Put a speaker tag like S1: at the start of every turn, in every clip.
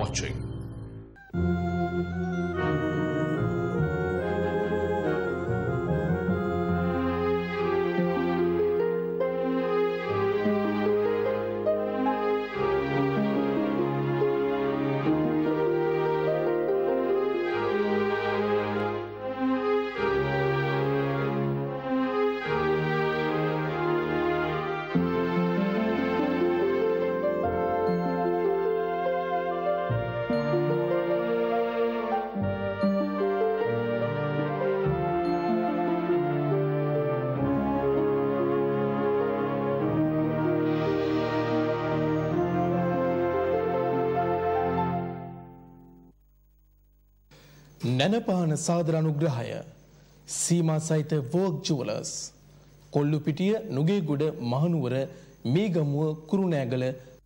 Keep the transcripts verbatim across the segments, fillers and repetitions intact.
S1: watching. නැනපාන සාදර අනුග්‍රහය සීමා සහිත වෝග් ජුවලර්ස් කොල්ලුපිටිය නුගේගොඩ මහනුවර මීගමුව කුරුණෑගල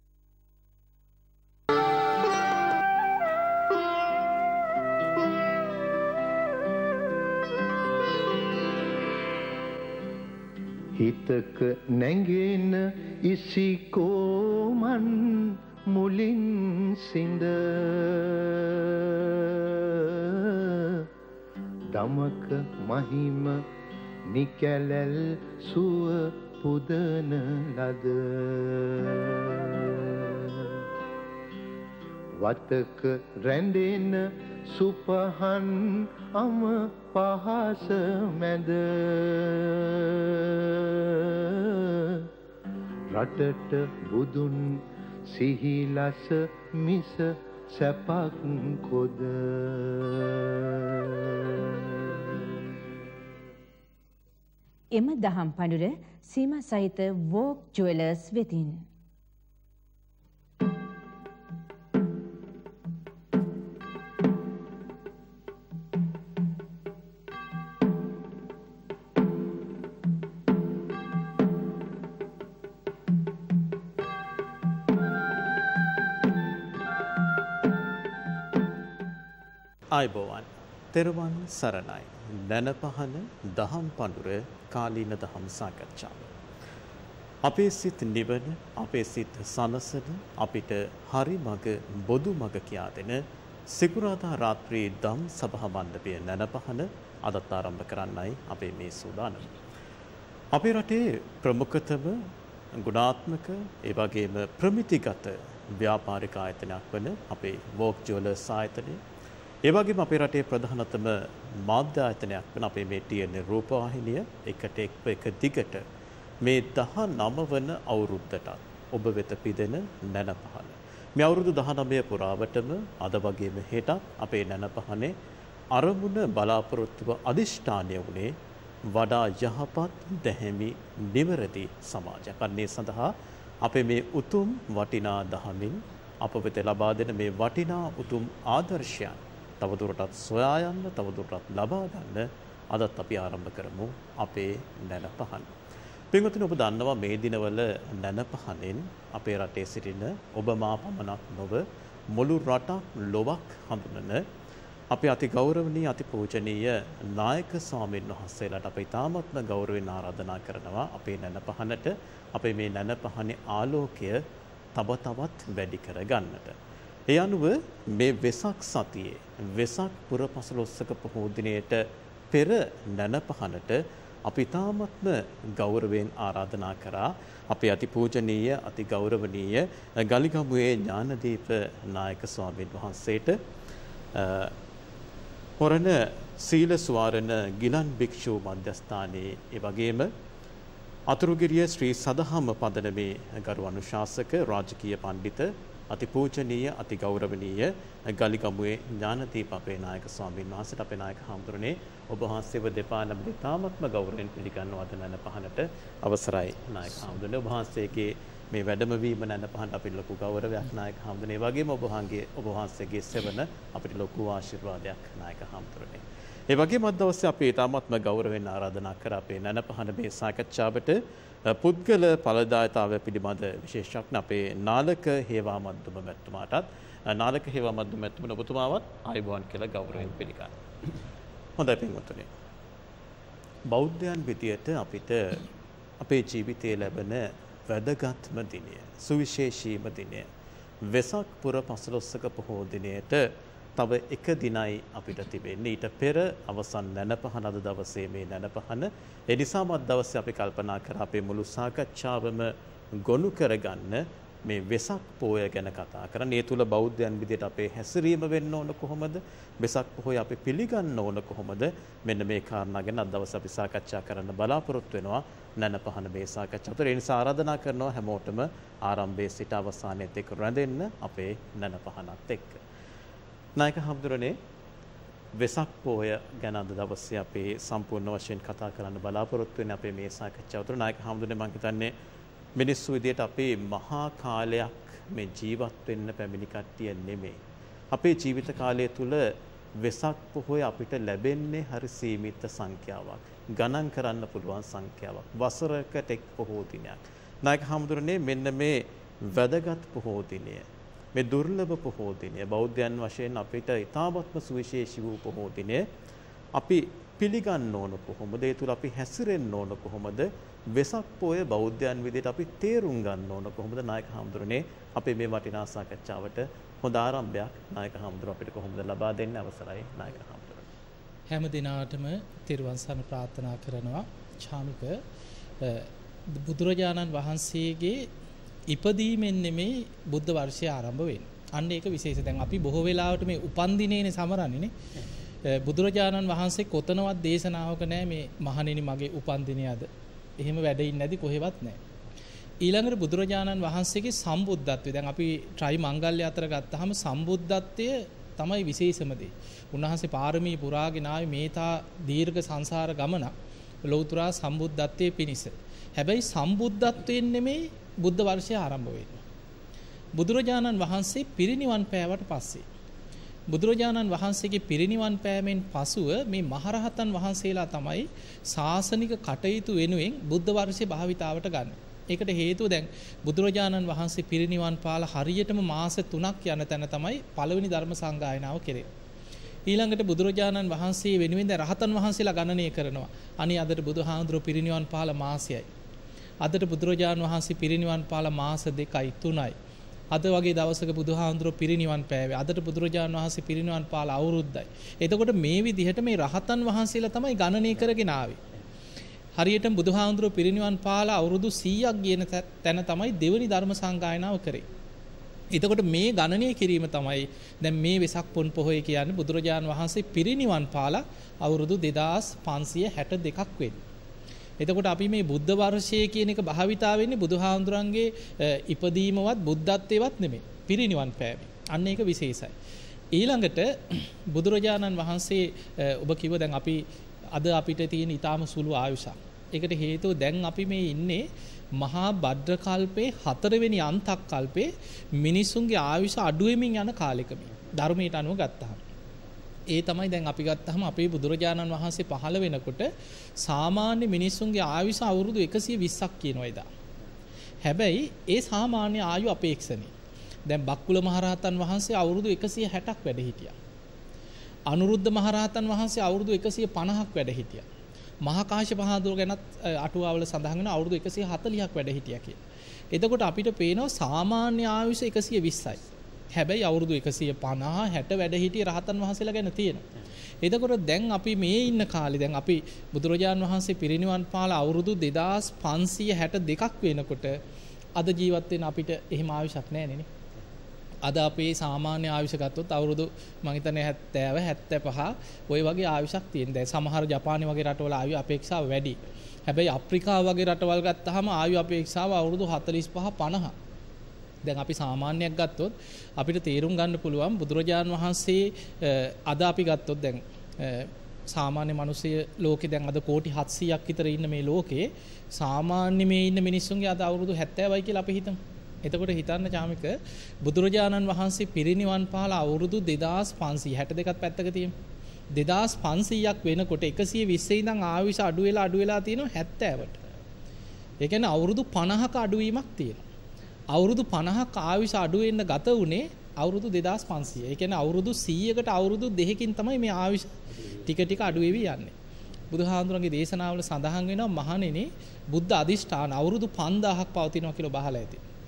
S2: හිතක නැගෙන ඉසිකෝමන් මුලින් සිඳ දමක මහිම නිකැලැල් සුව පුදන ලද වතක රැඳෙන සුපහන් අම පහස මැද රටට බුදුන් සිහිලස මිස සැපක් කොද
S3: එම දහම් පඬුර සීමා සහිත වෝග් ජුවලර්ස් වෙතින්
S4: ආයුබෝවන් තෙරුවන් සරණයි නැනපහන දහම් පඬුර කාලීන දහම් සාකච්ඡාව අපේ සිත් නිවන අපේ සිත් සනසන අපිට හරි මඟ බොදු මඟ කියා දෙන සිකුරාදා රාත්‍රී දම් සභා මණ්ඩපය නැනපහන අදත් ආරම්භ කරන්නයි අපේ මේ සූදානම. අපේ රටේ ප්‍රමුඛතම ගුණාත්මක ඒ වගේම ප්‍රමිතිගත ව්‍යාපාරික ආයතනයක් වන අපේ වෝග් ජුවලර්ස් ආයතනය ඒ වගේම අපේ රටේ ප්‍රධානතම මාධ්‍ය ආයතනයක් වන අපේ මේ ටී එන් ඒ රූපවාහිනිය එකට එක්ව එක දිගට මේ දහනව වන අවුරුද්දට ඔබ වෙත පිදෙන නැනපහන. මේ අවුරුදු දහනවය පුරාවටම අද වගේම හෙටත් අපේ නැනපහනේ අරමුණ බලාපොරොත්තුව අදිෂ්ඨානය වුණේ වඩා යහපත් දැහැමි නිවැරදි සමාජයක්. අන්නේ සඳහා අපේ මේ උතුම් වටිනා දහමින් අප වෙත ලබා දෙන මේ වටිනා උතුම් ආදර්ශයන් තවදුරටත් සොයා යන්න තවදුරටත් ලබා ගන්න අදත් අපි ආරම්භ කරමු අපේ නැනපහන. පින්වත්නි ඔබ දන්නවා මේ දිනවල නැනපහනෙන් අපේ රටේ සිටින ඔබ මා පමණක් නොව මුළු රටක් ලොවක් හඳුනන අපේ අති ගෞරවනීය අති පූජනීය නායක ස්වාමීන් වහන්සේලාට අපි තාමත්ම ගෞරවයෙන් ආරාධනා කරනවා අපේ නැනපහනට අපේ මේ නැනපහනේ ආලෝකය තව තවත් වැඩි කර ගන්නට. ඒ අනුව මේ වෙසක් සතියේ වෙසක් පුර පසළොස්වක පොහෝ දිනයට පෙර නැනපහනට අපි තාමත්ම ගෞරවයෙන් ආරාධනා කරා අපේ අති පූජනීය අති ගෞරවනීය ගලිගමුවේ ඥානදීප නායක ස්වාමීන් වහන්සේට හොරණ සීල ස්වාරණ ගිලන් භික්ෂු මධ්‍යස්ථානයේ ඒ වගේම අතුරුගිරිය ශ්‍රී සදහම පදනමේ ගරු අනුශාසක රාජකීය පඬිත අති පූජනීය අති ගෞරවනීය ගලිගමුවේ ඥානදීප අපේ නායක ස්වාමීන් වහන්සේට අපේ නායක හඳුරන්නේ ඔබ වහන්සේව දෙපා නම්ලි තාමත්ම ගෞරවයෙන් පිළිගන්නවා අද නැනපහනට අවසරයි නායක හඳුරන්නේ ඔබ වහන්සේගේ මේ වැඩම වීම නැනපහනට අපිට ලොකු ගෞරවයක් නායක හඳුරන්නේ වගේම ඔබ වහන්ගේ ඔබ වහන්සේගේ සෙවණ අපිට ලොකු ආශිර්වාදයක් නායක හඳුරන්නේ ඒ වගේම අද දවසේ අපි තාමත්ම ගෞරවයෙන් ආරාධනා කර අපේ නැනපහන මේ සාකච්ඡාවට පුද්ගල ඵලදායතාවය පිළිබඳ විශේෂඥ අපේ නාලක හේවා මද්දුම මැතිතුමාටත් නාලක හේවා මද්දුම මැතිතුමන ඔබතුමාවත් ආයුබෝවන් කියලා ගෞරවයෙන් පිළිගන්නවා. හොඳයි පින්වත්නි. බෞද්ධයන් විදියට අපිට අපේ ජීවිතයේ ලැබෙන වැදගත්ම දිනය, සුවිශේෂීම දිනය වෙසක් පුර පසළොස්වක පොහෝ දිනයට තව එක දිනයි අපිට තිබෙන්නේ. ඊට පෙර අවසන් නැනපහන අද දවසේ මේ නැනපහන. ඒ නිසාම අද දවසේ අපි කල්පනා කර අපේ මුළු සාකච්ඡාවම ගොනු කරගන්න මේ වෙසක් පොය ගැන කතා කරන්නේ. ඒ තුල බෞද්ධයන් විදිහට අපේ හැසිරීම වෙන්න ඕන කොහොමද? වෙසක් පොය අපි පිළිගන්න ඕන කොහොමද? මෙන්න මේ කාරණා ගැන අද දවසේ අපි සාකච්ඡා කරන්න බලාපොරොත්තු වෙනවා. නැනපහන මේ සාකච්ඡාව. ඒ නිසා ආරාධනා කරනවා හැමෝටම ආරම්භයේ සිට අවසානයේත් එක්ක රැඳෙන්න අපේ නැනපහනත් එක්ක. නායක හම්දුරනේ වෙසක් පොය ගැන අද දවසේ අපි සම්පූර්ණ වශයෙන් කතා කරන්න බලාපොරොත්තු වෙන අපේ මේ සාකච්ඡාව තුළ නායක හම්දුරනේ මම හිතන්නේ මිනිස්සු විදියට අපේ මහා කාලයක් මේ ජීවත් වෙන්න පැමිණි කට්ටිය නෙමෙයි. අපේ ජීවිත කාලය තුළ වෙසක් පොහොය අපිට ලැබෙන්නේ හරි සීමිත සංඛ්‍යාවක්. ගණන් කරන්න පුළුවන් සංඛ්‍යාවක්. වසරකට එක් පොහෝ දිනයක්. නායක හම්දුරනේ මෙන්න මේ වැදගත් පොහෝ දිනය මේ දුර්ලභ පොහෝ දිනය බෞද්ධයන් වශයෙන් අපිට ඉතාමත්ම සුවිශේෂී වූ පොහෝ දිනය අපි පිළිගන්න ඕන කොහොමද? ඒ තුල අපි හැසිරෙන්න ඕන කොහොමද? වෙසක් පොය බෞද්ධයන් විදිහට අපි තේරුම් ගන්න ඕන කොහොමද? නායක හම්දුරනේ අපේ මේ වටිනා සාකච්ඡාවට හොඳ ආරම්භයක් නායක හම්දුර අපිට කොහොමද ලබා දෙන්න අවසරයි නායක හම්දුර.
S5: හැම දිනාටම තෙරුවන් සරණ ප්‍රාර්ථනා කරනවා. ඡාමික බුදුරජාණන් වහන්සේගේ ඉපදීමෙන් නෙමෙයි බුද්ධ වර්ෂය ආරම්භ වෙන්නේ. අන්න ඒක විශේෂ. දැන් අපි බොහෝ වෙලාවට මේ උපන් දිනේනේ සමරන්නේ නේ. බුදුරජාණන් වහන්සේ කොතනවත් දේශනාවක නැහැ මේ මහණෙනි මගේ උපන් දිනය අද. එහෙම වැඩින් නැති කොහෙවත් නැහැ. ඊළඟට බුදුරජාණන් වහන්සේගේ සම්බුද්ධත්වය දැන් අපි ත්‍රි මංගල්‍ය අතර ගත්තාම සම්බුද්ධත්වය තමයි විශේෂම දේ. උන්වහන්සේ පාරමී පුරාගෙන ආවේ මේතා දීර්ඝ සංසාර ගමන ලෞතුරා සම්බුද්ධත්වයේ පිණිස. හැබැයි සම්බුද්ධත්වයෙන් නෙමෙයි බුද්ධ වර්ෂය ආරම්භ වෙන්නේ. බුදුරජාණන් වහන්සේ පිරිනිවන් පෑවට පස්සේ බුදුරජාණන් වහන්සේගේ පිරිනිවන් පෑමෙන් පසුව මේ මහරහතන් වහන්සේලා තමයි ශාසනික කටයුතු වෙනුවෙන් බුද්ධ වර්ෂය භාවිතාවට ගන්න. ඒකට හේතුව දැන් බුදුරජාණන් වහන්සේ පිරිනිවන් පාලා හරියටම මාස තුනක් යන තැන තමයි පළවෙනි ධර්ම සංගායනාව කෙරෙන්නේ. ඊළඟට බුදුරජාණන් වහන්සේ වෙනුවෙන් දැන් රහතන් වහන්සේලා ගණනය කරනවා. අනේ අදට බුදුහාඳුරෝ පිරිනිවන් පාලා මාසයයි. අදට බුදුරජාණන් වහන්සේ පිරිනිවන් පාලා මාස දෙකයි තුනයි. අද වගේ දවසක බුදුහාඳුරෝ පිරිනිවන් පෑවේ. අදට බුදුරජාණන් වහන්සේ පිරිනිවන් පාලා අවුරුද්දයි. එතකොට මේ විදිහට මේ රහතන් වහන්සේලා තමයි ගණනය කරගෙන ආවේ. හරියට බුදුහාඳුරෝ පිරිනිවන් පාලා අවුරුදු සීයක් ගියන තැන තමයි දෙවෙනි ධර්ම සංගායනාව කරේ. එතකොට මේ ගණනය කිරීම තමයි දැන් මේ වෙසක් පොන් පොහොය කියන්නේ බුදුරජාණන් වහන්සේ පිරිනිවන් පාලා අවුරුදු දෙදාස් පන්සිය හැට දෙකක් වෙන්නේ. එතකොට අපි මේ බුද්ධ වර්ෂය කියන එක භාවිතා වෙන්නේ බුදුහාඳුරන්ගේ ඉපදීමවත් බුද්ධත්වයේවත් නෙමෙයි. පිරිනිවන් පෑමේ. අන්න ඒක විශේෂයි. ඊළඟට බුදුරජාණන් වහන්සේ ඔබ කිව්ව දැන් අපි අද අපිට තියෙන ඊටාම සුළු ආයුෂක්. ඒකට හේතුව දැන් අපි මේ ඉන්නේ මහා භද්‍ර කල්පේ හතරවෙනි අන්තක් කල්පේ මිනිසුන්ගේ ආයුෂ අඩු වෙමින් යන කාලෙක මේ ධර්මයට අනුව ගත්තාම ඒ තමයි දැන් අපි ගත්තාම අපේ බුදුරජාණන් වහන්සේ පහළ වෙනකොට සාමාන්‍ය මිනිසුන්ගේ ආයුෂ අවුරුදු එකසිය විස්සක් කියනවා එදා. හැබැයි ඒ සාමාන්‍ය ආයු අපේක්ෂණේ. දැන් බක්කුල මහරහතන් වහන්සේ අවුරුදු එකසිය හැටක් වැඩ හිටියා. අනුරුද්ධ මහරහතන් වහන්සේ අවුරුදු එකසිය පනහක් වැඩ හිටියා. මහා කාශ්‍යප මහඳුර ගැනත් අටුවාවල සඳහන් වෙන අවුරුදු එකසිය හතළිහක් වැඩ හිටියා කියලා. එතකොට අපිට පේනවා සාමාන්‍ය ආයුෂ එකසිය විස්සයි. හැබැයි අවුරුදු එකසිය පනහ හැට වැඩ හිටිය රහතන් වහන්සේලා ගැන තියෙනවා. එතකොට දැන් අපි මේ ඉන්න කාලේ දැන් අපි බුදුරජාණන් වහන්සේ පිරිනිවන් පාලා අවුරුදු දෙදාස් පන්සිය හැට දෙකක් වෙනකොට අද ජීවත් වෙන අපිට එහෙම ආයුෂක් නැහැ නේ. අද අපේ සාමාන්‍ය ආයුෂ ගත්තොත් අවුරුදු මම හිතන්නේ හැත්තෑව හැත්තෑපහ ওই වගේ ආයුෂක් තියෙන. දැන් සමහර ජපානයේ වගේ රටවල ආයු අපේක්ෂාව වැඩි. හැබැයි අප්‍රිකාව වගේ රටවල් ගත්තාම ආයු අපේක්ෂාව අවුරුදු හතළිස් පහ පනහ. දැන් අපි සාමාන්‍යයක් ගත්තොත් අපිට තේරුම් ගන්න පුළුවන් බුදුරජාණන් වහන්සේ අද අපි ගත්තොත් දැන් සාමාන්‍ය මිනිස්සු ලෝකේ දැන් අද කෝටි හත්සීයක් විතර ඉන්න මේ ලෝකේ සාමාන්‍ය මේ ඉන්න මිනිස්සුන්ගේ අද අවුරුදු හැත්තෑවයි කියලා අපි හිතමු. එතකොට හිතන්න චාමික බුදුරජාණන් වහන්සේ පිරිනිවන් පාලා අවුරුදු දෙදාස් පන්සිය හැට දෙකක් පැත්තක තියෙන. දෙදාස් පන්සීයක් වෙනකොට එකසිය විස්සේ ඉඳන් ආයුෂ අඩු වෙලා අඩු වෙලා තියෙනවා හැත්තෑවට. ඒ කියන්නේ අවුරුදු පනහක අඩුවීමක් තියෙනවා. අවුරුදු පනහක ආයුෂ අඩු වෙන්න ගත උනේ අවුරුදු දෙදාස් පන්සිය. ඒ කියන්නේ අවුරුදු සීයකට අවුරුදු දෙකකින් තමයි මේ ආයුෂ ටික ටික අඩු වෙවි යන්නේ. බුදුහාඳුරන්ගේ දේශනාවල සඳහන් වෙනවා මහණෙනි බුද්ධ අධිෂ්ඨාන අවුරුදු පන්දාහක් පවතිනවා කියලා බහලා ඇති.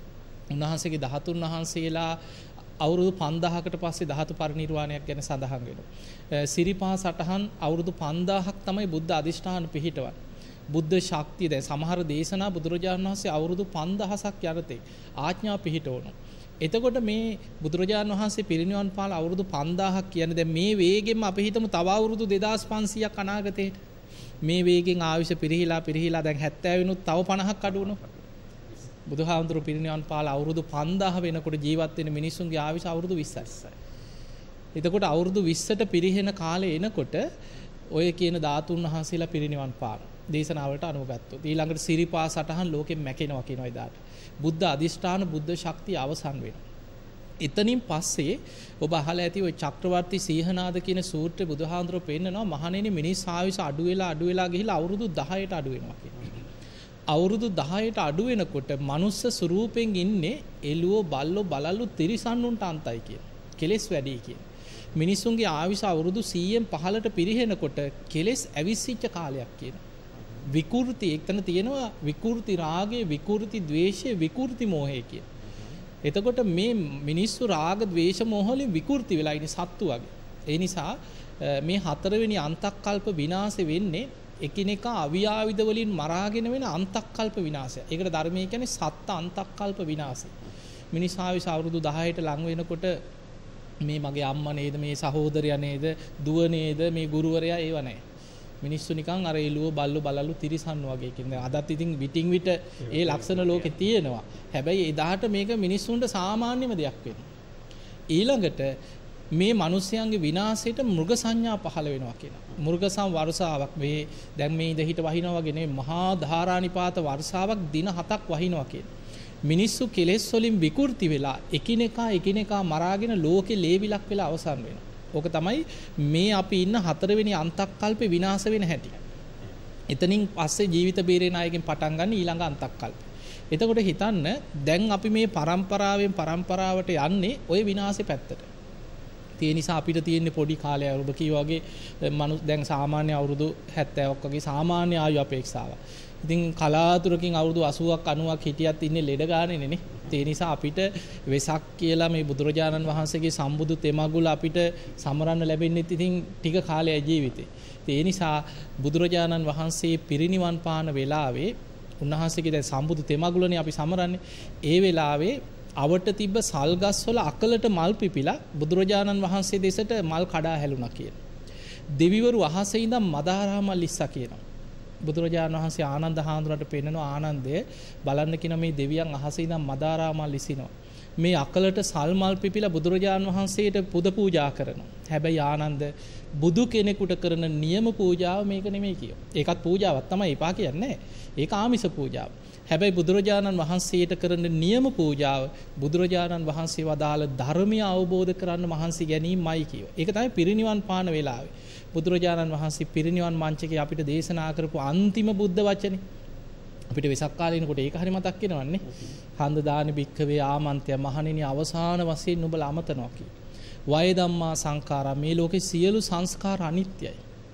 S5: උන්වහන්සේගේ ධාතුන් වහන්සේලා අවුරුදු පන්දාහකට පස්සේ ධාතු පරිනිර්වාණයක් ගැන සඳහන් වෙනවා. සිරිපා සටහන් අවුරුදු පන්දාහක් තමයි බුද්ධ අධිෂ්ඨාන පිහිටවන්නේ. බුද්ධ ශක්තිය දැන් සමහර දේශනා බුදුරජාණන් වහන්සේ අවුරුදු පන්දහසක් යටතේ ආඥා පිහිටවනවා. එතකොට මේ බුදුරජාණන් වහන්සේ පිරිනිවන් පාල අවුරුදු පන්දාහක් කියන්නේ දැන් මේ වේගෙම අපි හිතමු තව අවුරුදු දෙදාස් පන්සීයක් අනාගතේට මේ වේගෙන් ආයුෂ පිරිහිලා පිරිහිලා දැන් හැත්තෑ වෙනුත් තව පනහක් අඩු වුණා. බුදුහාමුදුරු පිරිනිවන් පාල අවුරුදු පන්දාහ වෙනකොට ජීවත් වෙන මිනිසුන්ගේ ආයුෂ අවුරුදු විස්සයි. එතකොට අවුරුදු විස්සට පිරිහෙන කාලේ එනකොට ඔය කියන ධාතුන් වහන්සේලා පිරිනිවන් පාන දේශනාවලට අනුගත්තොත් ඊළඟට සිරිපා සටහන් ලෝකෙන් මැකෙනවා කියනවා එදාට. බුද්ධ අධිෂ්ඨාන බුද්ධ ශක්තිය අවසන් වෙනවා. එතනින් පස්සේ ඔබ අහලා ඇති ඔය චක්‍රවර්ති සීහනාද කියන සූත්‍රය බුදුහාඳුරෝ පෙන්නනවා මහණෙනි මිනිස් ආයුෂ අඩු වෙලා අඩු වෙලා ගිහිලා අවුරුදු දහයට අඩු වෙනවා කියනවා. අවුරුදු දහයට අඩු වෙනකොට මනුස්ස ස්වරූපෙන් ඉන්නේ එළුවෝ බල්ලෝ බලල්ලු තිරිසන්නුන්ට අන්තයි කියන. කෙලෙස් වැඩි කියන. මිනිසුන්ගේ ආයුෂ අවුරුදු සීයෙන් පහළට පිරිහෙනකොට කෙලෙස් ඇවිස්සිච්ච කාලයක් කියන. විකෘති එක්තන තියෙනවා විකෘති රාගය විකෘති ද්වේෂය විකෘති මෝහය කියන. එතකොට මේ මිනිස්සු රාග ද්වේෂ මෝහ වලින් විකෘති වෙලා ඉන්නේ සත්තු වගේ. ඒ නිසා මේ හතරවෙනි අන්තක්කල්ප විනාශ වෙන්නේ එකිනෙකා අවියාවිද වලින් මරාගෙන වෙන අන්තක්කල්ප විනාශය. ඒකට ධර්මයේ කියන්නේ සත්ත අන්තක්කල්ප විනාශය. මිනිස් ආයුෂ අවුරුදු දහයට ලඟ වෙනකොට මේ මගේ අම්මා නේද මේ සහෝදරයා නේද දුව නේද මේ ගුරුවරයා ඒව නැහැ. මිනිස්සු නිකන් අර එළුව බල්ලෝ බලලු තිරිසන් වගේ කියන්නේ. අදත් ඉතින් විටින් විට ඒ ලක්ෂණ ලෝකේ තියෙනවා. හැබැයි එදාට මේක මිනිස්සුන්ට සාමාන්‍යම දෙයක් වෙනවා. ඊළඟට මේ මිනිස්යන්ගේ විනාශයට මෘග සංඥා පහළ වෙනවා කියනවා. මෘගසම් වර්ෂාවක් මේ දැන් මේ ඉඳ හිට වහිනවා වගේ නෙමෙයි මහා ධාරානිපාත වර්ෂාවක් දින හතක් වහිනවා කියනවා. මිනිස්සු කෙලෙස් වලින් විකෘති වෙලා එකිනෙකා එකිනෙකා මරාගෙන ලෝකේ ලේවිලක් වෙලා අවසන් වෙනවා. ඕක තමයි මේ අපි ඉන්න හතරවෙනි අන්තක්කල්පේ විනාශ වෙන හැටි. එතනින් පස්සේ ජීවිත බේරේ නායකෙන් පටන් ගන්න ඊළඟ අන්තක්කල්ප. එතකොට හිතන්න දැන් අපි මේ පරම්පරාවෙන් පරම්පරාවට යන්නේ ওই විනාශේ පැත්තට. ඒ නිසා අපිට තියෙන්නේ පොඩි කාලයක් ඔබ කිව්වා වගේ මනුස්ස දැන් සාමාන්‍ය අවුරුදු හැත්තෑවක් වගේ සාමාන්‍ය ආයු අපේක්ෂාව. ඉතින් කලාතුරකින් අවුරුදු අසූවක් අනූවක් හිටියත් ඉන්නේ ලෙඩ ගානේ නේ. ඒ නිසා අපිට වෙසක් කියලා මේ බුදුරජාණන් වහන්සේගේ සම්බුදු තෙමගුල අපිට සමරන්න ලැබෙන්නේ ඉතින් ටික කාලයයි ජීවිතේ. ඒ නිසා බුදුරජාණන් වහන්සේ පිරිනිවන් පාන වෙලාවේ උන්වහන්සේගේ දැන් සම්බුදු තෙමගුලනේ අපි සමරන්නේ. ඒ වෙලාවේ අවට තිබ්බ සල්ගස් වල අකලට මල් පිපිලා බුදුරජාණන් වහන්සේ දෙසට මල් කඩා හැලුණා කියන. දෙවිවරු අහසේ ඉඳන් මදාරා මල් ඉස්සා කියනවා. බුදුරජාණන් වහන්සේ ආනන්ද හාමුදුරන්ට පෙන්නනවා ආනන්දය බලන්න කියන මේ දෙවියන් අහසේ ඉඳන් මදාරා මල් ඉසිනවා. මේ අකලට සල් මල් පිපිලා බුදුරජාණන් වහන්සේට පුද පූජා කරනවා. හැබැයි ආනන්ද බුදු කෙනෙකුට කරන නියම පූජාව මේක නෙමෙයි කියෝ. ඒකත් පූජාවක් තමයි එපා කියන්නේ. ඒක ආමිස පූජාව. හැබැයි බුදුරජාණන් වහන්සේට කරන නියම පූජාව බුදුරජාණන් වහන්සේ වදාළ ධර්මය අවබෝධ කරන්න මහන්සි ගැනීමයි කියෝ. ඒක තමයි පිරිනිවන් පාන වෙලාවේ. බුදුරජාණන් වහන්සේ පිරිනිවන් මංචකේ අපිට දේශනා කරපු අන්තිම බුද්ධ වචනේ. අපිට වෙසක් කාලේ එනකොට ඒක හරි මතක් වෙනවන්නේ. හන්ද දාන භික්ඛවේ ආමන්ත්‍ය මහණෙනි අවසාන වශයෙන් නුඹලා අමතනවා කිය. වය ධම්මා සංඛාරා මේ ලෝකේ සියලු සංස්කාර අනිත්‍යයි.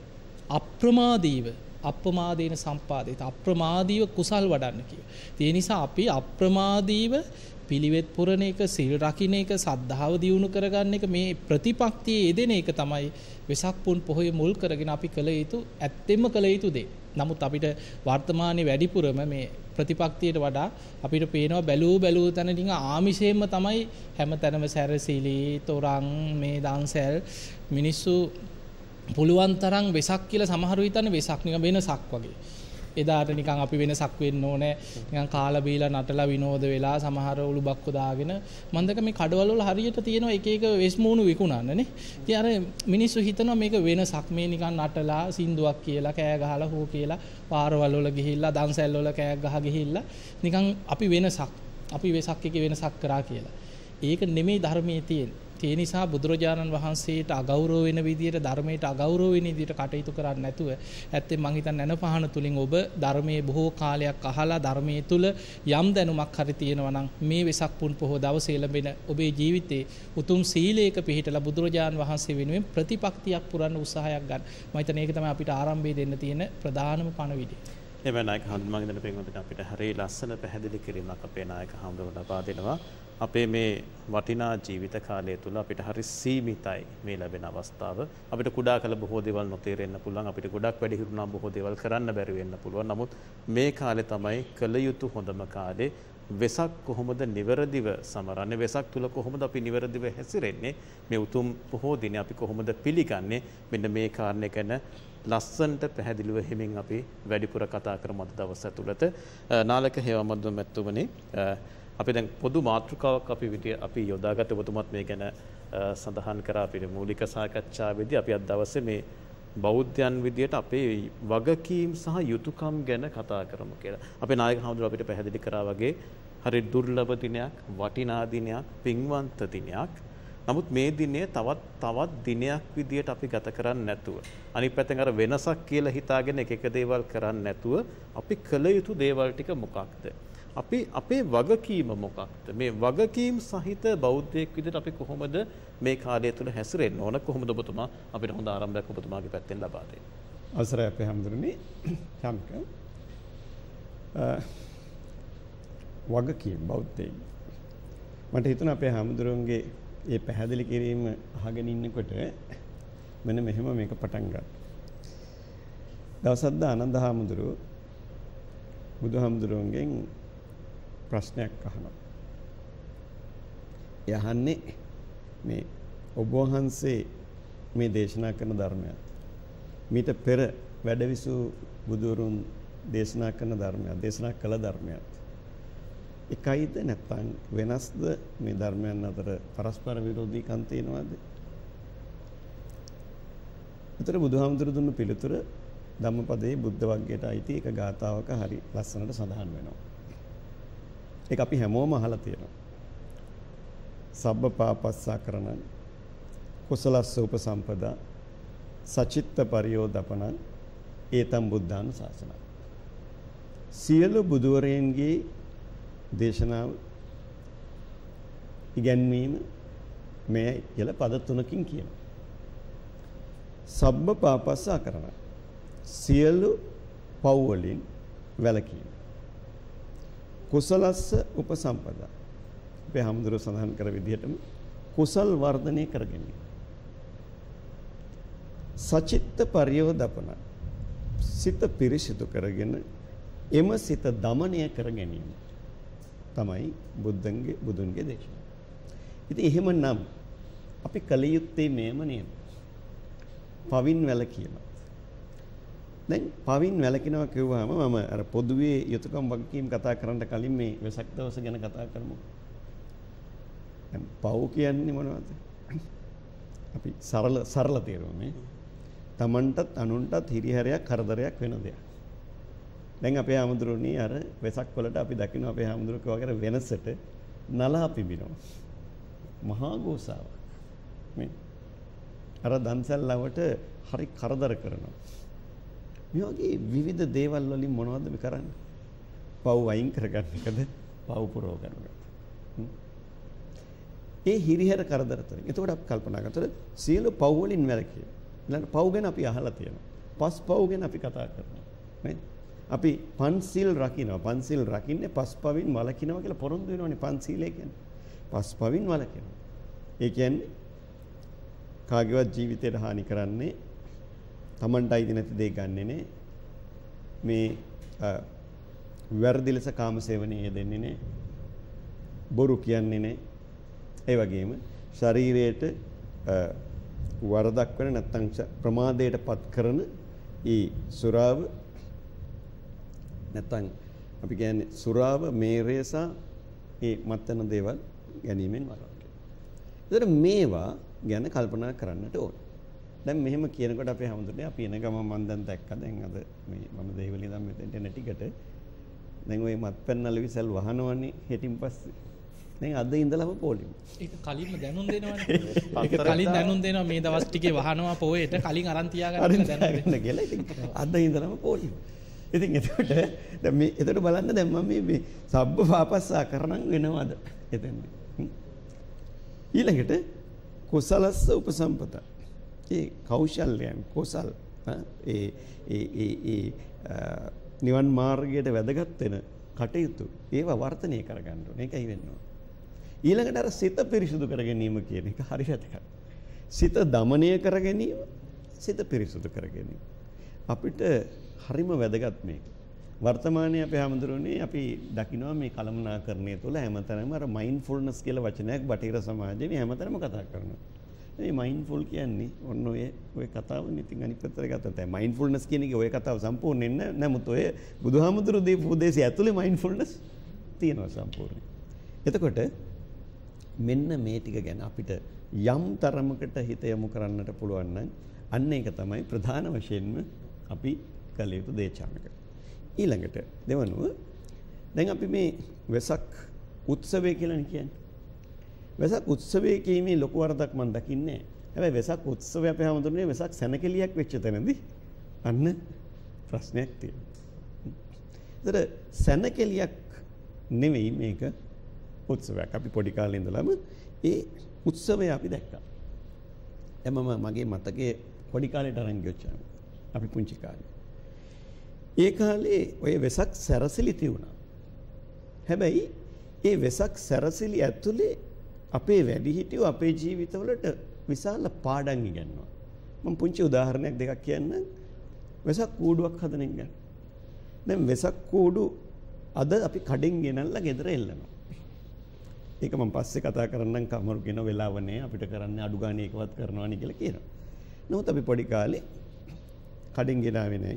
S5: අප්‍රමාදීව අප්‍රමාදේන සම්පාදිත අප්‍රමාදීව කුසල් වඩන්න කිය. ඒ නිසා අපි අප්‍රමාදීව පිළිවෙත් පුරණ එක සිල් රකින්න එක සද්ධාව දියුණු කරගන්න එක මේ ප්‍රතිපක්තියේ යෙදෙන එක තමයි වෙසක් පුන් පොහොය මුල් කරගෙන අපි කළ යුතු ඇත්තෙම කළ යුතු දේ. නමුත් අපිට වර්තමානයේ වැඩිපුරම මේ ප්‍රතිපක්තියට වඩා අපිට පේනවා බැලූ බැලූ තැන ටික ආමිෂයෙන්ම තමයි හැමතැනම සැරසිලි තොරන් මේ දන්සැල් මිනිස්සු පුළුවන් තරම් වෙසක් කියලා සමහරු හිතන්නේ වෙසක් නිකන් වෙනසක් වගේ. එදාට නිකන් අපි වෙනසක් වෙන්න ඕනේ. නිකන් කාලා බීලා නටලා විනෝද වෙලා සමහර උළු බක්ක දාගෙන මම දැක මේ කඩවල වල හරියට තියෙනවා එක එක වෙස්මූණු විකුණන්නනේ. ඉතින් අර මිනිස්සු හිතනවා මේක වෙනසක් මේ නිකන් නටලා සින්දුවක් කියලා කෑ ගහලා හෝ කියලා පාරවල් වල ගිහිල්ලා දන්සැල් වල කෑ ගහ ගිහිල්ලා නිකන් අපි වෙනසක් අපි වෙසක් එකේ වෙනසක් කරා කියලා. ඒක නෙමෙයි ධර්මයේ තියෙන්නේ. ඒ නිසා බුදුරජාණන් වහන්සේට අගෞරව වෙන විදියට ධර්මයට අගෞරව වෙන විදියට කටයුතු කරන්නේ නැතුව ඇත්තෙන් මං හිතන්නේ නැනපහන තුලින් ඔබ ධර්මයේ බොහෝ කාලයක් අහලා ධර්මයේ තුල යම් දැනුමක් හරි තියෙනවා නම් මේ වෙසක් පුන් පොහොව දවසේ ලැබෙන ඔබේ ජීවිතේ උතුම් සීලයක පිහිටලා බුදුරජාණන් වහන්සේ වෙනුවෙන් ප්‍රතිපක්තියක් පුරන්න උත්සාහයක් ගන්න. මම හිතන්නේ ඒක තමයි අපිට ආරම්භයේ දෙන්න තියෙන ප්‍රධානම පණවිඩය.
S4: එම නායක හඳුන්වාගෙන දෙන පින්වතුන්ට අපිට හරිය ලස්සන පැහැදිලි කිරීමක් අපේ නායක හඳුන්වන ලබා දෙනවා. අපේ මේ වටිනා ජීවිත කාලය තුළ අපිට හරි සීමිතයි මේ ලැබෙන අවස්ථාව. අපිට කුඩා කළ බොහෝ දේවල් නොතේරෙන්න පුළුවන්. අපිට ගොඩක් වැඩි හිරුණා බොහෝ දේවල් කරන්න බැරි වෙන්න පුළුවන්. නමුත් මේ කාලේ තමයි කළ යුතු හොඳම කාලේ. වෙසක් කොහොමද නිවැරදිව සමරන්නේ, වෙසක් තුල කොහොමද අපි නිවැරදිව හැසිරෙන්නේ, මේ උතුම් බොහෝ දින අපි කොහොමද පිළිගන්නේ, මෙන්න මේ කාරණේ ගැන ලස්සනට පැහැදිලිව හිමින් අපි වැඩිපුර කතා කරමු අද දවස් ඇතුළත. නාලක හේවමද්ද මැතිතුමනි, අපි දැන් පොදු මාතෘකාවක් අපි විදිය අපි යොදාගත්ත ඔබතුමත් මේ ගැන සඳහන් කරා අපේ මූලික සාකච්ඡාවේදී. අපි අද දවසේ මේ බෞද්ධයන් විදියට අපේ වගකීම් සහ යුතුයකම් ගැන කතා කරමු කියලා. අපේ නායක හඳුර අපිට පැහැදිලි කරා වගේ හරි දුර්ලභ දිනයක්, වටිනා දිනයක්, පින්වන්ත දිනයක්. නමුත් මේ දිනේ තවත් තවත් දිනයක් විදියට අපි ගත කරන්නේ නැතුව, අනිත් පැත්තෙන් අර වෙනසක් කියලා හිතාගෙන එක එක දේවල් කරන්නේ නැතුව අපි කළ යුතු දේවල් ටික මොකක්ද? අපි අපේ වගකීම මොකක්ද? මේ වගකීම් සහිත බෞද්ධයෙක් විදිහට අපි කොහොමද මේ කාලය තුල හැසිරෙන්න ඕන? කොහොමද ඔබතුමා අපිට හොඳ ආරම්භයක් ඔබතුමාගේ පැත්තෙන් ලබා දෙන්නේ?
S6: අවසරයි අපේ හැමදෙරනේ. සම්ක වගකීම් බෞද්ධයෙක්. මට හිතුණා අපේ හැමදෙරුන්ගේ මේ පැහැදිලි කිරීම අහගෙන ඉන්නකොට මෙන්න මෙහෙම මේක පටන් ගත්තා. දවසක් ආනන්ද හැමදෙරුව බුදුහාමුදුරුවන්ගෙන් ප්‍රශ්නයක් අහනවා. යහන්නේ මේ ඔබ වහන්සේ මේ දේශනා කරන ධර්මයක් මීට පෙර වැඩවිසු බුදුරුන් දේශනා කරන ධර්මයක්, දේශනා කළ ධර්මයක් එකයිද නැත්නම් වෙනස්ද? මේ ධර්මයන් අතර පරස්පර විරෝධීකම් තියෙනවද? උතර බුදුහාමුදුරු දුන්න පිළිතුර ධම්මපදයේ බුද්ධ වර්ගයට අයිති එක ගාථාවක හරි ලස්සනට සඳහන් වෙනවා. ඒක අපි හැමෝම අහලා තියෙනවා. සබ්බ පාපස්සා කරණං කුසලස්ස උපසම්පදා සචිත්ත පරියෝදපනං ඒතම් බුද්ධාන ශාසනං. සියලු බුදුවරයන්ගේ දේශනාව ඉගැන්වීම මේ කියලා පද තුනකින් කියනවා. සබ්බ පාපස්සා කරණං සියලු පව් වලින් වැළකීම. කුසලස්ස උපසම්පදා අපේ හැමදෙර සඳහන් කර විදිහටම කුසල් වර්ධනය කර ගැනීම. සචිත්ත පරියෝදපන සිත පිරිසිදු කරගෙන එම සිත දමනය කර ගැනීම තමයි බුද්ධන්ගේ බුදුන්ගේ දේශනාව. ඉතින් එහෙමනම් අපි කල යුත්තේ මේම නේද? පවින් වැළකීම. දැන් පවින් වැළකිනවා කිව්වහම මම අර පොදුවේ යුතුයකම් වගකීම් කතා කරන්න කලින් මේ වෙසක් දවස ගැන කතා කරමු. දැන් පව් කියන්නේ මොනවද? අපි සරල සරල තේරුම මේ තමන්ටත් අනුන්ටත් හිරිහැරයක් කරදරයක් වෙන දෙයක්. දැන් අපේ හැමදෙරුණී අර වෙසක් වලට අපි දකින්න අපේ හැමදෙරුක වගේ වෙනසට නලා පිබිනවා. මහා ගෝසාව. මේ අර දන්සල් ලවට හරි කරදර කරනවා. මේ වගේ විවිධ දේවල් වලින් මොනවද මේ කරන්නේ? පව් වයින් කරගන්න එකද? පව් පුරව ගන්න එකද? ඒ හිරිහැර කරදර තුලින්. එතකොට අපි කල්පනා කරතොත් සියලු පව් වලින් වැළකීම. ඊළඟ පව් ගැන අපි අහලා තියෙනවා. පස් පව් ගැන අපි කතා කරනවා. නේද? අපි පන්සිල් රකින්නවා. පන්සිල් රකින්නේ පස් පවින් වළකිනවා කියලා පොරොන්දු වෙනවනේ පන්සිලේ කියන්නේ. පස් පවින් වළකිනවා. ඒ කියන්නේ කාගේවත් ජීවිතයට හානි කරන්නේ තමන්ට අයිති නැති දේ ගන්නෙ නේ. මේ වැරදි ලෙස කාමසේවනයේ යෙදෙන්නේ නේ. බොරු කියන්නේ නේ. ඒ වගේම ශරීරයට වරදක් වෙන නැත්නම් ප්‍රමාදයට පත් කරන ඊ සුරාව නැත්නම් අපි කියන්නේ සුරාව මේරේසා ඒ මත්යන දේවල් ගැනීමෙන් වළක්වනවා. ඒතර මේවා ගැන කල්පනා කරන්නට ඕන. දැන් මෙහෙම කියනකොට අපේ හැමෝටම අපි එන ගම මම දැන් දැක්කා දැන් අද මේ මම දෙහිවලින් දැන් මෙතෙන්ට එන ටිකට දැන් ওই මත්පැන්නල විසල් වහනවනේ හෙටින් පස්සේ. දැන් අද ඉඳලම පොලිමු.
S5: ඒක කලින්ම දැනුම් දෙනවනේ. ඒක කලින් දැනුම් දෙනවා මේ දවස් ටිකේ වහනවා පොයේට කලින් අරන් තියාගන්න දැනුම්
S6: කියලා. ඉතින් අද ඉඳලම පොලිමු. ඉතින් එතකොට දැන් මේ එතකොට බලන්න දැන් මම මේ සබ්බ පාපස්සා කරණම් වෙනවද එතෙන්දී. ඊළඟට කුසලස්ස උපසම්පත. ඒ කෞශල්‍යයන් කුසල් ඒ ඒ ඒ නිවන් මාර්ගයට වැදගත් වෙන කටයුතු ඒවා වර්ධනය කරගන්න ඕනේ. ඒකයි වෙන්න ඕනේ. ඊළඟට අර සිත පිරිසුදු කර ගැනීම කියන එක හරි වැදගත්. සිත দমনය කර ගැනීම, සිත පිරිසුදු කර ගැනීම. අපිට හරිම වැදගත් මේක. වර්තමානයේ අපේ හැමදෙරෝනේ අපි දකිනවා මේ කලමනාකරණය තුළ හැමතැනම අර මයින්ඩ්ෆුල්නස් කියලා වචනයක් බටහිර සමාජයේ මේ හැමතැනම කතා කරනවා. මේ මයින්ඩ්ෆුල් කියන්නේ ඔන්න ඔය ඔය කතාවනේ. ඉතින් අනිත් පැත්තට ගත්තත් ඒ මයින්ඩ්ෆුල්නස් කියන එක ඔය කතාව සම්පූර්ණයෙන් නෑ. නමුත් ඔය බුදුහාමුදුරු දීපු උදේශය ඇතුලේ මයින්ඩ්ෆුල්නස් තියෙනවා සම්පූර්ණයෙන්. එතකොට මෙන්න මේ ටික ගැන අපිට යම් තරමකට හිත යොමු කරන්නට පුළුවන් නම් අන්න ඒක තමයි ප්‍රධාන වශයෙන්ම අපි කළ යුතු දේ චානක. ඊළඟට දෙවනුව දැන් අපි මේ වෙසක් උත්සවය කියලා කියන්නේ. වෙසක් උත්සවය කීමේ ලොකු වරදක් මම දකින්නේ නැහැ. හැබැයි වෙසක් උත්සවය අපේ හැමෝටම වෙසක් සැනකෙලියක් වෙච්ච තැනදී අන්න ප්‍රශ්නයක් තියෙනවා. ඒතර සැනකෙලියක් නෙවෙයි මේක උත්සවයක්. අපි පොඩි කාලේ ඉඳලම ඒ උත්සවය අපි දැක්කා. එමම මගේ මතකයේ පොඩි කාලේට අරන් ගියොච්චා. අපි පුංචි කාලේ. ඒ කාලේ ඔය වෙසක් සැරසිලි තියුණා. හැබැයි ඒ වෙසක් සැරසිලි ඇතුලේ අපේ වැඩිහිටියෝ අපේ ජීවිතවලට විශාල පාඩම් ඉගෙනනවා. මම පුංචි උදාහරණයක් දෙකක් කියන්නම්. වෙසක් කූඩුවක් හදන එක ගැන. දැන් වෙසක් කූඩු අද අපි කඩෙන් ගෙනල්ලා ගෙදර එල්ලනවා. ඒක මම පස්සේ කතා කරන්නම් කමරු කියන වෙලාව නේ අපිට කරන්න අඩු ගානේ එකවත් කරනවා නේ කියලා කියනවා. නමුත් අපි පොඩි කාලේ කඩෙන් ගෙනාවේ නැහැ.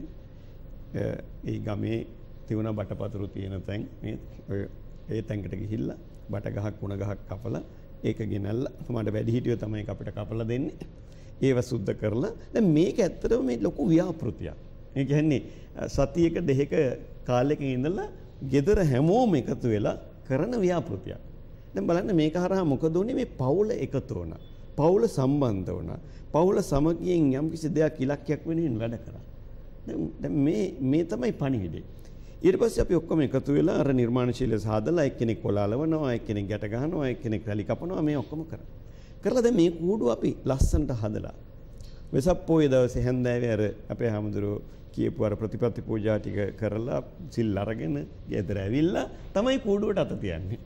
S6: ඒ ගමේ තියුණ බටපතුරු තියෙන තැන් මේ ඒ තැන්කට ගිහිල්ලා බට ගහක් කුණ ගහක් කපලා ඒක ගෙනල්ලා තමයි වැඩි හිටියෝ තමයි අපිට කපලා දෙන්නේ. ඒව සුද්ධ කරලා දැන් මේක ඇත්තටම මේ ලොකු ව්‍යාපෘතියක්. ඒ කියන්නේ සතියක දෙකක කාලෙක ඉඳලා ගෙදර හැමෝම එකතු වෙලා කරන ව්‍යාපෘතියක්. දැන් බලන්න මේක හරහා මොකද උනේ? මේ පවුල එකතු වුණා. පවුල සම්බන්ධ වුණා. පවුල සමගියෙන් යම්කිසි දෙයක් ඉලක්කයක් වෙනුවෙන් වැඩ කරා. දැන් මේ මේ තමයි පණිවිඩය. ඊට පස්සේ අපි ඔක්කොම එකතු වෙලා අර නිර්මාණශීලී සාදලා එක්කෙනෙක් කොලාලවනවා, එක්කෙනෙක් ගැට ගහනවා, එක්කෙනෙක් රැලි කපනවා, මේ ඔක්කොම කරා. කරලා දැන් මේ කූඩුව අපි ලස්සනට හදලා වෙසක් පොයේ දවසේ හැන්දෑවේ අර අපේ හැමදෙරෝ කියපු අර ප්‍රතිපත්ති පූජා ටික කරලා සිල් අරගෙන ගෙදර ඇවිල්ලා තමයි කූඩුවට අත තියන්නේ.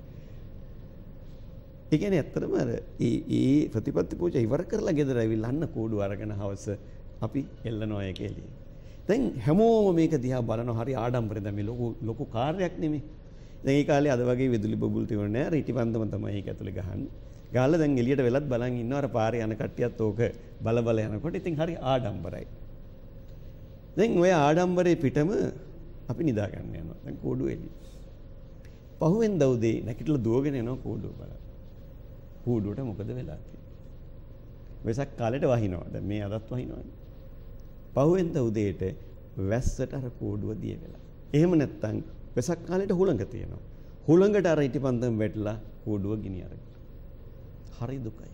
S6: ඒ කියන්නේ ඇත්තටම අර ඒ ඒ ප්‍රතිපත්ති පූජා ඉවර කරලා ගෙදර ඇවිල්ලා අන්න කූඩුව අරගෙන හවස අපි එල්ලනවා ඒක එළියේ. දැන් හැමෝම මේක දිහා බලනවා හරි ආඩම්බරෙන්. දැන් මේ ලොකු ලොකු කාර්යයක් නෙමෙයි. දැන් ඒ කාලේ අද වගේ විදුලි බබුල් තිබුණේ නැහැ. රීටිපන්දම තමයි ඒක ඇතුලේ ගහන්නේ. ගාලා දැන් එළියට වෙලත් බලන් ඉන්නවා. අර පාරේ යන කට්ටියත් ඕක බල බල යනකොට ඉතින් හරි ආඩම්බරයි. දැන් ඔය ආඩම්බරේ පිටම අපි නිදා ගන්න යනවා. දැන් කෝඩුව එළිය. පහුවෙන්ද උදේ නැගිටලා දුවගෙන යනවා කෝඩුව බලන්න. කෝඩුවට මොකද වෙලා තියෙන්නේ? වෙසක් කාලේට වහිනවා. දැන් මේ අදත් වහිනවනේ. පහුවෙන්ද උදේට වැස්සට අර කෝඩුව දිය වෙලා. එහෙම නැත්තම් වෙසක් කාලේට හුළඟ තියෙනවා. හුළඟට අර ඉටිපන්දම් වැටලා කෝඩුව ගිනි අරගෙන. හරි දුකයි.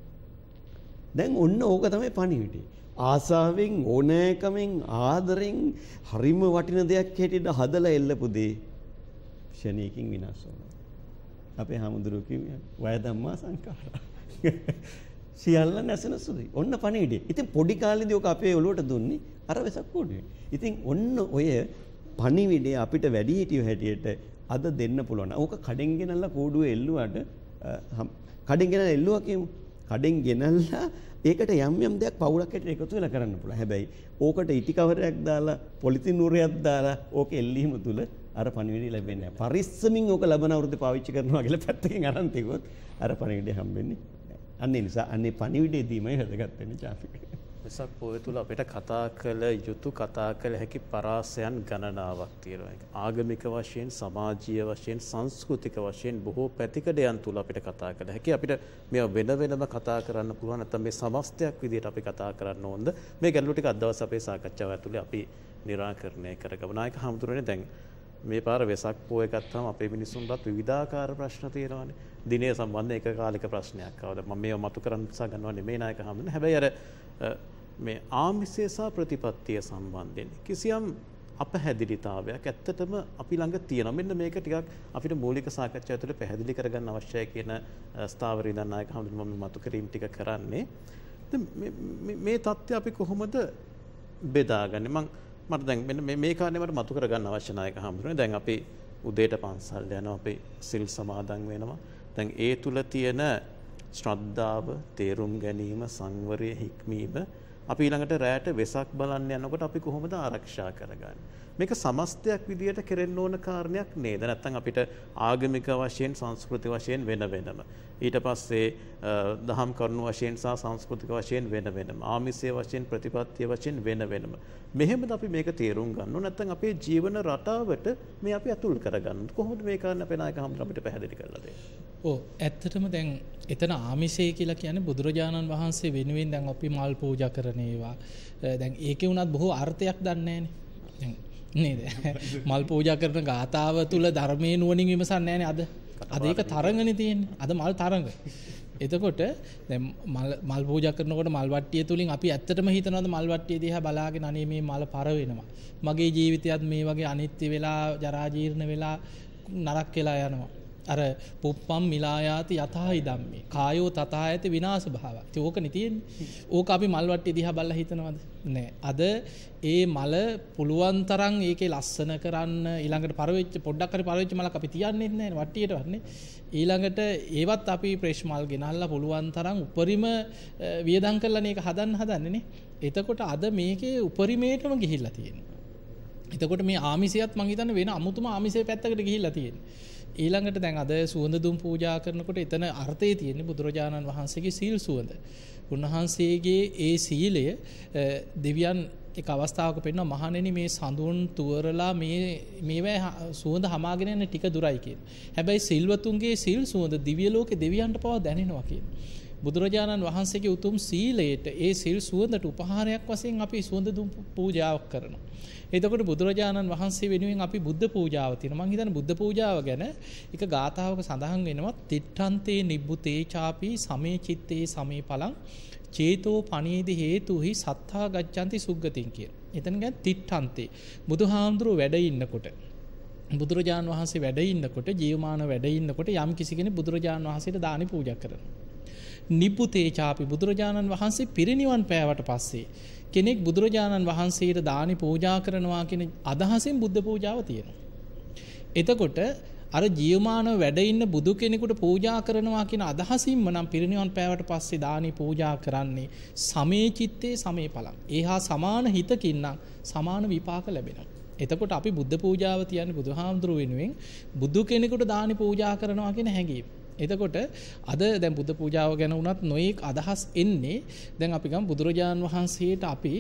S6: දැන් ඔන්න ඕක තමයි පණිවිඩය. ආසාවෙන්, ඕනෑකමෙන්, ආදරෙන් හරිම වටින දෙයක් හැටියට හදලා එල්ලපු දේ ක්ෂණයකින් විනාශ වෙනවා. අපේ හැමදෙරෝ කිව්වේ වය ධම්මා සංඛාරා. සියල්ල නැසෙන සුළුයි. ඔන්න පණිවිඩය. ඉතින් පොඩි කාලේදී ඔක අපේ ඔළුවට දුන්නේ අර වෙසක් කෝඩුවේ. ඉතින් ඔන්න ඔය පණිවිඩය අපිට වැඩි හිටියෝ හැටියට අද දෙන්න පුළුවන්. ඕක කඩෙන් ගෙනල්ලා කෝඩුවේ එල්ලුවාට කඩෙන් ගෙනල්ලා එල්ලුවා කියමු. කඩෙන් ගෙනල්ලා ඒකට යම් යම් දෙයක් පවුලක් හැටියට එකතු වෙලා කරන්න පුළුවන්. හැබැයි ඕකට ඉටි කවරයක් දාලා පොලිතින් නුරයක් දාලා ඕක එල්ලීම තුල අර පණිවිඩය ලැබෙන්නේ නැහැ. පරිස්සමින් ඕක ලබන අවුරුද්ද පාවිච්චි කරනවා කියලා පැත්තකින් අරන් තියුවොත් අර පණිවිඩය හම්බෙන්නේ. අන්න ඒ නිසා අන්නේ පණිවිඩය දීමයි වැදගත් වෙන්නේ චාපික.
S4: වෙසක් පොය තුල අපිට කතා කළ යුතු කතා කළ හැකි පරාසයන් ගණනාවක් තියෙනවා. ආගමික වශයෙන්, සමාජීය වශයෙන්, සංස්කෘතික වශයෙන් බොහෝ පැතිකඩයන් තුල අපිට කතා කළ හැකි. අපිට මේවා වෙන වෙනම කතා කරන්න පුළුවන්. නැත්නම් මේ සමස්තයක් විදිහට අපි කතා කරන්න ඕනද? මේ ගැටලු ටික අද දවස් අපේ සාකච්ඡාව ඇතුලේ අපි निराකරණය කරගමු. නායක හමුදුරනේ දැන් මේ පාර වෙසක් පොය ගත්තාම අපේ මිනිස්සුන්ටත් විවිධාකාර ප්‍රශ්න තියෙනවානේ. දිනය සම්බන්ධ එක කාලික ප්‍රශ්නයක් ආවද මම මේව මතු කරන්න උත්සාහ කරනවා නෙමෙයි නායක හමුදුරනේ. හැබැයි අර මේ ආමිෂය සහ ප්‍රතිපත්තිය සම්බන්ධයෙන් කිසියම් අපහැදිලිතාවයක් ඇත්තටම අපි ළඟ තියෙනවා. මෙන්න මේක ටිකක් අපිට මූලික සාකච්ඡාව තුළ පැහැදිලි කරගන්න අවශ්‍යයි කියන ස්ථාවරය ඉඳන් නායක හමුදුරනේ මම මතු කිරීම ටික කරන්නේ. මේ තත්ත්වය අපි කොහොමද බෙදාගන්නේ? මම මට දැන් මෙන්න මේ කාරණේ මට මතු කරගන්න අවශ්‍ය නායක හඳුනන්නේ. දැන් අපි උදේට පන්සල් යනවා, අපි සිල් සමාදන් වෙනවා. දැන් ඒ තුල තියෙන ශ්‍රද්ධාව, තේරුම් ගැනීම, සංවරය, හික්මීම අපි ඊළඟට රැයට වෙසක් බලන්න යනකොට අපි කොහොමද ආරක්ෂා කරගන්නේ? මේක සමස්තයක් විදියට කෙරෙන්න ඕන කාරණයක් නේද? නැත්නම් අපිට ආගමික වශයෙන්, සංස්කෘතික වශයෙන් වෙන වෙනම, ඊට පස්සේ දහම් කරුණු වශයෙන් සහ සංස්කෘතික වශයෙන් වෙන වෙනම, ආමිෂයේ වශයෙන්, ප්‍රතිපත්තිය වශයෙන් වෙන වෙනම. මෙහෙමද අපි මේක තේරුම් ගන්න ඕන? නැත්නම් අපේ ජීවන රටාවට මේ අපි අතුල් කරගන්න කොහොමද මේ කාරණා අපේ නායක හඳුන අපිට පැහැදිලි කරලා දෙන්නේ?
S5: ඔව්, ඇත්තටම දැන් එතන ආමිෂය කියලා කියන්නේ බුදුරජාණන් වහන්සේ වෙනුවෙන් දැන් අපි මල් පූජා කරන ඒවා. දැන් ඒකේ උනත් බොහෝ අර්ථයක් දන්නේ නැහැනේ. නේද? මල් පූජා කරන ගාතාව තුල ධර්මයේ නුවණින් විමසන්නේ නැහැනේ අද. අද ඒක තරංගනේ තියෙන්නේ. අද මල් තරංග. එතකොට දැන් මල් මල් පූජා කරනකොට මල් වට්ටිය තුලින් අපි ඇත්තටම හිතනවාද මල් වට්ටිය දිහා බලාගෙන අනේ මේ මල පර වෙනවා. මගේ ජීවිතයත් මේ වගේ අනිත්‍ය වෙලා, ජරා ජීර්ණ වෙලා, නරක වෙලා යනවා. අර පුප්පම් මිලායාති යතහයි ධම්මේ කායෝ තථායති විනාශ භාව. ඉතින් ඕකනේ තියෙන්නේ. ඕක අපි මල් වට්ටිය දිහා බලලා හිතනවද? නෑ. අද ඒ මල පුළුවන් තරම් ඒකේ ලස්සන කරන්න ඊළඟට පරවෙච්ච පොඩ්ඩක් හරි පරවෙච්ච මලක් අපි තියන්නේ නැහැ වට්ටියට වන්නේ. ඊළඟට ඒවත් අපි ප්‍රේෂ් මල් ගෙනල්ලා පුළුවන් තරම් උපරිම වියදම් කරලා මේක හදන්න හදන්නේ නේ. එතකොට අද මේකේ උපරිමයටම ගිහිල්ලා තියෙනවා. එතකොට මේ ආමිෂයත් මං හිතන්නේ වෙන අමුතුම ආමිෂයේ පැත්තකට ගිහිල්ලා තියෙන්නේ. ඊළඟට දැන් අද සුවඳ දුම් පූජා කරනකොට එතන අර්ථය තියෙන්නේ බුදුරජාණන් වහන්සේගේ සීල් සුවඳ. උන්වහන්සේගේ ඒ සීලය දෙවියන් එක අවස්ථාවක පෙන්වන මහණෙනි මේ සඳුන් තුවරලා මේ මේවා සුවඳ හමාගෙන යන ටික දුරයි කියන. හැබැයි සිල්වතුන්ගේ සීල් සුවඳ දිව්‍ය ලෝකේ දෙවියන්ට පවා දැනෙනවා කියන. බුදුරජාණන් වහන්සේගේ උතුම් සීලයට ඒ සිල් සුවඳට උපහාරයක් වශයෙන් අපි සුවඳ දුම් පූජාවක් කරනවා. එතකොට බුදුරජාණන් වහන්සේ වෙනුවෙන් අපි බුද්ධ පූජාව තියෙනවා. මම හිතන්නේ බුද්ධ පූජාව ගැන එක ගාථාවක සඳහන් වෙනවා තිට්ඨන්තේ නිබ්බුතේ චාපි සමේ චිත්තේ සමේ පලං චේතෝ පනීදි හේතුහි සත්තා ගච්ඡanti සුග්ගතින් කියන. එතන කියන්නේ තිට්ඨන්තේ බුදුහාමුදුරුවෝ වැඩ ඉන්නකොට බුදුරජාණන් වහන්සේ වැඩ ඉන්නකොට ජීවමාන වැඩ ඉන්නකොට යම් කිසි කෙනෙක් බුදුරජාණන් වහන්සේට දානි පූජා කරනවා. නිබ්බුතේ චාපි බුදුරජාණන් වහන්සේ පිරිනිවන් පෑවට පස්සේ කෙනෙක් බුදුරජාණන් වහන්සේට දානි පූජා කරනවා කියන අදහසින් බුද්ධ පූජාව තියෙනවා. එතකොට අර ජීවමානව වැඩ ඉන්න බුදු කෙනෙකුට පූජා කරනවා කියන අදහසින්ම නම් පිරිනිවන් පෑවට පස්සේ දානි පූජා කරන්නේ සමේ චිත්තේ සමේ පලං. ඒහා සමාන හිතකින් නම් සමාන විපාක ලැබෙනවා. එතකොට අපි බුද්ධ පූජාව තියන්නේ බුදුහාමුදුරුව වෙනුවෙන් බුදු කෙනෙකුට දානි පූජා කරනවා කියන හැඟීම. එතකොට අද දැන් බුද්ධ පූජාව ගැන වුණත් නොයෙක් අදහස් එන්නේ. දැන් අපි ගමු බුදුරජාණන් වහන්සේට අපි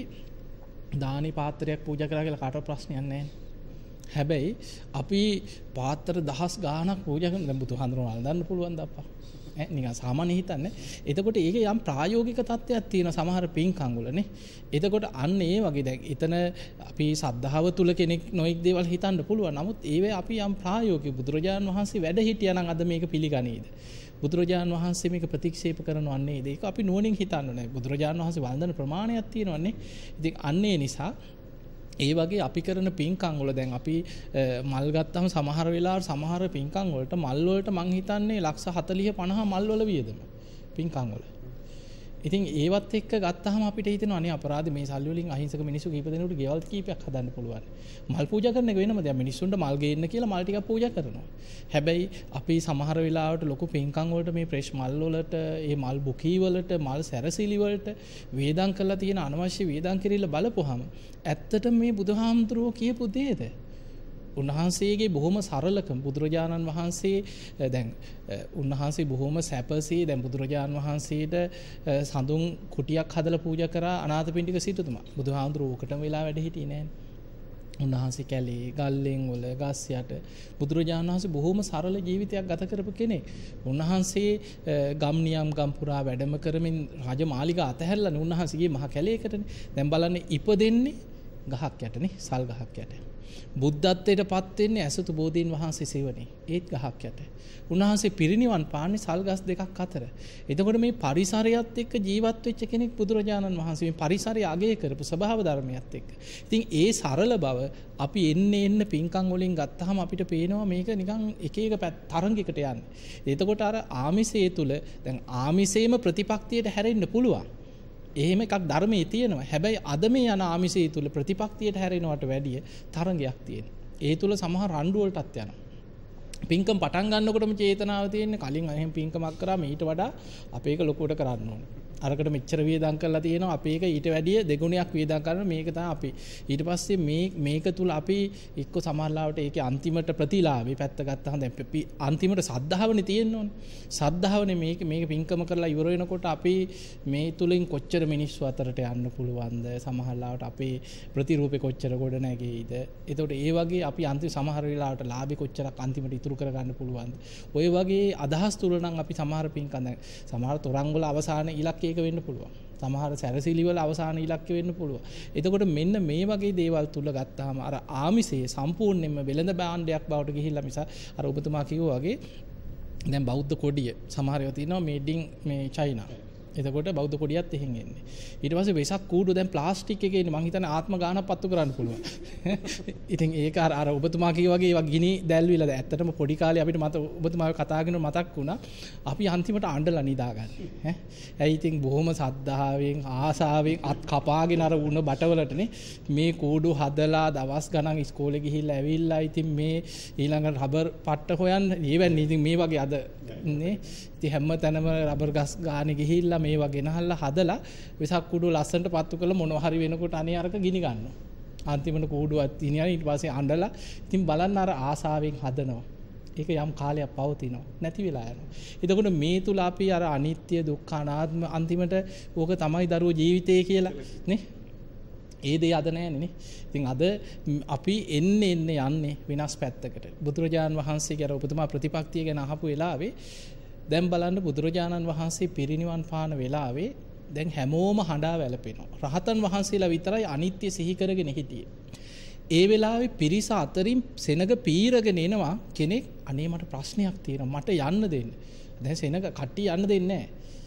S5: දානි පාත්‍රයක් පූජා කරා කියලා කාටවත් ප්‍රශ්නයක් නැහැ. හැබැයි අපි පාත්‍ර දහස් ගාණක් පූජා කරන දැන් බුදුහාමුදුරුවෝ වළඳන්න පුළුවන් ද අප්පා? ඈ නිකන් සාමාන්‍ය හිතන්නේ. එතකොට ඒකේ යම් ප්‍රායෝගික තත්ත්වයක් තියෙනවා සමහර පින්කම් වලනේ. එතකොට අන්න ඒ වගේ දැන් එතන අපි සද්ධාව තුල කෙනෙක් නොඑක් දේවල් හිතන්න පුළුවන්. නමුත් ඒවේ අපි යම් ප්‍රායෝගික බුදුරජාණන් වහන්සේ වැඩ හිටියා නම් අද මේක පිළිගනීද? බුදුරජාණන් වහන්සේ මේක ප්‍රතික්ෂේප කරනව නේද? ඒක අපි නුවණින් හිතන්න ඕනේ. බුදුරජාණන් වහන්සේ වළඳන ප්‍රමාණයක් තියෙනවනේ. ඉතින් අන්න ඒ නිසා ඒ වගේ අපි කරන පින්කම් වල දැන් අපි මල් ගත්තම සමහර වෙලාවට සමහර පින්කම් වලට මල් වලට මං හිතන්නේ ලක්ෂ හතළිහ පනහ මල් වල වියදම පින්කම් වල. ඉතින් ඒවත් එක්ක ගත්තාම අපිට හිතෙනවා අනේ අපරාධ මේ සල්ලි වලින් අහිංසක මිනිස්සු කීප දෙනෙකුට ගෙවල් කීපයක් හදන්න පුළුවන්. මල් පූජා කරන එක වෙනම දෙයක්. මිනිස්සුන්ට මල් ගේන්න කියලා මල් ටිකක් පූජා කරනවා. හැබැයි අපි සමහර වෙලාවට ලොකු පින්කම් වලට මේ ප්‍රෙෂ් මල් වලට, මේ මල් බුකී වලට, මල් සැරසිලි වලට වේදම් කරලා තියෙන අනවශ්‍ය වේදම් කිරිල්ල බලපුවාම ඇත්තටම මේ බුදුහාමුදුරුවෝ කියපු දේද? උන්වහන්සේගේ බොහොම සරලකම බුදුරජාණන් වහන්සේ දැන් උන්වහන්සේ බොහොම සැපසේ දැන් බුදුරජාණන් වහන්සේට සඳුන් කුටියක් හදලා පූජා කරා අනාථපිණ්ඩික සිටුතුමා. බුදුහාමුදුරුවෝ ඔකටම වෙලා වැඩ හිටියේ නෑනේ. උන්වහන්සේ කැලේ ගල්ලෙන් වල ගස් යට බුදුරජාණන් වහන්සේ බොහොම සරල ජීවිතයක් ගත කරපු කෙනෙක්. උන්වහන්සේ ගම් නියම් ගම් පුරා වැඩම කරමින් රාජමාලිගා අතහැරලානේ උන්වහන්සේ ගියේ මහ කැලේකටනේ. දැන් බලන්න ඉපදෙන්නේ ගහක් යටනේ, සල් ගහක් යට. බුද්ධත්වයට පත් වෙන්නේ ඇසතු බෝධීන් වහන්සේ සෙවණේ. ඒත් ගහක් යට. උන්වහන්සේ පිරිනිවන් පාන්නේ සල් ගස් දෙකක් අතර. එතකොට මේ පරිසරයත් එක්ක ජීවත් වෙච්ච කෙනෙක් බුදුරජාණන් වහන්සේ. මේ පරිසරය අගය කරපු ස්වභාව ධර්මයත් එක්ක. ඉතින් ඒ සරල බව අපි එන්න එන්න පින්කම් වලින් ගත්තාම අපිට පේනවා මේක නිකන් එක එක තරංගයකට යන්නේ. එතකොට අර ආමිසයේ තුල දැන් ආමිසේම ප්‍රතිපක්තියට හැරෙන්න පුළුවන්. එහෙම එකක් ධර්මයේ තියෙනවා. හැබැයි අද මේ යන ආමිෂය තුල ප්‍රතිපක්තියට හැරෙනවට වැඩිය තරංගයක් තියෙනවා. ඒ තුල සමහර රණ්ඩු වලටත් යනවා. පින්කම් පටන් ගන්නකොටම චේතනාව තියෙන්නේ කලින් එහෙම පින්කමක් කරාම ඊට වඩා අපේක ලොකුවට කරන්න ඕනේ. අරකට මෙච්චර වියදම් කරලා තියෙනවා අපේක ඊට වැඩිය දෙගුණයක් වියදම් කරන මේක තමයි අපි. ඊට පස්සේ මේ මේක තුල අපි එක්ක සමාල්ලාවට ඒකේ අන්තිමට ප්‍රතිලාභේ පැත්ත ගත්තාම දැන් අපි අන්තිමට සද්ධාවනේ තියෙන්න ඕනේ. සද්ධාවනේ මේක මේක පින්කම කරලා ඉවර වෙනකොට අපි මේ තුලින් කොච්චර මිනිස්සු අතරට යන්න පුළුවන්ද? සමහරලාවට අපේ ප්‍රතිරූපේ කොච්චර ගොඩ නැගෙයිද? එතකොට ඒ වගේ අපි අන්තිම සමහර වෙලාවට ලාභේ කොච්චරක් අන්තිමට ඉතුරු කරගන්න පුළුවන්ද? ඔය වගේ අදහස් තුල නම් අපි සමහර පින්කම් දැන් සමහර තරංග වල අවසාන ඉලක්කය ඒක වෙන්න පුළුවන්. සමහර සැරසිලි වල අවසාන ඉලක්ක වෙන්න පුළුවන්. එතකොට මෙන්න මේ වගේ දේවල් තුල ගත්තාම අර ආමිෂයේ සම්පූර්ණයෙන්ම වෙළඳ භාණ්ඩයක් බවට ගිහිල්ලා මිස අර ඔබතුමා කිව්වා වගේ දැන් බෞද්ධ කොඩිය සමහර ඒවා තියෙනවා මේඩ් ඉන් මේ චයිනා. එතකොට බෞද්ධ කොඩියත් එහෙන් එන්නේ. ඊට පස්සේ වෙසක් කූඩු දැන් ප්ලාස්ටික් එකේ ඉන්නේ මං හිතන්නේ ආත්ම ගානක් පත්තු කරන්න පුළුවන්. ඉතින් ඒක අර අර ඔබතුමා කිව්වා වගේ ඒවා ගිනි දැල්විලා දැන් ඇත්තටම පොඩි කාලේ අපිට මත ඔබතුමාව කතා කරන මතක් වුණා. අපි අන්තිමට අඬලා නිදාගන්නේ. ඈ. ඇයි ඉතින් බොහොම සද්ධාවෙන් ආසාවෙන් අත් කපාගෙන අර උණ බටවලටනේ මේ කූඩු හදලා දවස් ගණන් ඉස්කෝලේ ගිහිල්ලා ඇවිල්ලා ඉතින් මේ ඊළඟ රබර් පට්ට හොයන්න ඊවැන්නේ ඉතින් මේ වගේ අද නේ ඉතින් හැම තැනම රබර් ගස් ගානේ ගිහිල්ලා මේවා ගෙනහල්ලා හදලා වෙසක් කුඩු ලස්සනට පත්තු කරලා මොනවා හරි වෙනකොට අනේ අරක ගිනි ගන්නවා. අන්තිමට කූඩුවක් තියනවා ඊට පස්සේ අඬලා ඉතින් බලන්න අර ආසාවෙන් හදනවා. ඒක යම් කාලයක් පවතිනවා නැති වෙලා යනවා. එතකොට මේ තුල අපි අර අනිත්‍ය දුක්ඛ අනාත්ම අන්තිමට ඕක තමයි දරුවෝ ජීවිතේ කියලා නේ. ඒ දේ අද නැහැනේ නේ. ඉතින් අද අපි එන්නේ එන්නේ යන්නේ වෙනස් පැත්තකට. බුදුරජාන් වහන්සේගේ අර උපතම ප්‍රතිපක්තිය ගැන අහපු වෙලාවේ දැන් බලන්න බුදුරජාණන් වහන්සේ පිරිනිවන් පාන වෙලාවේ දැන් හැමෝම හඬා වැළපෙනවා. රහතන් වහන්සේලා විතරයි අනිත්‍ය සිහි කරගෙන හිටියේ. ඒ වෙලාවේ පිරිස අතරින් සෙනග පීරගෙන එනවා කෙනෙක් අනේ මට ප්‍රශ්නයක් තියෙනවා මට යන්න දෙන්න. දැන් සෙනග කට්ටිය යන්න දෙන්නේ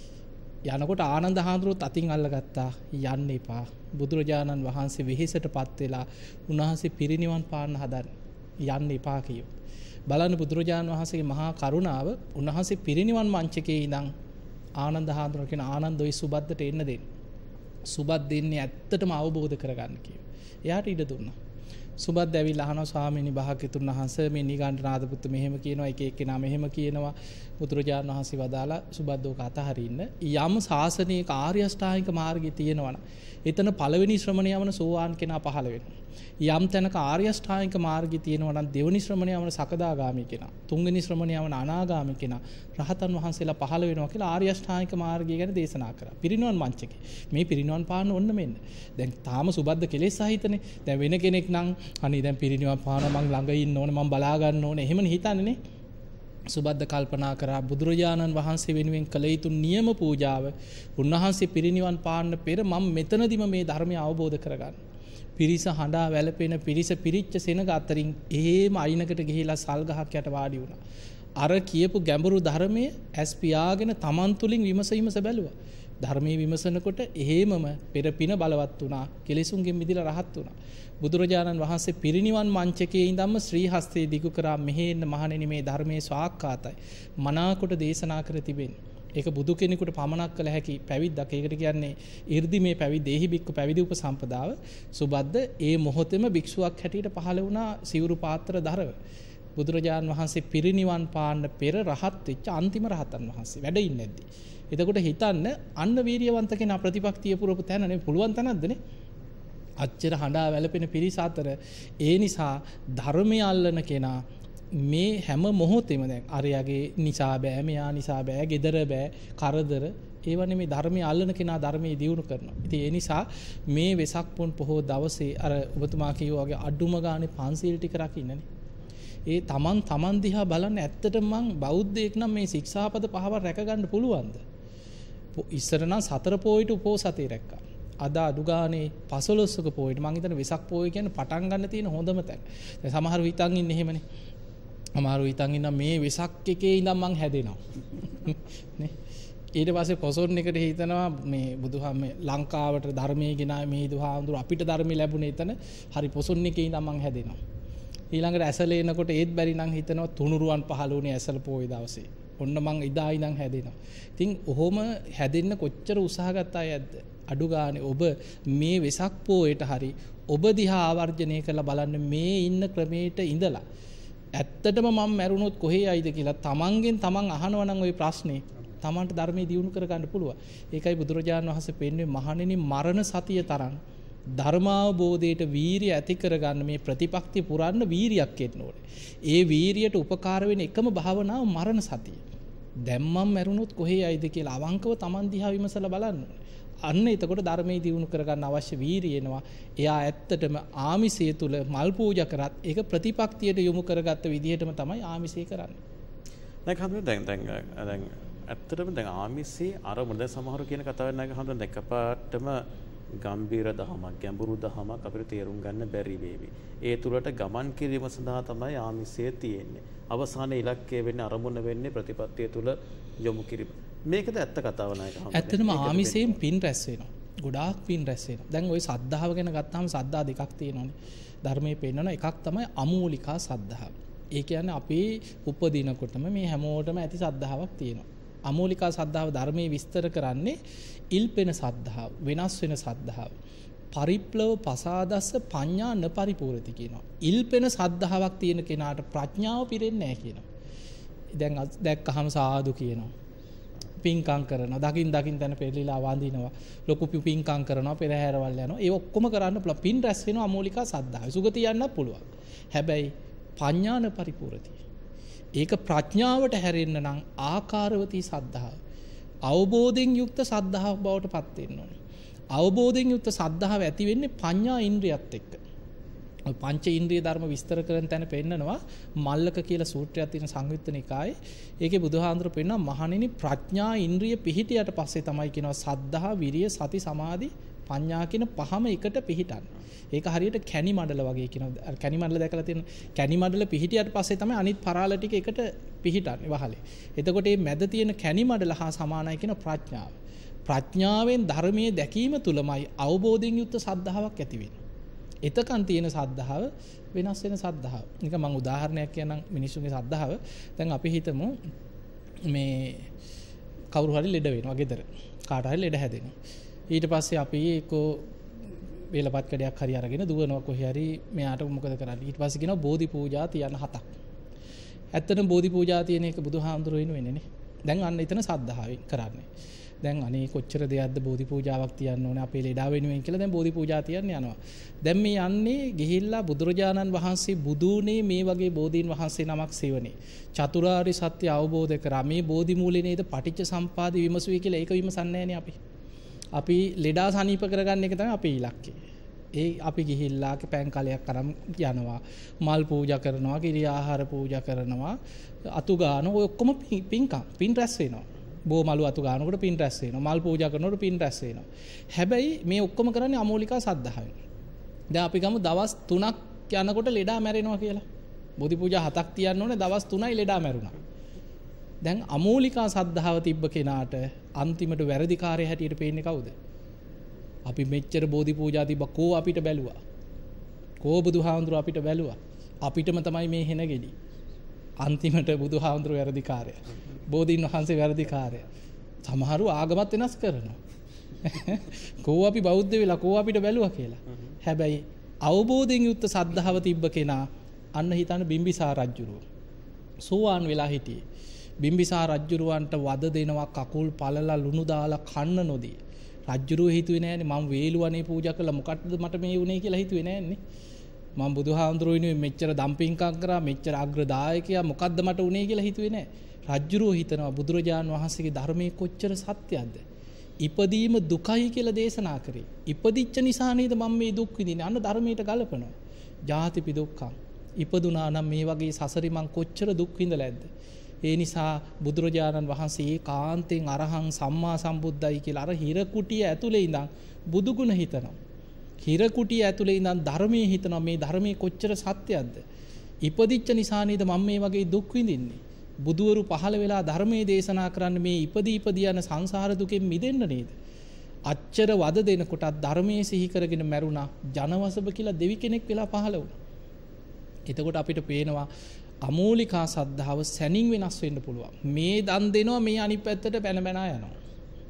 S5: නැහැ. යනකොට ආනන්ද හාමුදුරුවෝත් අතින් අල්ලගත්තා යන්න එපා. බුදුරජාණන් වහන්සේ වෙහෙසටපත් වෙලා උන්වහන්සේ පිරිනිවන් පාන්න හදන යන්න එපා කියෝ. බලන්න බුදුරජාණන් වහන්සේගේ මහා කරුණාව උන්වහන්සේ පිරිනිවන් මංචකේ ඉඳන් ආනන්ද හාමුදුරුවෝ කියන ආනන්ද ඔය සුබද්දට එන්න දෙන්න. සුබද්ද දෙන්නේ ඇත්තටම අවබෝධ කරගන්න කියෝ. එයාට ඉඩ දුන්නා. සුබද්ද ඇවිල්ලා අහනවා ස්වාමීනි භාග්‍යතුන් වහන්සේ මේ නිගණ්ඨනාථ පුත් මෙහෙම කියනවා එක එක්කෙනා මෙහෙම කියනවා බුදුරජාණන් වහන්සේ වදාලා සුබද්දෝක අතහරින්න යම් ශාසනයක ආර්ය අෂ්ටාංගික මාර්ගය තියෙනවා නම් එතන පළවෙනි ශ්‍රමණය යවන සෝවාන් කෙනා පහළ වෙනවා. යම් තැනක ආර්ය අෂ්ටාංගික මාර්ගය තියෙනවා නම් දෙවෙනි ශ්‍රමණය යවන සකදාගාමී කෙනා, තුන්වෙනි ශ්‍රමණය යවන අනාගාමී කෙනා, රහතන් වහන්සේලා පහළ වෙනවා කියලා ආර්ය අෂ්ටාංගික මාර්ගය ගැන දේශනා කරා. පිරිනිවන් මංචකේ. මේ පිරිනිවන් පාන්න ඕන්න මෙන්න. දැන් තාම සුබද්ද කෙලෙස් සහිතනේ. දැන් වෙන කෙනෙක් නම් අනේ දැන් පිරිනිවන් පානවා මං ළඟ ඉන්න ඕනේ මං බලා ගන්න ඕනේ එහෙමනේ හිතන්නේ නේ. සුබද්ද කල්පනා කරා බුදුරජාණන් වහන්සේ වෙනුවෙන් කළ යුතු නියම පූජාව උන්වහන්සේ පිරිනිවන් පාන්න පෙර මම මෙතනදිම මේ ධර්මය අවබෝධ කරගන්න. පිරිස හඬා වැළපෙන පිරිස පිරිච්ච සෙනග අතරින් එහෙම අයිනකට ගිහිලා සල් ගහක් යට වාඩි වුණා. අර කියපු ගැඹුරු ධර්මයේ ඇස් පියාගෙන තමන් තුලින් විමස විමස බැලුවා. ධර්මයේ විමසනකොට එහෙමම පෙර පින බලවත් වුණා. කෙලෙසුන්ගෙන් මිදලා රහත් වුණා. බුදුරජාණන් වහන්සේ පිරිනිවන් මංචකයේ ඉඳන්ම ශ්‍රී හස්තේ දිගු කරා මෙහෙන්න මහණෙනි මේ ධර්මයේ ස්වාක්කාතයි. මනාකොට දේශනා කර තිබෙන්නේ. ඒක බුදු කෙනෙකුට පමණක් කළ හැකි පැවිද්දක්. ඒකට කියන්නේ 이르දි මේ පැවිදේහි බික්කු පැවිදි උපසම්පදාව. සුබද්ද ඒ මොහොතේම භික්ෂුවක් හැටියට පහළ වුණා සිවුරු පාත්‍ර දරව. බුදුරජාණන් වහන්සේ පිරිනිවන් පාන්න පෙර රහත් වෙච්ච අන්තිම රහතන් වහන්සේ වැඩ ඉන්නේ නැද්දි. එතකොට හිතන්න අන්න වීරියවන්ත කෙනා ප්‍රතිපක්තිය පුරපු තැනනේ පුළුවන් තැනක්දනේ. අච්චර හඬා වැළපෙන පිරිස අතර ඒ නිසා ධර්මය අල්ලන කෙනා මේ හැම මොහොතෙම දැන් අරයාගේ නිසා බෑ මෙයා නිසා බෑ gedara බෑ කරදර ඒවනේ මේ ධර්මයේ අල්ලන කෙනා ධර්මයේ දියුණු කරනවා. ඉතින් ඒ නිසා මේ වෙසක් පොන් පොහොව දවසේ අර ඔබතුමා කිව්වා වගේ අඩුම ගානේ පන්සිල් ටික රකින්නනේ. ඒ තමන් තමන් දිහා බලන්න ඇත්තටම මං බෞද්ධයෙක් නම් මේ ශික්ෂාපද පහව රැක ගන්න පුළුවන්ද? ඉස්සර නම් සතර පොයිට උපෝසතේ රැක්කා. අද අඩු ගානේ පසළොස්වක පොයිට මං හිතන්නේ වෙසක් පොය කියන්නේ පටන් ගන්න තියෙන හොඳම තැන. දැන් සමහර විතන් ඉන්නේ එහෙමනේ. අමාරු හිතන් ඉන්න මේ වෙසක් එකේ ඉඳන් මං හැදෙනවා නේ. ඊට පස්සේ පොසොන් එකට හිතනවා මේ බුදුහාම ලංකාවට ධර්මයේ ගෙනාවේ මේ බුදුහාමුදුර අපිට ධර්මය ලැබුණේ එතන හරි පොසොන් එකේ ඉඳන් මං හැදෙනවා. ඊළඟට ඇසල එනකොට ඒත් බැරි නම් හිතනවා තුනුරුවන් පහළ වුණේ ඇසල පොයේ දවසේ. ඔන්න මං ඉදා ඉඳන් හැදෙනවා. ඉතින් ඔහොම හැදෙන්න කොච්චර උත්සාහ ගත්ත අයද? අඩු ගානේ ඔබ මේ වෙසක් පෝයට හරි ඔබ දිහා ආවර්ජනය කරලා බලන්න මේ ඉන්න ක්‍රමයට ඉඳලා ඇත්තටම මම මැරුණොත් කොහේ යයිද කියලා තමන්ගෙන් තමන් අහනවා නම් ওই ප්‍රශ්නේ තමන්ට ධර්මයේ දියුණු කරගන්න පුළුවන්. ඒකයි බුදුරජාණන් වහන්සේ පෙන්වන්නේ මහණෙනි මරණ සතිය තරම් ධර්මාවබෝධයට වීරිය ඇති කරගන්න මේ ප්‍රතිපක්තිය පුරන්න වීරියක් එන්න ඕනේ. ඒ වීරියට උපකාර වෙන එකම භාවනාව මරණ සතිය. දැන් මම මැරුණොත් කොහේ යයිද කියලා අවංකව තමන් දිහා විමසලා බලන්න ඕනේ. අන්න එතකොට ධර්මයේ දියුණු කරගන්න අවශ්‍ය වීරිය එනවා. එයා ඇත්තටම ආමිසය තුල මල් පූජා කරත් ඒක ප්‍රතිපක්තියට යොමු කරගත්ත විදිහටම තමයි ආමිසය කරන්නේ.
S4: දැන් හඳුන දැන් දැන් දැන් ඇත්තටම දැන් ආමිසී අරමුණ දැන් සමහරු කියන කතාවෙන් නැග හඳුන දැන් එකපාරටම ගම්බීර දහමක් ගැඹුරු දහමක් අපිට තේරුම් ගන්න බැරි වේවි. ඒ තුලට ගමන් කිරීම සඳහා තමයි ආමිසය තියෙන්නේ. අවසානයේ ඉලක්කය වෙන්නේ අරමුණ වෙන්නේ ප්‍රතිපත්තිය තුල යොමු කිරීම. මේකද ඇත්ත කතාව නේද?
S5: ඇත්තටම ආමිසයෙන් පින් රැස් වෙනවා. ගොඩාක් පින් රැස් වෙනවා. දැන් ওই සද්ධාව ගැන ගත්තාම සද්ධා දෙකක් තියෙනවානේ. ධර්මයේ පෙන්නන එකක් තමයි අමූලිකා සද්ධාව. ඒ කියන්නේ අපේ උපදිනකොටම මේ හැමෝටම ඇති සද්ධාාවක් තියෙනවා. අමූලිකා සද්ධාව ධර්මයේ විස්තර කරන්නේ ඉල්පෙන සද්ධාව, වෙනස් වෙන සද්ධාව. පරිප්ලව පසාදස්ස පඤ්ඤා න පරිපූර්ණති කියනවා. ඉල්පෙන සද්ධාාවක් තියෙන කෙනාට ප්‍රඥාව පිරෙන්නේ නැහැ කියනවා. දැන් දැක්කහම සාදු කියනවා. පින්කම් කරනවා. දකින් දකින් තැන පෙරලිලා වඳිනවා. ලොකු පින්කම් කරනවා, පෙරහැරවල් යනවා. ඒ ඔක්කොම කරන්න පුළුවන්. පින් රැස් වෙනවා අමූලිකා සද්ධාව. සුගතිය යන්නත් පුළුවන්. හැබැයි පඤ්ඤාන පරිපූර්ණති. ඒක ප්‍රඥාවට හැරෙන්න නම් ආකාරවතී සද්ධාව. අවබෝධයෙන් යුක්ත සද්ධාව බවට පත් වෙන්න ඕනේ. අවබෝධයෙන් යුක්ත සද්ධාව ඇති වෙන්නේ පඤ්ඤා ඉන්ද්‍රියත් එක්ක. ඔය පංච ඉන්ද්‍රිය ධර්ම විස්තර කරන තැන පෙන්නනවා මල්ලක කියලා සූත්‍රයක් තියෙන සංයුත්ත නිකායේ. ඒකේ බුදුහාඳුර පෙන්නනවා මහණෙනි ප්‍රඥා ඉන්ද්‍රිය පිහිටියට පස්සේ තමයි කියනවා සද්ධා, විරිය, සති, සමාධි, පඤ්ඤා කියන පහම එකට පිහිටන්නේ. ඒක හරියට කැණි මඩල වගේ කියනවා. කැණි මඩල දැකලා තියෙන කැණි මඩල පිහිටියට පස්සේ තමයි අනිත් පරාල ටික එකට පිහිටන්නේ වහලේ. එතකොට මේ මැද තියෙන කැණි මඩල හා සමානයි කියන ප්‍රඥාව. ප්‍රඥාවෙන් ධර්මයේ දැකීම තුලමයි අවබෝධයෙන් යුක්ත සද්ධාාවක් ඇති වෙන්නේ. එතකන් තියෙන සද්ධාව වෙනස් වෙන සද්ධාව. නිකන් මම උදාහරණයක් කියන්නම් මිනිස්සුන්ගේ සද්ධාව. දැන් අපි හිතමු මේ කවුරු හරි ලෙඩ වෙනවා ගෙදර. කාට හරි ලෙඩ හැදෙනවා. ඊට පස්සේ අපි ඒකෝ වේලපත් කඩයක් හරි අරගෙන දුවනවා කොහේ හරි මෙයාට මොකද කරන්නේ? ඊට පස්සේ කියනවා බෝධි පූජා තියන්න හතක්. ඇත්තටම බෝධි පූජා තියෙන එක බුදුහාමුදුරුවෝ වෙනුවෙන්නේ නේ. දැන් අන්න එතන සද්ධාවෙන් කරන්නේ. දැන් අනේ කොච්චර දෙයක්ද බෝධි පූජාවක් තියන්න ඕනේ අපේ ලෙඩා වෙනුවෙන් කියලා දැන් බෝධි පූජා තියන්න යනවා. දැන් මේ යන්නේ ගිහිල්ලා බුදුරජාණන් වහන්සේ බුදුනේ මේ වගේ බෝධීන් වහන්සේ නමක් සෙවනේ. චතුරාර්ය සත්‍ය අවබෝධ කරා මේ බෝධි මූලේ නේද පටිච්ච සම්පාදේ විමසුවේ කියලා ඒක විමසන්නේ නැහනේ අපි. අපි ලෙඩා සනීප කරගන්න එක තමයි අපේ ඉලක්කය. ඒ අපි ගිහිල්ලා පෑන් කලයක් අරන් යනවා. මල් පූජා කරනවා, කිරි ආහාර පූජා කරනවා, අතු ගාන ඔය ඔක්කොම පින්කම් පින් රැස් වෙනවා. බෝ මලු අතු ගානකොට පින් රැස් වෙනවා. මල් පූජා කරනකොට පින් රැස් වෙනවා. හැබැයි මේ ඔක්කොම කරන්නේ අමෝලිකා සද්ධාවෙන්. දැන් අපි ගමු දවස් තුනක් යනකොට ලෙඩා මැරෙනවා කියලා. බෝධි පූජා හතක් තියන්න ඕනේ දවස් තුනයි ලෙඩා මැරුණා. දැන් අමෝලිකා සද්ධාව තිබ්බ කෙනාට අන්තිමට වැරදිකාරය හැටියට පේන්නේ කවුද? අපි මෙච්චර බෝධි පූජා තිබ්බ කෝ අපිට බැලුවා. කෝ බුදුහාඳුර අපිට බැලුවා. අපිටම තමයි මේ හෙන ගෙඩි. අන්තිමට බුදුහාඳුර වැරදිකාරය. බෝධීන් වහන්සේ වැරදිකාරය. සමහරු ආගමත් වෙනස් කරනවා. කෝ අපි බෞද්ධ වෙලා කෝ අපිට බැලුවා කියලා. හැබැයි අවබෝධයෙන් යුක්ත සද්ධාව තිබ්බ කෙනා අන්න හිතන්න බිම්බිසාර රජුරුව. සෝවාන් වෙලා හිටියේ. බිම්බිසාර රජුරුවන්ට වද දෙනවා කකුල් පළලා ලුණු දාලා කන්න නොදී. රජුරුව හිතුවේ නෑනේ මම වේලුවනේ පූජා කළා මොකටද මට මේ වුනේ කියලා හිතුවේ නෑනේ. මම බුදුහාමුදුරුවෝ ඉන්නේ මෙච්චර දම්පින්කම් කරා මෙච්චර අග්‍රදායකයා මොකද්ද මට උනේ කියලා හිතුවේ නෑ. රජුරුව හිතනවා බුදුරජාන් වහන්සේගේ ධර්මයේ කොච්චර සත්‍යයක්ද. ඉපදීම දුකයි කියලා දේශනා කරේ. ඉපදිච්ච නිසා නේද මම මේ දුක් විඳින්නේ. අන්න ධර්මයට ගලපනවා. ජාතිපි දුක්ඛං. ඉපදුනා නම් මේ වගේ සසරි මං කොච්චර දුක් විඳලා ඇද්ද. ඒ නිසා බුදුරජාණන් වහන්සේ ඒකාන්තයෙන් අරහං සම්මා සම්බුද්දයි කියලා අර හිර කුටිය ඇතුලේ ඉඳන් බුදු ගුණ හිතනවා. හිර කුටිය ඇතුලේ ඉඳන් ධර්මයේ හිතනවා මේ ධර්මයේ කොච්චර සත්‍යයක්ද. ඉපදිච්ච නිසා නේද මම මේ වගේ දුක් විඳින්නේ. බුදුවරු පහළ වෙලා ධර්මයේ දේශනා කරන්න මේ ඉපදී ඉපදී යන සංසාර දුකෙන් මිදෙන්න නේද. අච්චර වද දෙනකොටත් ධර්මයේ සිහි කරගෙන මැරුණා. ජනවසබ කියලා දෙවි කෙනෙක් වෙලා පහළ වුණා. එතකොට අපිට පේනවා අමූලිකා සද්ධාව සැනින් වෙනස් වෙන්න පුළුවන්. මේ දන් දෙනවා මේ අනිත් පැත්තට බැන බැන යනවා.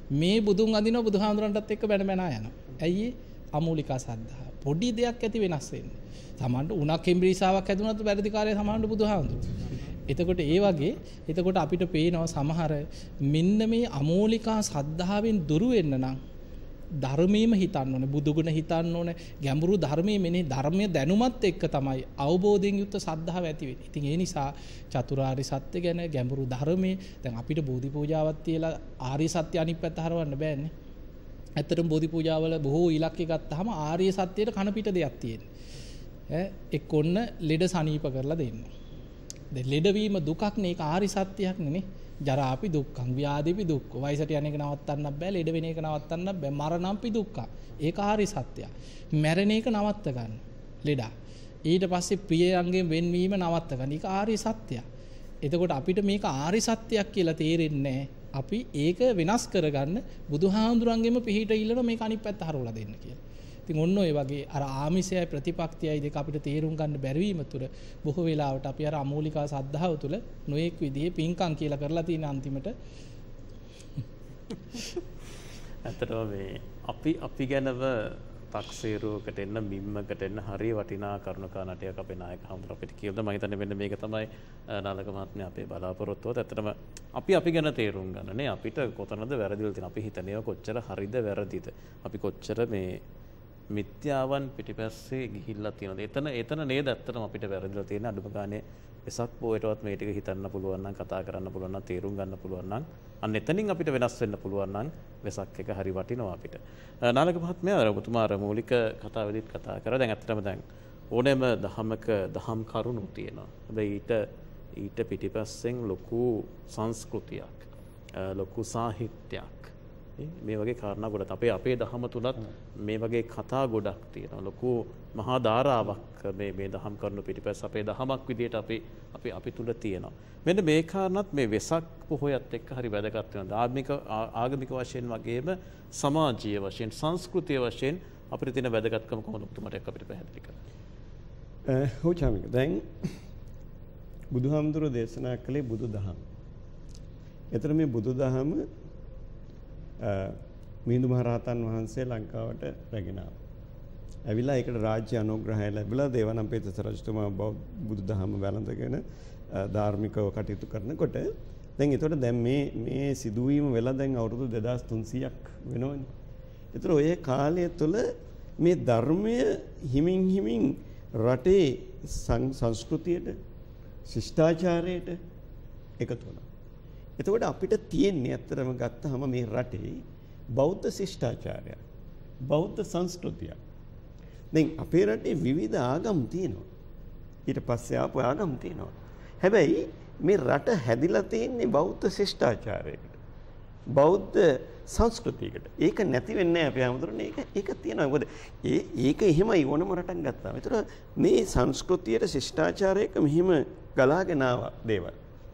S5: මේ බුදුන් අඳිනවා බුදුහාමුදුරන්ටත් එක්ක බැන බැන යනවා. ඇයි ඒ? අමූලිකා සද්ධා. පොඩි දෙයක් ඇති වෙනස් වෙන්නේ. සමහරට උණක් එම්බ්‍රීසාවක් හැදුනත් වැරදි කාර්යය සමහරට බුදුහාමුදුරුවෝ. එතකොට ඒ වගේ එතකොට අපිට පේනවා සමහර මෙන්න මේ අමෝලිකා සද්ධාවෙන් දුරු වෙන්න නම් ධර්මයේම හිතන්න ඕනේ, බුදුගුණ හිතන්න ඕනේ, ගැඹුරු ධර්මයේ මෙනේ ධර්මයේ දැනුමත් එක්ක තමයි අවබෝධයෙන් යුක්ත සද්ධාව ඇති වෙන්නේ. ඉතින් ඒ නිසා චතුරාර්ය සත්‍ය ගැන ගැඹුරු ධර්මයේ දැන් අපිට බෝධි පූජාවක් තියලා ආර්ය සත්‍ය අනිත් පැත්ත හරවන්න බෑනේ. ඇත්තටම බෝධි පූජාවල බොහෝ ඉලක්ක ගත්තාම ආර්ය සත්‍යයට කන පිට දෙයක් තියෙනවා. ඈ එක්ක ඔන්න ලෙඩ සනීප කරලා දෙන්න. දැන් ලෙඩවීම දුකක් නේ, ඒක ආරි සත්‍යයක් නේ. ජරාපි දුක්ඛං, ව්‍යාධිපි දුක්ඛ. වයසට යන එක නවත්තන්න බෑ, ලෙඩ වෙන එක නවත්තන්න බෑ. මරණම්පි දුක්ඛ. ඒක ආරි සත්‍යයක්. මැරෙන එක නවත්ත ගන්න. ලෙඩා. ඊට පස්සේ ප්‍රියයන්ගෙන් වෙන්වීම නවත්ත ගන්න. ඒක ආරි සත්‍යයක්. එතකොට අපිට මේක ආරි සත්‍යයක් කියලා තේරෙන්නේ අපි ඒක වෙනස් කරගන්න බුදුහාමුදුරන්ගෙම පිහිට ඉල්ලන මේක අනිත් පැත්ත හරවලා දෙන්න කියලා. ඉතින් ඔන්න ඔය වගේ අර ආමිෂයයි ප්‍රතිපක්තියයි දෙක අපිට තේරුම් ගන්න බැරි වීම තුළ බොහෝ වෙලාවට අපි අර අමූලිකා සද්ධාව තුළ නොඑක් විදිහේ පින්කම් කියලා කරලා තියෙන අන්තිමට
S4: ඇත්තටම මේ අපි අපි ගැනව තක්සේරුවකට එන්න මිම්මකට එන්න හරිය වටිනා කරුණකා නටයක් අපේ නායක හමුදුර අපිට කියනවා. මම හිතන්නේ මෙන්න මේක තමයි නාලක මහත්මයා අපේ බලාපොරොත්තුව. ඇත්තටම අපි අපි ගැන තේරුම් ගන්න නේ අපිට කොතනද වැරදිලා තියෙන අපි හිතන්නේ කොච්චර හරිද වැරදිද අපි කොච්චර මේ මිත්‍යාවන් පිටිපස්සේ ගිහිල්ලා තියෙනවද එතන එතන නේද ඇත්තටම අපිට වැරදිලා තියෙන අඩුම ගානේ වෙසක් පොයටවත් මේ ටික හිතන්න පුළුවන් නම් කතා කරන්න පුළුවන් නම් තේරුම් ගන්න පුළුවන් නම් අන්න එතනින් අපිට වෙනස් වෙන්න පුළුවන් නම් වෙසක් එක හරි වටිනවා අපිට. නාලක මහත්මයා ඔබතුමා අර මූලික කතාවෙදිත් කතා කරා. දැන් ඇත්තටම දැන් ඕනෑම දහමක දහම් කරුණු තියෙනවා. හැබැයි ඊට ඊට පිටිපස්සෙන් ලොකු සංස්කෘතියක් ලොකු සාහිත්‍යයක් මේ වගේ කාරණා ගොඩක් අපේ අපේ දහම තුලත් මේ වගේ කතා ගොඩක් තියෙනවා. ලොකු මහා ධාරාවක් මේ මේ දහම් කරුණු පිටිපස්ස අපේ දහමක් විදියට අපි අපි අපි තුල තියෙනවා. මෙන්න මේ කාරණාත් මේ වෙසක් පොහොයත් එක්ක හරි වැදගත් වෙනවා. ධාර්මික ආගමික වශයෙන් වගේම සමාජීය වශයෙන් සංස්කෘතිය වශයෙන් අපිට තියෙන වැදගත්කම කොහොමද ඔබතුමාට අපිට පැහැදිලි කරන්න.
S6: ඔව් චාමික. දැන් බුදුහාමුදුරුවෝ දේශනා කළේ බුදුදහම. එතන මේ බුදුදහම මිහිඳු මහරහතන් වහන්සේ ලංකාවට රැගෙන ආවා. ඇවිල්ලා ඒකට රාජ්‍ය අනුග්‍රහය ලැබිලා දේවානම්පියතිස්ස රජතුමා බුදුදහම වැළඳගෙන ධාර්මිකව කටයුතු කරනකොට දැන් ඒතකොට දැන් මේ මේ සිදුවීම වෙලා දැන් අවුරුදු දෙදාස් තුන්සීයක් වෙනවනේ. ඒතර ඔය කාලය තුළ මේ ධර්මය හිමින් හිමින් රටේ සංස්කෘතියට ශිෂ්ටාචාරයට එකතු වුණා. එතකොට අපිට තියෙන්නේ ඇත්තටම ගත්තහම මේ රටේ බෞද්ධ ශිෂ්ටාචාරයක්, බෞද්ධ සංස්කෘතියක්. දැන් අපේ රටේ විවිධ ආගම් තියෙනවා. ඊට පස්සේ ආපු ආගම් තියෙනවා. හැබැයි මේ රට හැදිලා තියෙන්නේ බෞද්ධ ශිෂ්ටාචාරයකට, බෞද්ධ සංස්කෘතියකට. ඒක නැති වෙන්නේ නැහැ අපේ හැමදෙරෝනේ. ඒක ඒක තියෙනවා. මොකද ඒ ඒක එහෙමයි ඕනම රටක් ගත්තාම. ඒතර මේ සංස්කෘතියට ශිෂ්ටාචාරයක මෙහිම ගලාගෙන ආව දේවල්.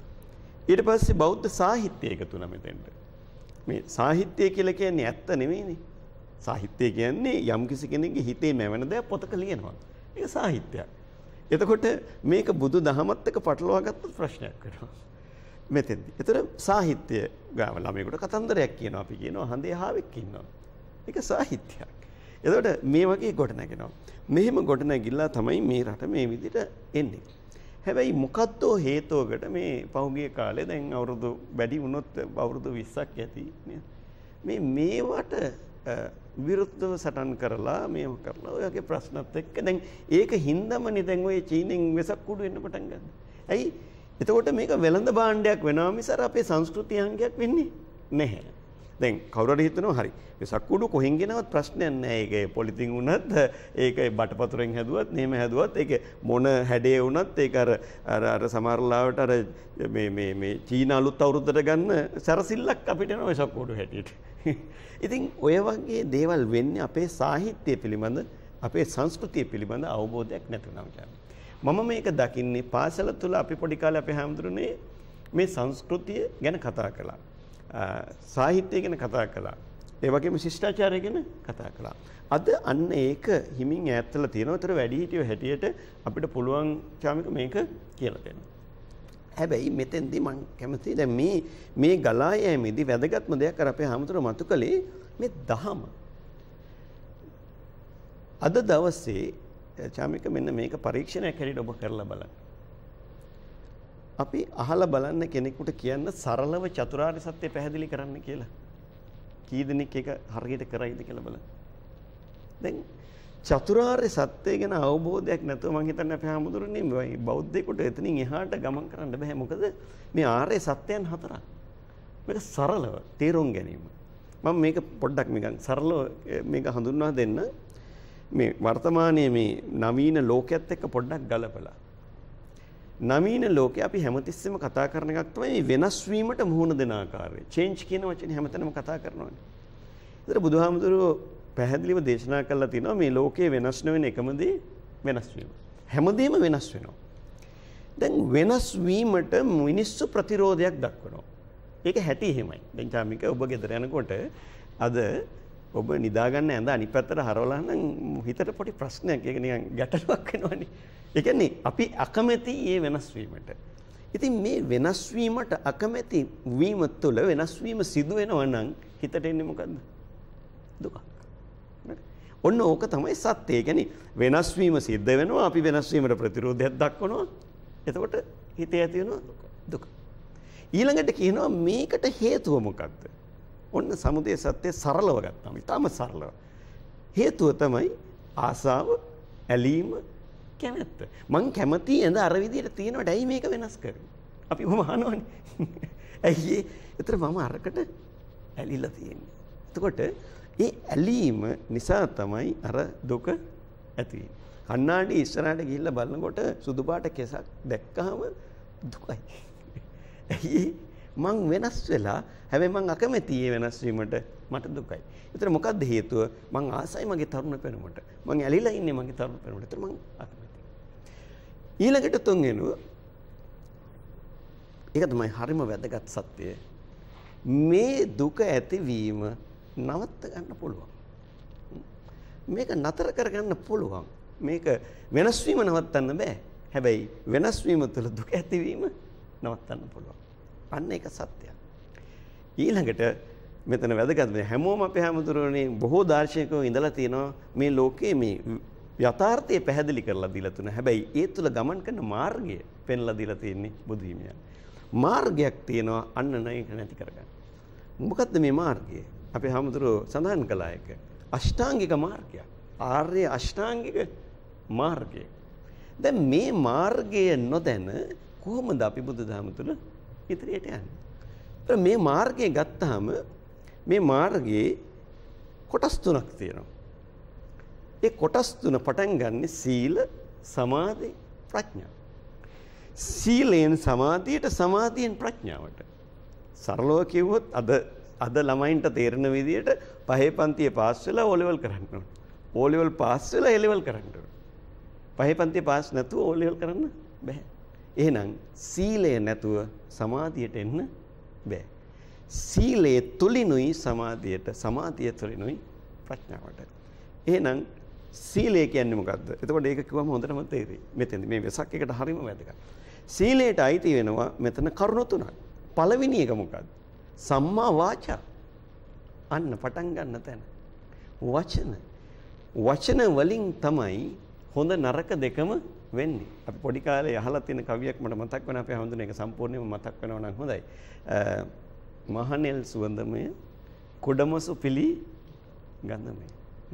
S6: ඊට පස්සේ බෞද්ධ සාහිත්‍ය එකතු වුණා මෙතෙන්ට. මේ සාහිත්‍ය කියලා කියන්නේ ඇත්ත නෙවෙයිනේ. සාහිත්‍ය කියන්නේ යම්කිසි කෙනෙක්ගේ හිතේ මැවෙන දේ පොතක ලියනවා. ඒක සාහිත්‍යයක්. එතකොට මේක බුදු දහමත් එක්ක පටලවා ගත්තොත් ප්‍රශ්නයක් වෙනවා. මෙතෙන්දි. ඒතර සාහිත්‍ය ගාව ළමයෙකුට කතන්දරයක් කියනවා අපි කියනවා හඳේ හාවෙක් ඉන්නවා. ඒක සාහිත්‍යයක්. එතකොට මේ වගේ ගොඩ නැගෙනවා. මෙහෙම ගොඩ නැගිලා තමයි මේ රට මේ විදිහට එන්නේ. හැබැයි මොකද්ද හේතුවකට මේ පහුගිය කාලේ දැන් අවුරුදු වැඩි වුණොත් අවුරුදු විස්සක් ඇති නේද මේ මේවට විරුද්ධව සටන් කරලා මේව කරලා ඔයගේ ප්‍රශ්නත් එක්ක දැන් ඒක හින්දාමනේ දැන් ඔය චීනෙන් වෙසක් කුඩු වෙන්න පටන් ගන්න. ඇයි? එතකොට මේක වෙළඳ භාණ්ඩයක් වෙනවා මිස අපේ සංස්කෘතිය අංගයක් වෙන්නේ නැහැ. දැන් කවුරු හරි හිතනවා හරි වෙසක් කුඩු කොහෙන් ගෙනවත් ප්‍රශ්නයක් නැහැ. ඒක පොලිතින් වුණත් ඒක බටපතුරෙන් හැදුවත් මෙහෙම හැදුවත් ඒක මොන හැඩේ වුණත් ඒක අර අර අර සමහරලාවට අර මේ මේ මේ චීන අලුත් අවුරුද්දට ගන්න සැරසිල්ලක් අපිට එනවා වෙසක් කුඩු හැටියට. ඉතින් ඔය වගේ දේවල් වෙන්නේ අපේ සාහිත්‍ය පිළිබඳ අපේ සංස්කෘතිය පිළිබඳ අවබෝධයක් නැතිවම කියන්නේ. මම මේක දකින්නේ පාසල තුල අපි පොඩි කාලේ අපේ හැමදෙරුනේ මේ සංස්කෘතිය ගැන කතා කළා. සාහිත්‍යය ගැන කතා කළා. ඒ වගේම ශිෂ්ටාචාරය ගැන කතා කළා. අද අන්න ඒක හිමින් ඈත්ලා තියෙනවා. ඒතර වැඩි හිටියෝ හැටියට අපිට පුළුවන් චාමික මේක කියලා දෙන්න. හැබැයි මෙතෙන්දී මම කැමතියි දැන් මේ මේ ගලා යෑමේදී වැදගත්ම දෙයක් අර අපේ හැමතුර මතු කළේ මේ දහම. අද දවසේ චාමික මෙන්න මේක පරීක්ෂණයක් හැටියට ඔබ කරලා බලන්න. අපි අහලා බලන්න කෙනෙකුට කියන්න සරලව චතුරාර්ය සත්‍ය පැහැදිලි කරන්න කියලා. කී දෙනෙක් ඒක හරියට කරයිද කියලා බලන්න. දැන් චතුරාර්ය සත්‍ය ගැන අවබෝධයක් නැතුව මම හිතන්නේ අපි හැමදෙරනේ මේ බෞද්ධයෙකුට එතනින් එහාට ගමන් කරන්න බෑ. මොකද මේ ආර්ය සත්‍යයන් හතරක්. මේක සරලව තේරුම් ගැනීම. මම මේක පොඩ්ඩක් නිකන් සරලව මේක හඳුන්වා දෙන්න. මේ වර්තමානයේ මේ නවීන ලෝකයේත් එක්ක පොඩ්ඩක් ගලපලා. නවීන ලෝකේ අපි හැමතිස්සෙම කතා කරන එකක් තමයි වෙනස් වීමට මුහුණ දෙන ආකාරය. චේන්ජ් කියන වචනේ හැමතැනම කතා කරනවානේ. ඒතර බුදුහාමුදුරුවෝ පැහැදිලිව දේශනා කළා තියෙනවා මේ ලෝකේ වෙනස් නොවන එකම දේ වෙනස් වීම. හැමදේම වෙනස් වෙනවා. දැන් වෙනස් වීමට මිනිස්සු ප්‍රතිරෝධයක් දක්වනවා. ඒක හැටි එහෙමයි. දැන් චාමික ඔබ ගෙදර යනකොට අද ඔබ නිදා ගන්න ඇඳ අනිත් පැත්තට හරවලා නම් හිතට පොඩි ප්‍රශ්නයක් ඒක නිකන් ගැටලුවක් වෙනවනේ. ඒ කියන්නේ අපි අකමැති මේ වෙනස් වීමට. ඉතින් මේ වෙනස් වීමට අකමැති වීම තුළ වෙනස් වීම සිදු වෙනවා නම් හිතට එන්නේ මොකද්ද? දුක. ඔන්න ඕක තමයි සත්‍ය. ඒ කියන්නේ වෙනස් වීම සිද්ධ වෙනවා අපි වෙනස් වීමට ප්‍රතිරෝධයක් දක්වනවා. එතකොට හිතේ ඇති වෙනවා දුක. ඊළඟට කියනවා මේකට හේතුව මොකක්ද? ඔන්න සමුදය සත්‍ය සරලව ගත්තාම ඉතාම සරලව. හේතුව තමයි ආසාව, ඇලීම, කැමැත්ත. මං කැමති ඇඳ අර විදියට තියෙනවට ඇයි මේක වෙනස් කරන්නේ? අපි ඔහොම අහනවනේ. ඇයි ඒ? ඒතර මම අරකට ඇලිලා තියෙන්නේ. එතකොට ඒ ඇලීම නිසා තමයි අර දුක ඇති වෙන්නේ. කණ්ණාඩි ඉස්සරහට ගිහිල්ලා බලනකොට සුදු පාට කෙසක් දැක්කහම දුකයි. ඇයි මං වෙනස් වෙලා හැබැයි මං අකමැති ඒ වෙනස් වීමට මට දුකයි. ඒතර මොකද්ද හේතුව? මං ආසයි මගේ තරුණ පෙනුමට. මං ඇලිලා ඉන්නේ මගේ තරුණ පෙනුමට. ඒතර මං අකමැති. ඊළඟට තුන්වෙනුව ඒක තමයි හරිම වැදගත් සත්‍යය. මේ දුක ඇතිවීම නවත්ත ගන්න පුළුවන්. මේක නතර කරගන්න පුළුවන්. මේක වෙනස් වීම නවත්තන්න බෑ. හැබැයි වෙනස් වීම තුළ දුක ඇතිවීම නවත්තන්න පුළුවන්. අන්න ඒක සත්‍යයක්. ඊළඟට මෙතන වැදගත් මේ හැමෝම අපේ හැමතුරුනේ බොහෝ දාර්ශනිකයෝ ඉඳලා තියෙනවා මේ ලෝකයේ මේ යථාර්ථය පැහැදිලි කරලා දීලා තුන. හැබැයි ඒ තුල ගමන් කරන මාර්ගය පෙන්ලා දීලා තියෙන්නේ බුදු හිමියන්. මාර්ගයක් තියෙනවා අන්න නැයක නැති කරගන්න. මොකද්ද මේ මාර්ගය? අපේ හැමතුරෝ සඳහන් කළා එක. අෂ්ටාංගික මාර්ගය. ආර්ය අෂ්ටාංගික මාර්ගය. දැන් මේ මාර්ගය නොදැන කොහොමද අපි බුදුදහම තුල ඉදිරියට යන්නේ? මේ මාර්ගය ගත්තාම මේ මාර්ගයේ කොටස් තුනක් තියෙනවා. ඒ කොටස් තුන පටන් ගන්න සීල, සමාධි, ප්‍රඥා. සීලෙන් සමාධියට, සමාධියෙන් ප්‍රඥාවට. සරලව කිව්වොත් අද අද ළමයින්ට තේරෙන විදිහට පහේ පන්තියේ පාස් වෙලා ඕ ලෙවල් කරන්න ඕන. ඕ ලෙවල් පාස් වෙලා ඒ ලෙවල් කරන්න ඕන. පහේ පන්තියේ පාස් නැතුව ඕ ලෙවල් කරන්න බෑ. එහෙනම් සීලය නැතුව සමාධියට එන්න බෑ. සීලයේ තුලිනුයි සමාධියට, සමාධිය තුලිනුයි ප්‍රඥාවට. එහෙනම් සීලය කියන්නේ මොකද්ද? එතකොට ඒක කිව්වම හොඳටම තේරෙයි. මෙතෙන්ද මේ වෙසක් එකට හරිම වැදගත්. සීලයට අයිති වෙනවා මෙතන කරුණු තුනක්. පළවෙනි එක මොකද්ද? සම්මා වාචා. අන්න පටන් ගන්න තැන. වචන. වචන වලින් තමයි හොඳ නරක දෙකම වෙන්නේ. අපි පොඩි කාලේ අහලා තියෙන කවියක් මට මතක් වෙනවා. අපි හඳුනන එක සම්පූර්ණයෙන්ම මතක් වෙනවා නම් හොඳයි. මහනෙල් සුවඳමය කුඩමසු පිලි ගඳමය.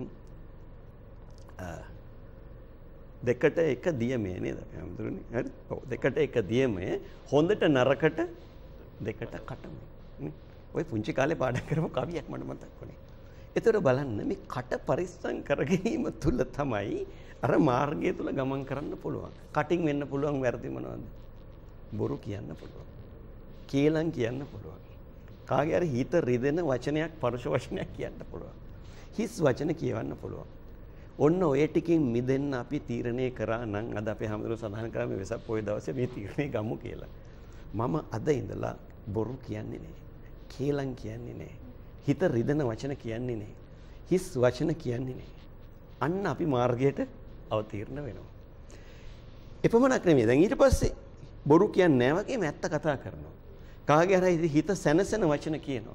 S6: දෙකට එක දියමය නේද? හඳුනන්නේ. හරි. ඔව් දෙකට එක දියමය හොඳට නරකට දෙකට කටමය. ඔය පුංචි කාලේ පාඩම් කරපු කවියක් මට මතක් වුණේ. ඒතර බලන්න මේ කට පරිස්සම් කර ගැනීම තුල තමයි අර මාර්ගය තුල ගමන් කරන්න පුළුවන්. කටින් වෙන්න පුළුවන් වැරදි මොනවද? බොරු කියන්න පුළුවන්. කේලම් කියන්න පුළුවන්. කාගේ හරි හිත රිදෙන වචනයක් පරුෂ වචනයක් කියන්න පුළුවන්. හිස් වචන කියවන්න පුළුවන්. ඔන්න ඔය ටිකෙන් මිදෙන්න අපි තීරණය කරා නම් අද අපේ හැමදෙරෝ සඳහන් කරා මේ වෙසක් පොයේ දවසේ මේ තීරණය ගමු කියලා. මම අද ඉඳලා බොරු කියන්නේ නැහැ. කේලම් කියන්නේ නැහැ. හිත රිදෙන වචන කියන්නේ නැහැ. හිස් වචන කියන්නේ නැහැ. අන්න අපි මාර්ගයට අවතීර්ණ වෙනවා. එපමණක් නෙමෙයි. දැන් ඊට පස්සේ බොරු කියන්නේ නැහැ වගේම ඇත්ත කතා කරනවා. කාගේ හරි හිත සැනසෙන වචන කියනවා.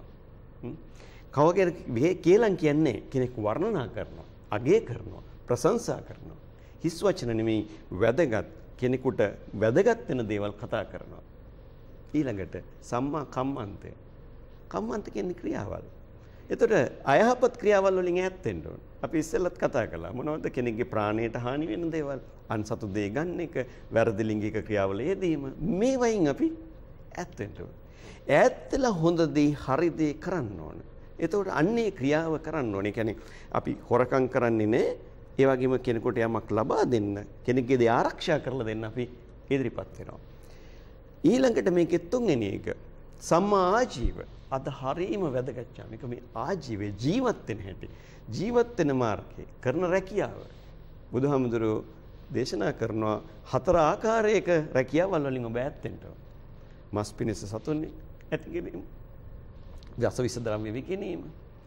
S6: කවගේ කියලා කියන්නේ කෙනෙක් වර්ණනා කරනවා, අගය කරනවා, ප්‍රශංසා කරනවා. හිස් වචන නෙමෙයි වැදගත් කෙනෙකුට වැදගත් වෙන දේවල් කතා කරනවා. ඊළඟට සම්මා කම්මන්තය. කම්මන්ත කියන්නේ ක්‍රියාවල්. එතකොට අයහපත් ක්‍රියාවල් වලින් ඈත් වෙන්න ඕන. අපි ඉස්සෙල්ලත් කතා කළා. මොනවද කෙනෙක්ගේ ප්‍රාණයට හානි වෙන දේවල්, අන්සතු දේ ගන්න එක, වැරදි ලිංගික ක්‍රියාවල යෙදීම, මේ වයින් අපි ඈත් වෙන්න ඕන. ඈත්ලා හොඳ දේ, හරි දේ කරන්න ඕන. එතකොට අන්නේ ක්‍රියාව කරන්න ඕනේ. කියන්නේ අපි හොරකම් කරන්නේ නැහැ. ඒ වගේම කෙනෙකුට යමක් ලබා දෙන්න, කෙනෙක්ගේ දේ ආරක්ෂා කරලා දෙන්න අපි ඉදිරිපත් වෙනවා. ඊළඟට මේකෙ තුන්වෙනි එක සම්මා ආජීව. අද හරීම වැදගත් ඡා. මේක මේ ආජීවයේ ජීවත් වෙන හැටි. ජීවත් වෙන මාර්ගයේ කරන රැකියාව. බුදුහාමුදුරුවෝ දේශනා කරනවා හතර ආකාරයක රැකියාවල් වලින් ඔබ ඈත් වෙන්න ඕන. මස් පිණිස සතුන් ඇති කිරීම, දසවිස ද්‍රව්‍ය විකිණීම,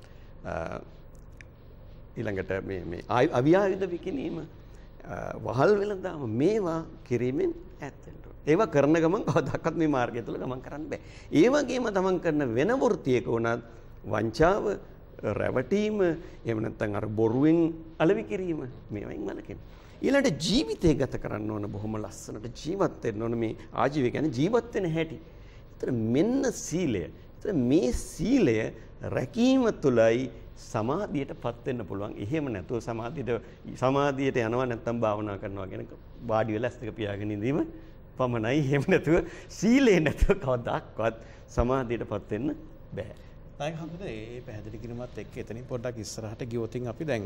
S6: ඊළඟට මේ මේ අවියායුධ විකිණීම, වහල් වෙළඳාම, මේවා කිරීමෙන් ඈත් වෙන්න ඕන. ඒවා කරන ගමන් කවදාකවත් මේ මාර්ගය තුල ගමන් කරන්න බෑ. ඒ වගේම තමන් කරන වෙන වෘත්තියක උනත් වංචාව, රැවටීම, එහෙම නැත්නම් අර බොරුවෙන් අලෙවි කිරීම, මේවායින් වළකින්න. ඊළඟට ජීවිතය ගත කරන්න ඕන, බොහොම ලස්සනට ජීවත් වෙන්න ඕන. මේ ආජීවය කියන්නේ ජීවත් වෙන හැටි. ඒතර මෙන්න සීලය. ඒතර මේ සීලය රැකීම තුලයි සමාධියටපත් වෙන්න පුළුවන්. එහෙම නැතුව සමාධියට සමාධියට යනවා නැත්නම් භාවනා කරනවා කියන වාඩි වෙලා ඇස් දෙක පියාගෙන ඉඳීම පමණයි. එහෙම නැතුව සීලේ නැතුව කවදාවත් සමාධියටපත් වෙන්න බෑ.
S4: දැන් හම්බුනේ මේ පැහැදිලි කිරීමත් එක්ක එතනින් පොඩ්ඩක් ඉස්සරහට ගියොතින් අපි දැන්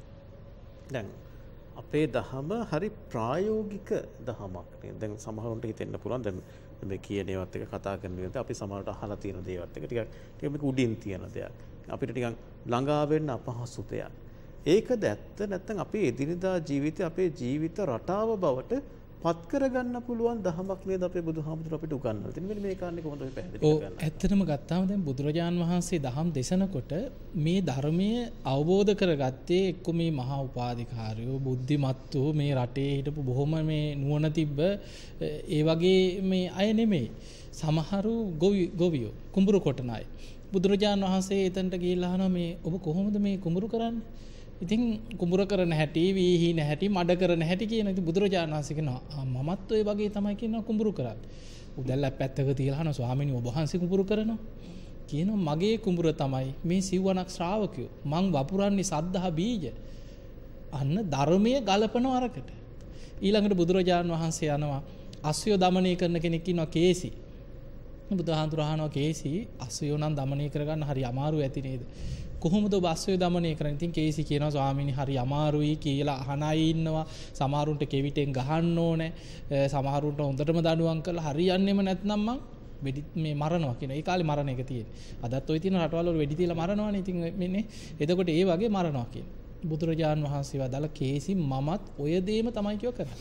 S4: දැන් අපේ දහම හරි ප්‍රායෝගික දහමක් නේ. දැන් සමහරවිට හිතෙන්න පුළුවන් දැන් මේ කියන ඒවත් එක කතා කරන විදිහට අපි සමහරවිට අහලා තියෙන දේවත් එක ටිකක් ටිකක් මේක උඩින් තියෙන දෙයක්. අපිට ටිකක් ළඟා වෙන්න අපහසු දෙයක්. ඒකද ඇත්ත නැත්නම් අපේ එදිනදා ජීවිතේ අපේ ජීවිත රටාව බවට පත් කරගන්න පුළුවන් දහමක් නේද අපේ බුදුහාමුදුරුවෝ අපිට උගන්වලා තියෙන්නේ. මෙන්න මේ කාරණේ කොහොමද අපි පැහැදිලි කරගන්නේ? ඔව් ඇත්තටම ගත්තාම දැන් බුදුරජාන් වහන්සේ දහම් දේශනකොට මේ ධර්මයේ අවබෝධ කරගත්තේ එක්ක මේ මහා උපාධිකාරයෝ බුද්ධිමත්තු මේ රටේ හිටපු බොහොම මේ නුවණ තිබ්බ ඒ වගේ මේ අය නෙමෙයි. සමහරු ගොවියෝ කුඹුරු කොටන අය. බුදුරජාන් වහන්සේ එතනට ගිහිල්ලා අහනවා මේ ඔබ කොහොමද මේ කුඹුරු කරන්නේ? ඉතින් කුඹුර කරන හැටි, වීහින හැටි, මඩ කරන හැටි කියන ඉතින් බුදුරජාණන් වහන්සේ කියනවා මමත් ඔය වගේ තමයි කියනවා කුඹුරු කරන්නේ. උදැල්ල පැත්තක තියලා අහනවා ස්වාමීනි ඔබ වහන්සේ කුඹුරු කරනවා? කියනවා මගේ කුඹුර තමයි මේ සිව්වණක් ශ්‍රාවකයෝ. මං වපුරන්නේ සද්ධා බීජ. අන්න ධර්මයේ ගලපන අරකට. ඊළඟට බුදුරජාණන් වහන්සේ යනවා අස්සයෝ দমনය කරන කෙනෙක් ඉන්නවා කේසි. බුදුහාඳුර අහනවා කේසි අස්සයෝ නම් দমনය කරගන්න හරි අමාරු ඇති නේද? කොහොමද ඔබ අස්සයෝ দমনය කරන්නේ? ඉතින් කේසි කියනවා ස්වාමීනි හරි අමාරුයි කියලා අහන අය ඉන්නවා. සමහරුන්ට කෙවිතෙන් ගහන්න ඕනේ. සමහරුන්ට හොඳටම දඬුවම් කරලා හරියන්නේම නැත්නම් මං වෙඩි මේ මරනවා කියන. ඒ කාලේ මරණ එක තියෙන්නේ. අදත් ඔය තියෙන රටවල් වල වෙඩි තියලා මරනවානේ. ඉතින් මෙන්නේ එතකොට ඒ වගේ මරනවා කියන. බුදුරජාන් වහන්සේ වදාළ කේසි මමත් ඔය දේම තමයි කියව කරන්නේ.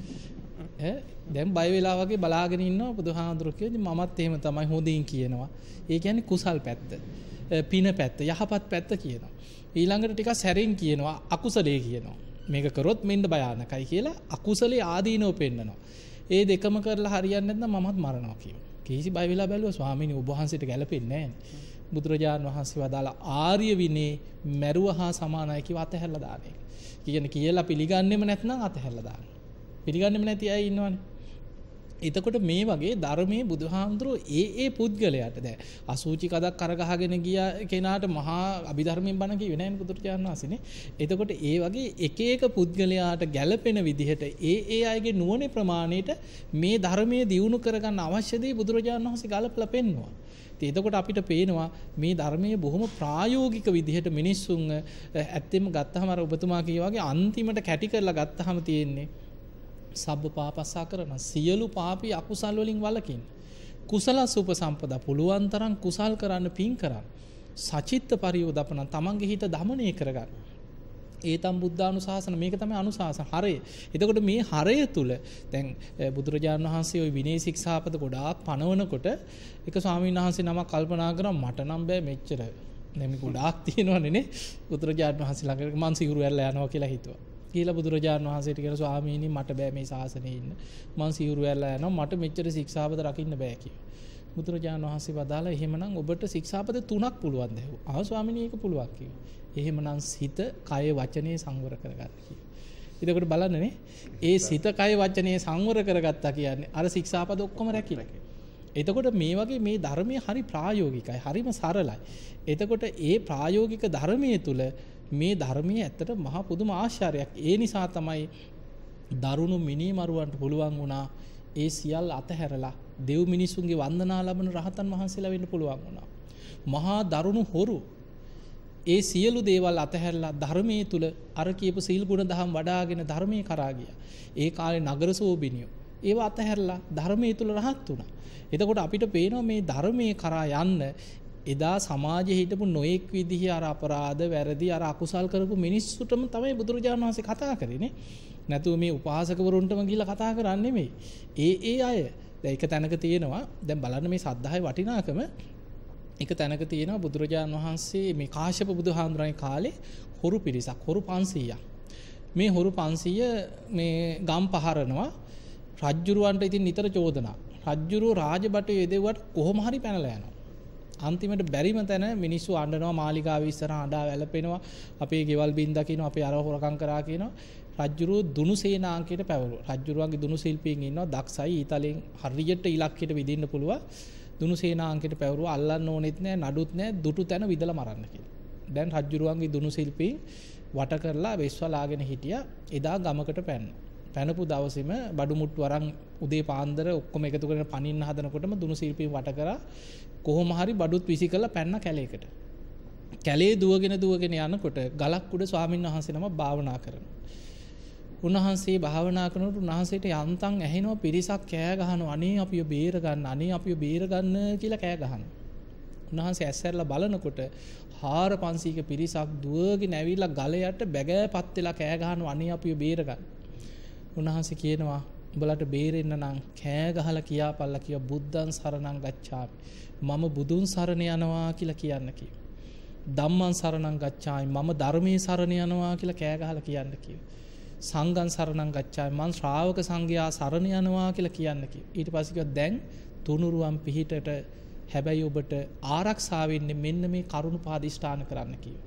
S4: ඈ දැන් බය වෙලා වගේ බලාගෙන ඉන්නවා බුදුහාඳුරු කියන්නේ මමත් එහෙම තමයි හොඳින් කියනවා. ඒ කියන්නේ කුසල් පැත්ත. පින පැත්ත, යහපත් පැත්ත කියනවා. ඊළඟට ටිකක් සැරෙන් කියනවා අකුසලයේ කියනවා. මේක කරොත් මෙන්න භයානකයි කියලා අකුසලයේ ආදීනව පෙන්නනවා. ඒ දෙකම කරලා හරියන්නේ නැත්නම් මමත් මරනවා කියනවා. කීසි බය වෙලා බැලුවා ස්වාමීනි ඔබ වහන්සේට ගැලපෙන්නේ නැහැ. බුදුරජාණන් වහන්සේ වදාලා ආර්ය විනේ මරුව හා සමානයි කිව අතහැරලා දාන එක. කියන්නේ කියලා පිළිගන්නෙම නැත්නම් අතහැරලා දාන. පිළිගන්නෙම නැති අය ඉන්නවනේ. එතකොට මේ වගේ ධර්මයේ බුදුහාමුදුරුවෝ ඒ ඒ පුද්ගලයාට දැන් අසූචි කදක් කරගහගෙන ගිය කෙනාට මහා අභිධර්මයෙන් බණ කිව්වේ නැහැ බුදුරජාණන් වහන්සේනේ. එතකොට ඒ වගේ එක එක පුද්ගලයාට ගැළපෙන විදිහට ඒ ඒ අයගේ නුවණේ ප්‍රමාණයට මේ ධර්මයේ දියුණු කරගන්න අවශ්‍ය දේ බුදුරජාණන් වහන්සේ ගලපලා පෙන්නවා. ඉතින් එතකොට අපිට පේනවා මේ ධර්මයේ බොහොම ප්‍රායෝගික විදිහට මිනිස්සුන් ඇත්තෙම ගත්තාම අර ඔබතුමා කියා වගේ අන්තිමට කැටි කරලා ගත්තාම තියෙන්නේ සබ්බ පාපස්සා කරන සියලු පාපී අකුසල් වලින් වළකින්න. කුසල සුපසම්පදා පුළුවන් තරම් කුසල් කරන්න පින් කරන්න. සචිත්ත පරියෝදපන තමන්ගේ හිත දමනය කරගන්න. ඒතම් බුද්ධානුශාසන මේක තමයි අනුශාසන හරය. එතකොට මේ හරය තුල දැන් බුදුරජාණන් වහන්සේ ওই විනය ශික්ෂාපද ගොඩාක් පනවනකොට එක ස්වාමීන් වහන්සේ නමක් කල්පනා කරා මට නම් බෑ මෙච්චර. දැන් මේ ගොඩාක් තියෙනවනේ නේ. බුදුරජාණන් වහන්සේ ළඟට මං සිවුරු ඇරලා යනවා කියලා හිතුවා.
S5: කියලා බුදුරජාණන් වහන්සේට කියන ස්වාමීනි මට බෑ මේ ශාසනයේ ඉන්න. මං සිවුරු ඇරලා යනවා මට මෙච්චර ශික්ෂාපද රකින්න බෑ කියලා. බුදුරජාණන් වහන්සේ වදාලා එහෙමනම් ඔබට ශික්ෂාපද තුනක් පුළුවන් ද? ආ ස්වාමීනි ඒක පුළුවන් කිව්වා. එහෙමනම් සිත, කය, වචනේ සංවර කරගන්න කිව්වා. එතකොට බලන්නනේ ඒ සිත, කය, වචනේ සංවර කරගත්තා කියන්නේ අර ශික්ෂාපද ඔක්කොම රැකිලා. එතකොට මේ වගේ මේ ධර්මයේ හරි ප්‍රායෝගිකයි, හරිම සරලයි. එතකොට ඒ ප්‍රායෝගික ධර්මයේ තුල මේ ධර්මයේ ඇත්තට මහා පුදුම ආශ්චර්යයක්. ඒ නිසා තමයි දරුණු මිනිමරුවන්ට පුළුවන් වුණා ඒ සියල්ල අතහැරලා දෙව් මිනිසුන්ගේ වන්දනා ලබන රහතන් වහන්සේලා වෙන්න පුළුවන් වුණා. මහා දරුණු හොරු ඒ සියලු දේවල් අතහැරලා ධර්මයේ තුල අර කියපු සීල් ගුණ දහම් වඩාගෙන ධර්මයේ කරා ගියා. ඒ කාලේ නගර සෝබිනියෝ ඒව අතහැරලා ධර්මයේ තුල රහත් වුණා. එතකොට අපිට පේනවා මේ ධර්මයේ කරා යන්න එදා සමාජයේ හිටපු නොඑක් විදිහේ අර අපරාධ වැරදි අර අකුසල් කරපු මිනිස්සුටම තමයි බුදුරජාණන් වහන්සේ කතා කරන්නේ. නැතුව මේ උපාසකවරුන්ටම ගිහිල්ලා කතා කරන්නේ නෙමෙයි. ඒ ඒ අය දැන් එක තැනක තියෙනවා දැන් බලන්න මේ සද්ධායේ වටිනාකම එක තැනක තියෙනවා බුදුරජාණන් වහන්සේ මේ කාශ්‍යප බුදුහාමුදුරන්ගේ කාලේ හොරු පිරිසක් හොරු පන්සීයක්. මේ හොරු පන්සීය මේ ගම් පහරනවා රජ්ජුරුවන්ට ඉතින් නිතර චෝදනා. රජ්ජුරුව රාජබටේ යෙදුවට කොහොම හරි පැනලා යනවා. අන්තිමට බැරිම තැන මිනිස්සු අඬනවා මාලිගාව ඉස්සරහා අඬා වැළපෙනවා අපේ ගෙවල් බින්දා කියනවා අපේ අර හොරකම් කරා කියනවා. රජ්ජුරුව දුනු සේනාංකයට පැවරුවා. රජ්ජුරුවන්ගේ දුනු ශිල්පීන් ඉන්නවා දක්ෂයි ඊතලෙන් හරියට ඉලක්කයට විදින්න පුළුවන්. දුනු සේනාංකයට පැවරුවා අල්ලන්න ඕනෙත් නෑ නඩුත් නෑ දුටු තැන විදලා මරන්න කියලා. දැන් රජ්ජුරුවන්ගේ දුනු ශිල්පීන් වට කරලා වෙස්වලාගෙන හිටියා. එදා ගමකට පැන්න. පැනපු දවසේම බඩු මුට්ටු අරන් උදේ පාන්දර ඔක්කොම එකතු කරගෙන පනින්න හදනකොටම දුනු ශිල්පීන් වට කරා කොහොම හරි බඩුත් විසි කරලා පැන්න කැලේකට. කැලේ දුවගෙන දුවගෙන යනකොට ගලක් උඩ ස්වාමීන් වහන්සේ නම භාවනා කරනවා. උන්වහන්සේ භාවනා කරනකොට උන්වහන්සේට යන්තම් ඇහෙනවා පිරිසක් කෑ ගහනවා අනේ අපිව බේර ගන්න අනේ අපිව බේර ගන්න කියලා කෑ ගහනවා. උන්වහන්සේ ඇස්සැරලා බලනකොට හාර පන්සීයක පිරිසක් දුවගෙන ඇවිල්ලා ගලයට බැගෑපත් වෙලා කෑ ගහනවා අනේ අපිව බේර ගන්න. උන්වහන්සේ කියනවා උඹලට බේරෙන්න නම් කෑ ගහලා කියාපල්ලා කිය බුද්ධං සරණං ගච්ඡාමි මම බුදුන් සරණ යනවා කියලා කියන්න කිව්වා. ධම්මං සරණං ගච්ඡාමි මම ධර්මයේ සරණ යනවා කියලා කෑ ගහලා කියන්න කිව්වා. සංඝං සරණං ගච්ඡාමි මං ශ්‍රාවක සංඝයා සරණ යනවා කියලා කියන්න කිව්වා. ඊට පස්සේ කිව්වා දැන් තුනුරුවන් පිහිටට හැබැයි ඔබට ආරක්ෂා වෙන්නේ මෙන්න මේ කරුණ පාදිෂ්ඨාන කරන්න කිව්වා.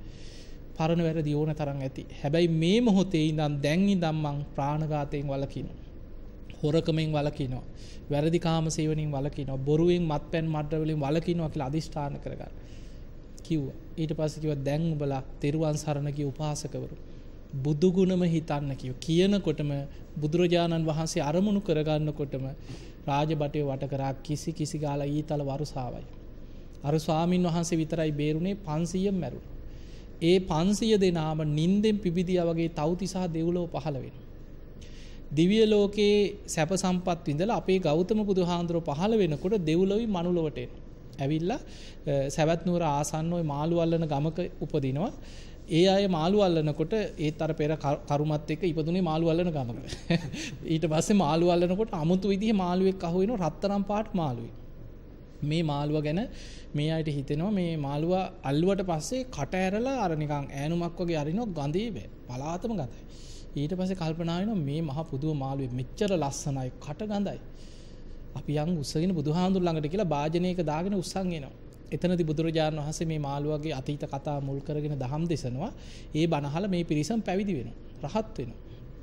S5: පරණ වැරදි ඕන තරම් ඇති. හැබැයි මේ මොහොතේ ඉඳන් දැන් ඉඳන් මං ප්‍රාණඝාතයෙන් වළකිනවා. හොරකමෙන් වළකිනවා. වැරදි කාම සේවනයෙන් වළකිනවා. බොරුවෙන් මත්පැන් මඩ වලින් වළකිනවා කියලා අදිෂ්ඨාන කරගන්න කිව්වා. ඊට පස්සේ කිව්වා දැන් උඹලා තෙරුවන් සරණ ගිය උපාසකවරු බුදු ගුණම හිතන්න කිව්වා. කියනකොටම බුදුරජාණන් වහන්සේ අරමුණු කරගන්නකොටම රාජබටේ වට කරා කිසි කිසි ගාලා ඊතල වරුසාවයි. අර ස්වාමින් වහන්සේ විතරයි බේරුනේ පන්සීයෙන් මැරුණා. ඒ පන්සීය දෙනාම නින්දෙන් පිබිදියා වගේ තව්තිසා දෙව්ලොව පහළ වෙනවා. දිව්‍ය ලෝකේ සැප සම්පත් විඳලා අපේ ගෞතම බුදුහාඳුරෝ පහළ වෙනකොට දෙව්ලොවින් මනුලොවට එනවා. ඇවිල්ලා සවැත් නුවර ආසන්න ওই මාළු අල්ලන ගමක උපදිනවා. ඒ අය මාළු අල්ලනකොට ඒත් අර පෙර කරුමත් එක්ක ඉපදුනේ මාළු අල්ලන ගමක. ඊට පස්සේ මාළු අල්ලනකොට අමුතු විදිහේ මාළුවෙක් අහු වෙනවා රත්තරන් පාට මාළුවෙක්. මේ මාළුව ගැන මේ අයට හිතෙනවා මේ මාළුව අල්ලුවට පස්සේ කට ඇරලා අර නිකන් ඈනුමක් වගේ අරිනවා ගඳේ බෑ. පලාතම ගඳයි. ඊට පස්සේ කල්පනා වෙනවා මේ මහ පුදුම මාළුවේ මෙච්චර ලස්සනයි කට ගඳයි. අපි යන් උස්සගෙන බුදුහාඳුර ළඟට කියලා වාජනයක දාගෙන උස්සන් එනවා. එතනදී බුදුරජාණන් වහන්සේ මේ මාළුවගේ අතීත කතා මුල් කරගෙන දහම් දෙසනවා. ඒ බණහල මේ පිරිසම පැවිදි වෙනවා. රහත් වෙනවා.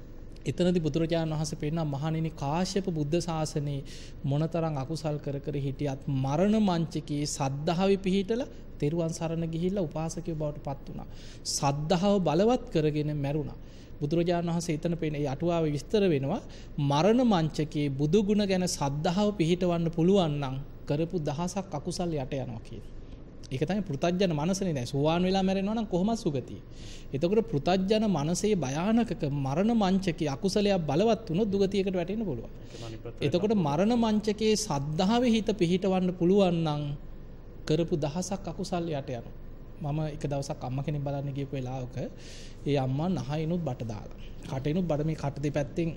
S5: එතනදී බුදුරජාණන් වහන්සේ පෙන්නන මහණෙනි කාශ්‍යප බුද්ධ ශාසනයේ මොනතරම් අකුසල් කර කර හිටියත් මරණ මංචකයේ සද්ධාවේ පිහිටලා තෙරුවන් සරණ ගිහිල්ලා උපාසකයෝ බවට පත් වුණා. සද්ධාව බලවත් කරගෙන මැරුණා. බුදුරජාණන් වහන්සේ එතන පෙන්න ඒ අටුවාවේ විස්තර වෙනවා මරණ මංචකයේ බුදු ගුණ ගැන සද්ධාව පිහිටවන්න පුළුවන් නම් කරපු දහසක් අකුසල් යට යනවා කියලා. ඒක තමයි පෘතජ්ජන මනසනේ දැන් සෝවාන් වෙලා මැරෙනවා නම් කොහොමද සුගතිය. එතකොට පෘතජ්ජන මනසේ භයානකක මරණ මංචකයේ අකුසලයක් බලවත් වුණොත් දුගතියකට වැටෙන්න පුළුවන්. එතකොට මරණ මංචකයේ සද්ධාවේ හිත පිහිටවන්න පුළුවන් නම් කරපු දහසක් අකුසල් යට යනවා. මම එක දවසක් අම්මා කෙනෙක් බලන්න ගියපු වෙලාවක ඒ අම්මා නහයිනුත් බට දාලා. කටිනුත් බඩ මේ කට දෙපැත්තෙන්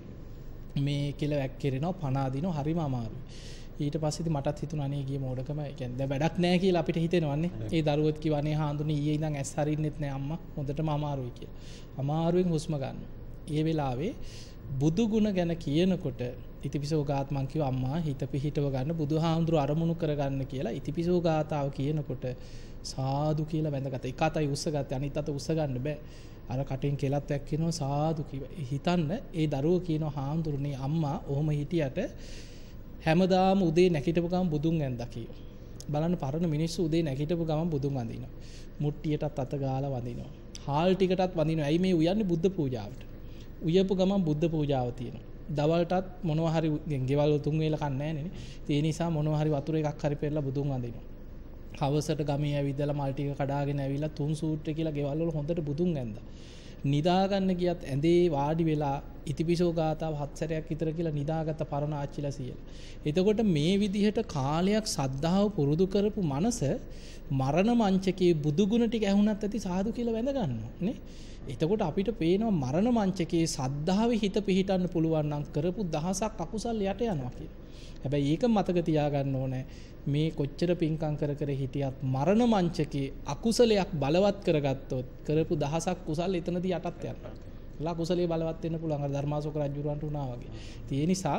S5: මේ කියලා වැක් කෙරෙනවා පණ අදිනවා හරිම අමාරුයි. ඊට පස්සේ ඉතින් මටත් හිතුණා අනේ ගියේ මෝඩකම ඒ කියන්නේ දැන් වැඩක් නැහැ කියලා අපිට හිතෙනවන්නේ. ඒ දරුවොත් කිව්වා අනේ හාඳුනේ ඊයේ ඉඳන් ඇස් හරින්නෙත් නැහැ අම්මා හොඳටම අමාරුයි කියලා. අමාරුවෙන් හුස්ම ගන්න. ඒ වෙලාවේ බුදු ගුණ ගැන කියනකොට ඉතිපිසෝ ගාත මං කිව්වා අම්මා හිත පිහිටව ගන්න බුදුහාමුදුරු අරමුණු කරගන්න කියලා ඉතිපිසෝ ගාතාව කියනකොට සාදු කියලා වැඳගත්තා. එක අතයි උස්සගත්තේ අනිත් අත උස්ස ගන්න බෑ. අර කටින් කෙලත් එක්කිනවා සාදු කිව්වා. හිතන්න ඒ දරුවෝ කියනවා හාමුදුරනේ අම්මා ඔහොම හිටියට හැමදාම උදේ නැගිටපු ගමන් බුදුන් ඇඳලා කියෝ. බලන්න පරණ මිනිස්සු උදේ නැගිටපු ගමන් බුදුන් වඳිනවා. මුට්ටියටත් අත ගාලා වඳිනවා. හාල් ටිකටත් වඳිනවා. ඇයි මේ උයන්නේ බුද්ධ පූජාවට? උයපු ගමන් බුද්ධ පූජාව තියෙනවා. දවල්ටත් මොනවා හරි ගෙවල් තුන් වේල කන්නේ නැහැ නේ. ඒ නිසා මොනවා හරි වතුර එකක් හරි පෙරලා බුදුන් වඳිනවා. හවසට ගමේ ඇවිදලා මල් ටික කඩාගෙන ඇවිල්ලා තුන් සූත්‍රය කියලා ගෙවල් වල හොඳට බුදුන් ඇඳලා. නිදා ගන්න ගියත් ඇඳේ වාඩි වෙලා ඉතිපිසෝ ගාතාව හත් සැරයක් විතර කියලා නිදාගත්ත පරණ ආච්චිලා සියලා. එතකොට මේ විදිහට කාලයක් සද්ධාව පුරුදු කරපු මනස මරණ මංචකයේ බුදු ගුණ ටික ඇහුණත් ඇති සාදු කියලා වැඳ ගන්නවා නේ. එතකොට අපිට පේනවා මරණ මංචකයේ සද්ධාවේ හිත පිහිටන්න පුළුවන් නම් කරපු දහසක් අකුසල් යට යනවා කියලා. හැබැයි ඒක මතක තියාගන්න ඕනේ මේ කොච්චර පින්කම් කර කර හිටියත් මරණ මංචකයේ අකුසලයක් බලවත් කරගත්තොත් කරපු දහසක් කුසල් එතනදී යටත් යනවා. ලා කුසලයේ බලවත් වෙන්න පුළුවන් අර ධර්මාශෝක රජුරවන්ට වුණා වගේ. ඒ නිසා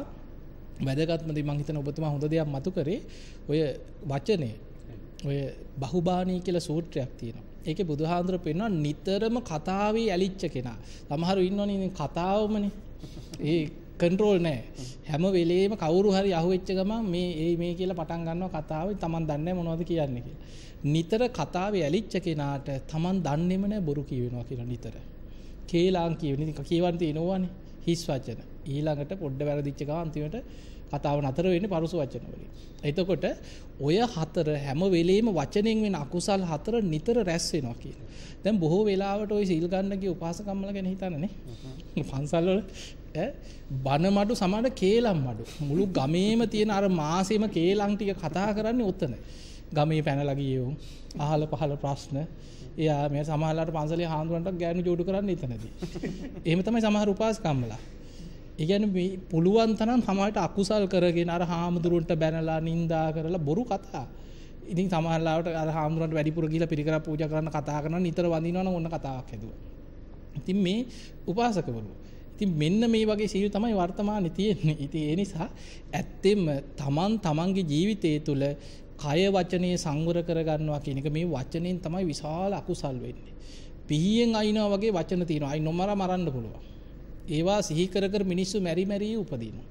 S5: වැදගත්ම දේ මම හිතන ඔබතුමා හොඳ දෙයක් මතු කරේ ඔය වචනේ ඔය බහුබාණී කියලා සූත්‍රයක් තියෙනවා. ඒකේ බුදුහාඳුර පෙන්වනවා නිතරම කතාවේ ඇලිච්ච කෙනා. සමහරව ඉන්නවනේ කතාවමනේ. ඒ කන්ට්‍රෝල් නැහැ. හැම වෙලේම කවුරු හරි අහුවෙච්ච ගමන් මේ ඒ මේ කියලා පටන් ගන්නවා කතාවේ Taman දන්නේ මොනවද කියන්නේ කියලා. නිතර කතාවේ ඇලිච්ච කෙනාට Taman දන්නේම නැහැ බොරු කියවෙනවා කියලා නිතර. කේලාම් කියවෙන ඉතින් කියවන් තියෙනවනේ හිස් වචන. ඊළඟට පොඩ්ඩ වැරදිච්ච ගමන් අන්තිමට කතාව නතර වෙන්නේ පරුස වචන වලින්. එතකොට ඔය හතර හැම වෙලේම වචනෙන් වෙන අකුසල් හතර නිතර රැස් වෙනවා කියලා. දැන් බොහෝ වෙලාවට ওই සීල් ගන්න ගිය උපාසකම්මල ගැන හිතන්නනේ. පන්සල් වල ඈ බන මඩු සමාන කේලම් මඩු. මුළු ගමේම තියෙන අර මාසෙම කේලම් ටික කතා කරන්නේ ඔතන. ගමේ පැනලා ගියේ උන් අහල පහල ප්‍රශ්න. එයා මේ සමහරලාට පන්සලේ හාමුදුරන්ට ගෑනු ජෝඩු කරන්න එතනදී. එහෙම තමයි සමහර උපාසකම්මලා. ඒ කියන්නේ මේ පුළුවන් තරම් සමාජයට අකුසල් කරගෙන අර හාමුදුරුවන්ට බැනලා නිඳා කරලා බොරු කතා. ඉතින් සමහරලාට අර හාමුදුරන්ට වැඩිපුර ගිහිලා පිරිකරක් පූජා කරන්න කතා කරනවා නිතර වඳිනවා නම් ඔන්න කතාවක් හැදුවා. ඉතින් මේ උපාසකවරු. ඉතින් මෙන්න මේ වගේ සීල් තමයි වර්තමානයේ තියෙන්නේ. ඉතින් ඒ නිසා ඇත්තෙම තමන් තමන්ගේ ජීවිතය තුළ කය වචනේ සංවර කරගන්නවා කියන එක මේ වචනෙන් තමයි විශාල අකුසල් වෙන්නේ. පිහියෙන් අයින්නවා වගේ වචන තියෙනවා. අයි නොමර මරන්න පුළුවන්. ඒවා සිහි කර කර මිනිස්සු මැරි මැරි උපදිනවා.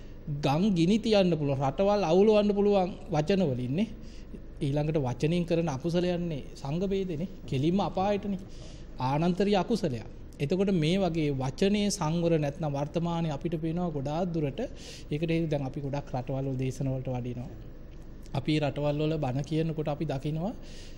S5: ගම් ගිනි තියන්න පුළුවන්. රටවල් අවුලවන්න පුළුවන් වචන වලින්නේ. ඊළඟට වචනෙන් කරන අකුසලයන්නේ සංඝ වේදනේ. කෙලින්ම අපායටනේ. ආනන්තරීය අකුසලයක්. එතකොට මේ වගේ වචනේ සංවර නැත්නම් වර්තමානයේ අපිට පේනවා ගොඩාක් දුරට ඒකට හේතු දැන් අපි ගොඩක් රටවල් වල දේශන වලට වඩිනවා. අපි රටවල් වල බණ කියනකොට අපි දකිනවා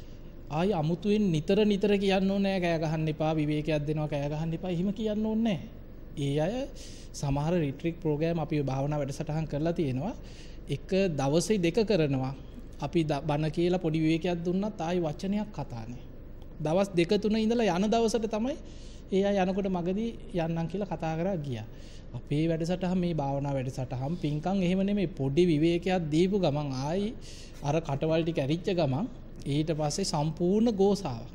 S5: ආයි අමුතුවෙන් නිතර නිතර කියන්න ඕනේ නෑ කෑ ගහන්න එපා විවේකයක් දෙනවා කෑ ගහන්න එපා එහෙම කියන්න ඕනේ නෑ. ඒ අය සමහර රිට්‍රීට් ප්‍රෝග්‍රෑම් අපි භාවනා වැඩසටහන් කරලා තියෙනවා. එක දවසේ දෙක කරනවා. අපි බණ කියලා පොඩි විවේකයක් දුන්නත් ආයි වචනයක් කතානේ. දවස් දෙක තුන ඉඳලා යන දවසට තමයි ඒ අය යනකොට මගදී යන්නම් කියලා කතා කරා ගියා. අපේ වැඩසටහන් මේ භාවනා වැඩසටහන් පින්කම් එහෙම නෙමෙයි පොඩි විවේකයක් දීපු ගමන් ආයි අර කටවල් ටික ඇරිච්ච ගමන් ඊට පස්සේ සම්පූර්ණ ගෝසාවක්.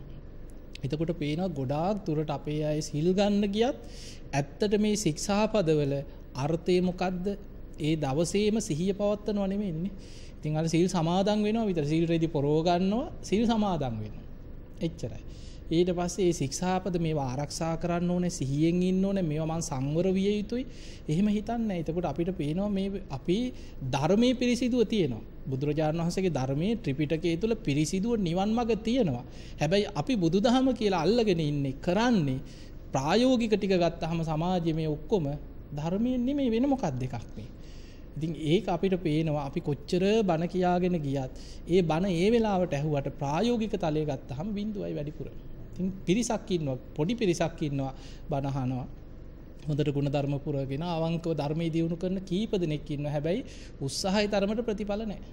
S5: එතකොට පේනවා ගොඩාක් දුරට අපේ අය සිල් ගන්න ගියත් ඇත්තට මේ ශික්ෂාපදවල අර්ථය මොකද්ද? ඒ දවසේම සිහිය පවත්වනව නෙමෙයි ඉන්නේ. ඉතින් අර සිල් සමාදන් වෙනවා විතර සිල් රෙදි පොරව ගන්නවා සිල් සමාදන් වෙනවා. එච්චරයි. ඊට පස්සේ මේ ශික්ෂාපද මේවා ආරක්ෂා කරන්න ඕනේ සිහියෙන් ඉන්න ඕනේ මේවා මං සංවර විය යුතුයි. එහෙම හිතන්නේ නැහැ. එතකොට අපිට පේනවා මේ අපි ධර්මයේ පිරිසිදුව තියෙනවා. බුදුරජාණන් වහන්සේගේ ධර්මයේ ත්‍රිපිටකයේ තුල පිරිසිදුව නිවන් මඟ තියෙනවා. හැබැයි අපි බුදුදහම කියලා අල්ලගෙන ඉන්නේ කරන්නේ ප්‍රායෝගික ටික ගත්තාම සමාජයේ මේ ඔක්කොම ධර්මයෙන් නෙමෙයි වෙන මොකක්ද එකක් මේ. ඉතින් ඒක අපිට පේනවා අපි කොච්චර බණ කියාගෙන ගියත් ඒ බණ ඒ වෙලාවට ඇහුවට ප්‍රායෝගික තලයේ ගත්තාම බිඳුවයි වැඩිපුර. ඉතින් පිරිසක් ඉන්නවා පොඩි පිරිසක් ඉන්නවා බණ අහනවා. හොඳට ගුණ ධර්ම පුරගෙන අවංකව ධර්මයේ දියුණු කරන කීප දෙනෙක් ඉන්නවා. හැබැයි උත්සාහය තරමට ප්‍රතිඵල නැහැ.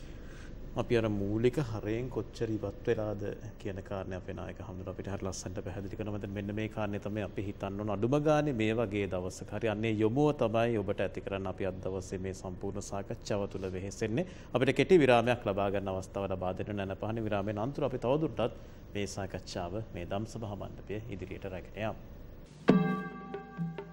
S4: අපි අර මූලික හරයෙන් කොච්චර ඉවත් වෙලාද කියන කාරණේ අපේ නායක හඳුන අපිට හරි ලස්සනට පැහැදිලි කරනවා. දැන් මෙන්න මේ කාරණේ තමයි අපි හිතන්න ඕන අඩුම ගානේ මේ වගේ දවසක හරි අන්නේ යොමුව තමයි ඔබට ඇති කරන්න අපි අද දවසේ මේ සම්පූර්ණ සාකච්ඡාව තුළ වෙහෙසෙන්නේ. අපිට කෙටි විරාමයක් ලබා ගන්න අවස්ථාව ලබා දෙන්න නැනපහනේ විරාමයෙන් අනතුරු අපි තවදුරටත් මේ සාකච්ඡාව මේ ධම්සභා මණ්ඩපයේ ඉදිරියට රැගෙන යමු.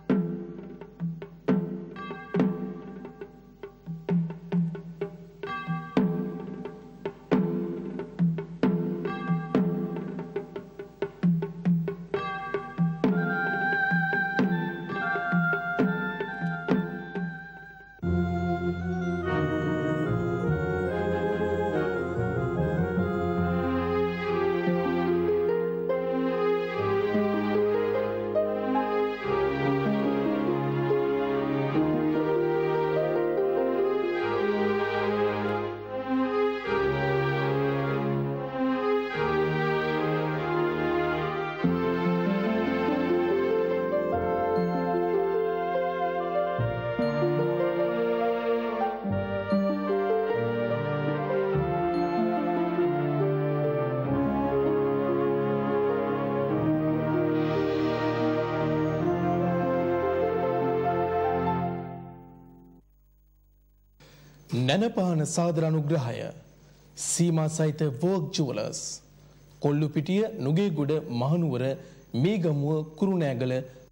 S1: නැනපාන සාදර අනුග්‍රහය සීමා සහිත වෝක් ජුවලර්ස් කොල්ලුපිටිය නුගේගොඩ මහනුවර මේගමුව කුරුණෑගල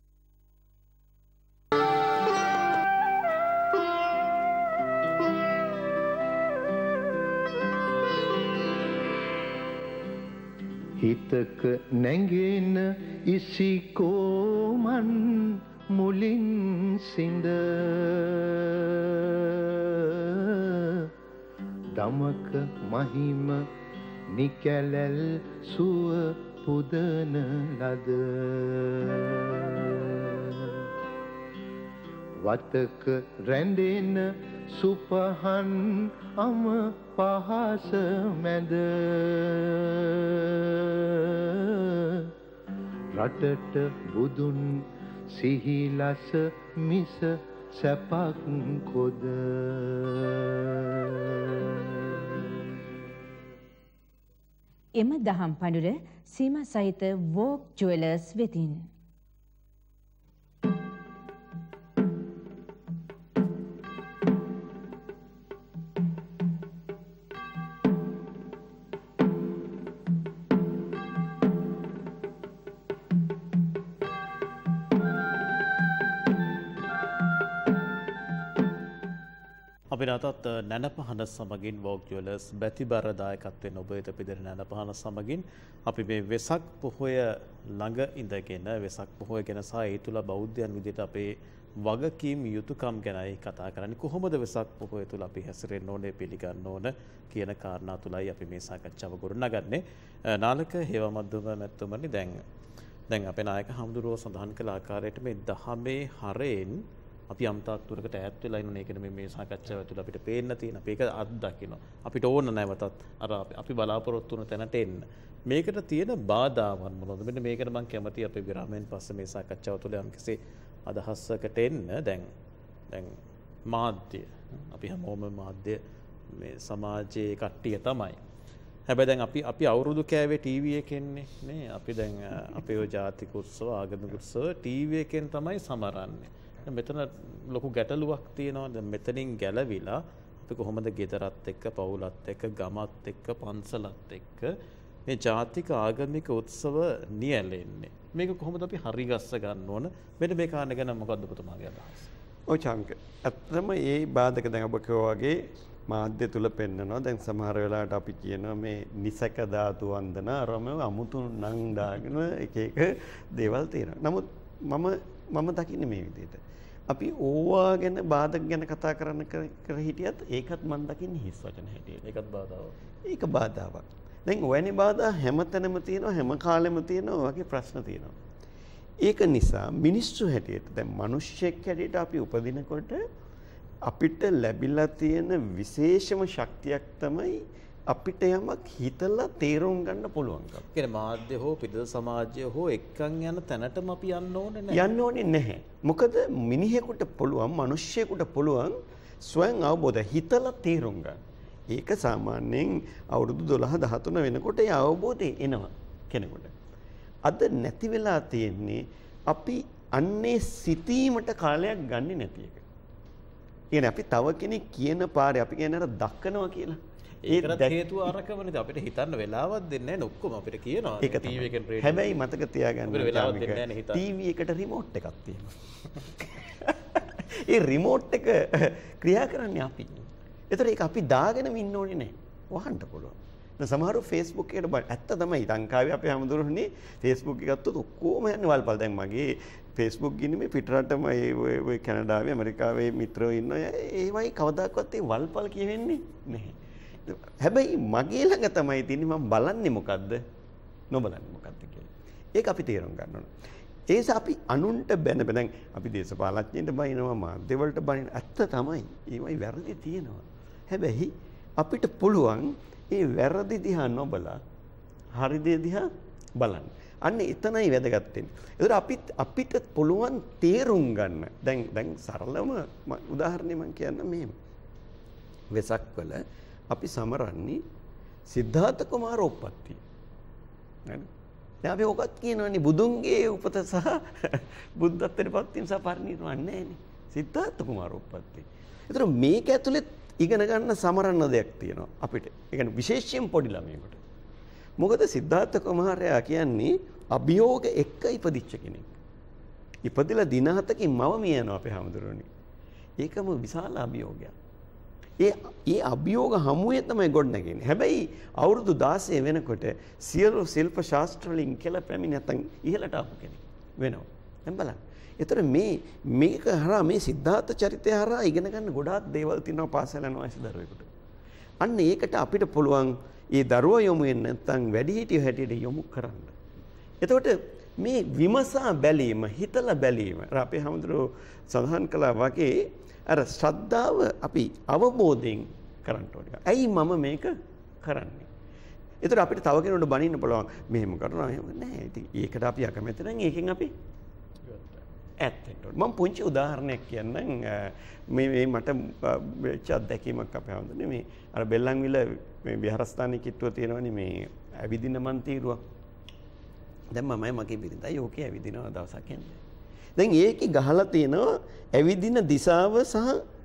S2: හිතක නැගෙන ඉසිකෝමන් මුලින් සිඳ දමක මහිම නිකැලැල් සුව පුදන ලද වතක රැඳෙන සුපහන් අම පහස මැද රටට බුදුන් සිහිලස මිස සැපක් කොද
S3: එම දහම් පඬුර සීමා සහිත වෝක් ජුවලර්ස් වෙතින්
S4: අපි නැවතත් නැනපහන සමගින් වෝක් ජුවලර්ස් බැතිබර දායකත්වයෙන් ඔබ වෙත පිදෙන නැනපහන සමගින් අපි මේ වෙසක් පොහොය ළඟ ඉඳගෙන වෙසක් පොහොය ගැන සහ ඒ තුළ බෞද්ධයන් විදිහට අපේ වගකීම් යුතුයකම් ගැනයි කතා කරන්නේ. කොහොමද වෙසක් පොහොය තුළ අපි හැසිරෙන්න ඕනේ, පිළිගන්න ඕන කියන කාරණා තුලයි අපි මේ සාකච්ඡාව ගොඩනගන්නේ. නාලක හේවමද්දුම මැතිතුමනි, දැන් දැන් අපේ නායක හඳුරෝ සඳහන් කළ ආකාරයට මේ දහමේ හරයෙන් අපි අම්තාක් තුරකට ඈත් වෙලා ඉන්න එකනේ මේ මේ සාකච්ඡාව ඇතුළේ අපිට පේන්න තියෙන. අපි ඒක අත්දකින්න. අපිට ඕන නැවතත් අර අපි බලාපොරොත්තු වුණ තැනට එන්න. මේකට තියෙන බාධාවන් මොනවද? මෙන්න මේකට මම කැමතියි අපි විරාමයෙන් පස්සේ මේ සාකච්ඡාව තුළ යම්කිසි අදහසකට එන්න. දැන් දැන් මාධ්‍ය අපි හැමෝම මාධ්‍ය මේ සමාජයේ කට්ටිය තමයි. හැබැයි දැන් අපි අපි අවුරුදු කෑවේ ටීවී එකෙන්නේ නේ. අපි දැන් අපේ ජාතික උත්සව ආගමික උත්සව ටීවී එකෙන් තමයි සමරන්නේ. මෙතන ලොකු ගැටලුවක් තියෙනවා. දැන් මෙතනින් ගැලවිලා අපි කොහොමද ගෙදරත් එක්ක පවුලත් එක්ක ගමත් එක්ක පන්සලත් එක්ක මේ ජාතික ආගමික උත්සව නියැලෙන්නේ? මේක කොහොමද අපි හරි ගස්ස ගන්න ඕන? මෙන්න මේ කාරණේ ගැන මොකද්ද ඔබතුමාගේ අදහස?
S6: ඔය චංක ඇත්තම මේ බාධක දැන් ඔබ කිව්වා වගේ මාධ්‍ය තුල පෙන්නනවා. දැන් සමහර වෙලාවට අපි කියනවා මේ නිසක ධාතු වන්දන අරම අමුතු නම් දාගෙන එක එක දේවල් තියෙනවා. නමුත් මම මම දකින්නේ මේ විදිහට. අපි ඕවා ගැන බාධක ගැන කතා කරන්න කර හිටියත් ඒකත් මම දකින්නේ හිස් වචන හැටියට.
S4: ඒකත් බාධාවක්.
S6: ඒක බාධාවක්. දැන් ඔයනි බාධා හැමතැනම තියෙනවා, හැම කාලෙම තියෙනවා, වගේ ප්‍රශ්න තියෙනවා. ඒක නිසා මිනිස්සු හැටියට දැන් මිනිස්සෙක් හැටියට අපි උපදිනකොට අපිට ලැබිලා තියෙන විශේෂම ශක්තියක් තමයි අපිට යමක් හිතලා තේරුම් ගන්න පුළුවන්කම.
S4: කියන්නේ මාධ්‍ය හෝ පිටත සමාජය හෝ එක්කන් යන තැනටම අපි යන්න ඕනේ නැහැ.
S6: යන්න ඕනේ නැහැ. මොකද මිනිහෙකුට පුළුවන්, මිනිස්සෙකුට පුළුවන් ස්වයං අවබෝධ හිතලා තේරුම් ගන්න. ඒක සාමාන්‍යයෙන් අවුරුදු දොළහ දහතුන වෙනකොට ඒ අවබෝධය එනවා කෙනෙකුට. අද නැති වෙලා තියෙන්නේ අපි අන්නේ සිතීමට කාලයක් ගන්නේ නැති එක. කියන්නේ අපි තව කෙනෙක් කියන පාරේ අපි කියන්නේ අර දක්කනවා කියලා.
S4: ඒකට හේතුව අරකවනේ අපිට හිතන්න වෙලාවක් දෙන්නේ නැහැ. ඔක්කොම අපිට කියනවා ටීවී එකෙන් රේඩියෝ.
S6: හැබැයි මතක තියාගන්න
S4: වෙලාවක් දෙන්නේ නැහැ හිතන්න.
S6: ටීවී එකට රිමෝට් එකක් තියෙනවා. ඒ රිමෝට් එක ක්‍රියා කරන්නේ අපි. ඒතර ඒක අපි දාගෙනම ඉන්න ඕනේ නැහැ. වහන්න පුළුවන්. දැන් සමහරව Facebook එකට බලන්න. ඇත්ත තමයි ලංකාවේ අපි හැමදෙරුනේ Facebook එක ගත්තොත් ඔක්කොම යන්නේ වල්පල්. දැන් මගේ Facebook ගින්නේ මේ පිටරටම ඒ ඔය කැනඩාවේ ඇමරිකාවේ මිත්‍රයෝ ඉන්නවා. ඒවයි කවදාකවත් ඒ වල්පල් කියවෙන්නේ නැහැ. හැබැයි මගේ ළඟ තමයි තියෙන්නේ මම බලන්නේ මොකද්ද නොබලන්නේ මොකද්ද කියලා. ඒක අපි තේරුම් ගන්න ඕන. ඒස අපි අනුන්ට බැන බැන අපි දේශපාලඥයින්ට බනිනවා, මාධ්‍ය වලට බනින ඇත්ත තමයි. ඒවයි වැරදි තියෙනවා. හැබැයි අපිට පුළුවන් ඒ වැරදි දිහා නොබලා හරි දේ දිහා බලන්න. අන්න එතනයි වැදගත් වෙන්නේ. ඒතර අපිත් අපිට පුළුවන් තේරුම් ගන්න. දැන් දැන් සරලම උදාහරණයක් මම කියන්න මෙහෙම. වෙසක් වල අපි සමරන්නේ සිද්ධාර්ථ කුමාර උප්පත්තිය. නේද? දැන් අපි ඔකත් කියනවනේ බුදුන්ගේ උපත සහ බුද්ධත්වයට පත් වීම සහ පරිනිර්වාණය නෑනේ. සිද්ධාර්ථ කුමාර උප්පත්තිය. ඒතර මේක ඇතුලේ ඉගෙන ගන්න සමරන්න දෙයක් තියෙනවා අපිට. ඒ කියන්නේ විශේෂයෙන් පොඩි ළමයෙකුට. මොකද සිද්ධාර්ථ කුමාරයා කියන්නේ අභියෝග එක්ක ඉපදිච්ච කෙනෙක්. ඉපදිලා දින හතකින් මව මිය යනවා අපේ හැමදෙරෝනේ. ඒකම විශාල අභියෝගයක්. ඒ ඒ අභියෝග හමුවේ තමයි ගොඩනගන්නේ. හැබැයි අවුරුදු දාසය වෙනකොට සියලු ශිල්ප ශාස්ත්‍ර වලින් කියලා පැමිණ නැත්නම් ඉහළට ආපු කෙනෙක් වෙනවා. දැන් බලන්න. ඒතර මේ මේක හරහා මේ සිද්ධාර්ථ චරිතය හරහා ඉගෙන ගන්න ගොඩාක් දේවල් තියෙනවා පාසල යන වයස දරුවෙකුට. අන්න ඒකට අපිට පුළුවන් ඒ දරුවා යොමු වෙන්න නැත්නම් වැඩිහිටියෝ හැටියට යොමු කරන්න. එතකොට මේ විමසා බැලීම, හිතලා බැලීම අපේ හැමදෙරෝ සඳහන් කළා වගේ අර ශ්‍රද්ධාව අපි අවබෝධයෙන් කරන්න ඕනේ. ඇයි මම මේක කරන්නේ? ඒතර අපිට තව කෙනෙකුට බනින්න පුළුවන්. මෙහෙම කරනවා එහෙම නෑ. ඉතින් ඒකට අපි අකමැති නම් ඒකෙන් අපි ඇත්තට මම පුංචි උදාහරණයක් කියන්නම්. මේ මේ මට වෙච්ච අත්දැකීමක් අපේ හඳුනේ මේ අර බෙල්ලන්විල මේ විහාරස්ථානයේ කිට්ටුව තියෙනවනේ මේ ඇවිදින මන්තිරුවක්. දැන් මමයි මගේ බිරිඳයි ඕකේ ඇවිදිනවා දවසක් එන්නේ. දැන් ඒකේ ගහලා තියෙනවා ඇවිදින දිශාව සහ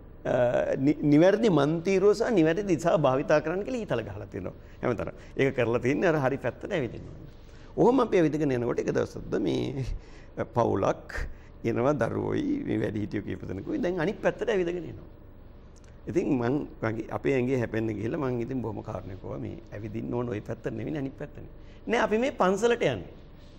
S6: නිවැරදි මන්තිරුව සහ නිවැරදි දිශාව භාවිතා කරන්න කියලා ඊතල ගහලා තියෙනවා. හැමතැන. ඒක කරලා තින්නේ අර හරි පැත්තට ඇවිදිනවා. ඔහොම අපි ඇවිදගෙන යනකොට එක දවසක්ද මේ පවුලක් එනවා දරුවෝයි මේ වැඩි හිටියෝ කීප දෙනෙකුයි දැන් අනිත් පැත්තට ඇවිදගෙන එනවා. ඉතින් මං අපේ ඇඟේ හැපෙන්න ගිහලා මං ඉතින් බොහොම කාරණේකව මේ ඇවිදින්න ඕන ওই පැත්තට නෙවෙයි අනිත් පැත්තනේ. නෑ අපි මේ පන්සලට යන්නේ.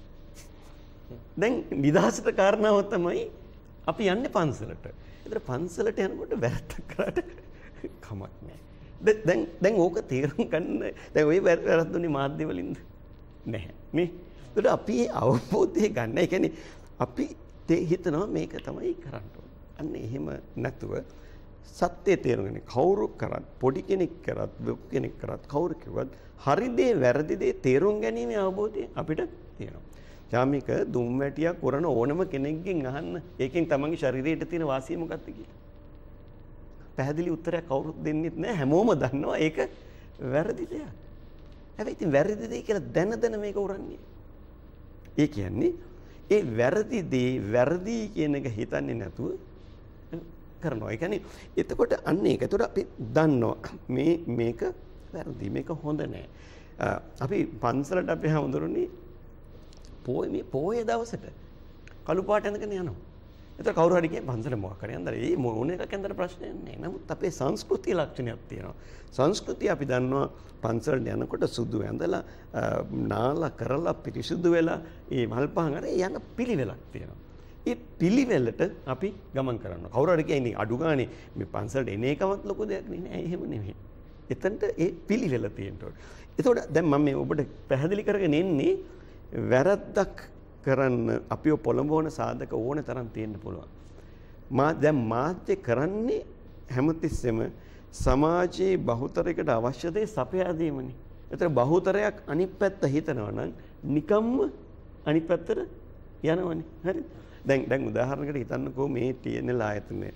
S6: දැන් නිදහසට කාරණාව තමයි අපි යන්නේ පන්සලට. ඒතර පන්සලට යනකොට වැරද්දක් කරාට කමක් නෑ. දැන් දැන් ඕක තේරුම් ගන්න දැන් ওই වැරද්දුනේ මාධ්‍ය වලින්ද නැහැ. මේ ඒතර අපි අවබෝධය ගන්න. ඒ කියන්නේ අපි හිතනවා මේක තමයි කරන්න ඕනේ. අන්න එහෙම නැතුව සත්‍ය තේරුම් කවුරු කරත් පොඩි කෙනෙක් කරත් ලොකු කෙනෙක් කරත් කවුරු කිව්වත් හරි දේ වැරදි දේ තේරුම් ගැනීම අවබෝධය අපිට තියෙනවා. යාමික දුම්වැටියක් කරන ඕනම කෙනෙක්ගෙන් අහන්න ඒකෙන් තමන්ගේ ශරීරයට තියෙන වාසිය මොකක්ද කියලා. පැහැදිලි උත්තරයක් කවුරුත් දෙන්නෙත් නැහැ. හැමෝම දන්නවා ඒක වැරදි දෙයක්. හැබැයි ඉතින් වැරදි දෙය කියලා දැන දැන මේක උරන්නේ. ඒ කියන්නේ ඒ වැරදි දේ වැරදි කියන එක හිතන්නේ නැතුව කරනවා. ඒ කියන්නේ එතකොට අන්න ඒක. එතකොට අපි දන්නවා මේ මේක වැරදි මේක හොඳ නෑ. අපි පන්සලට අපි හඳුරන්නේ පොය මේ පොය දවසට කළු පාට ඇඳගෙන යනවා. එතකොට කවුරු හරි කියන්නේ පන්සල මොකක් හරි අnder ඒ මොන එකක් ඇඳලා ප්‍රශ්නයක් නෑ. නමුත් අපේ සංස්කෘතිය ලක්ෂණයක් තියෙනවා. සංස්කෘතිය අපි දන්නවා පන්සලට යනකොට සුදු ඇඳලා නාලා කරලා පිරිසුදු වෙලා ඒ මල් පහන් අර යන පිළිවෙලක් තියෙනවා. ඒ පිළිවෙලට අපි ගමන් කරනවා. කවුරු හරි කියන්නේ අඩු ගානේ මේ පන්සලට එන එකවත් ලොකු දෙයක් නෙවෙයි. එහෙම නෙවෙයි. එතනට ඒ පිළිවෙල තියෙන්න ඕනේ. එතකොට දැන් මම මේ ඔබට පැහැදිලි කරගෙන එන්නේ වැරද්දක් කරන්න අපිව පොළඹවන සාධක ඕන තරම් තියෙන්න පුළුවන්. මා දැන් මාධ්‍ය කරන්නේ හැමතිස්සෙම සමාජයේ බහුතරයකට අවශ්‍ය දේ සපයා දීමනේ. ඒතර බහුතරයක් අනිත් පැත්ත හිතනවා නම් නිකම්ම අනිත් පැත්තට යනවනේ. හරිද? දැන් දැන් උදාහරණයකට හිතන්නකෝ මේ ටී එන් එල් ආයතනය.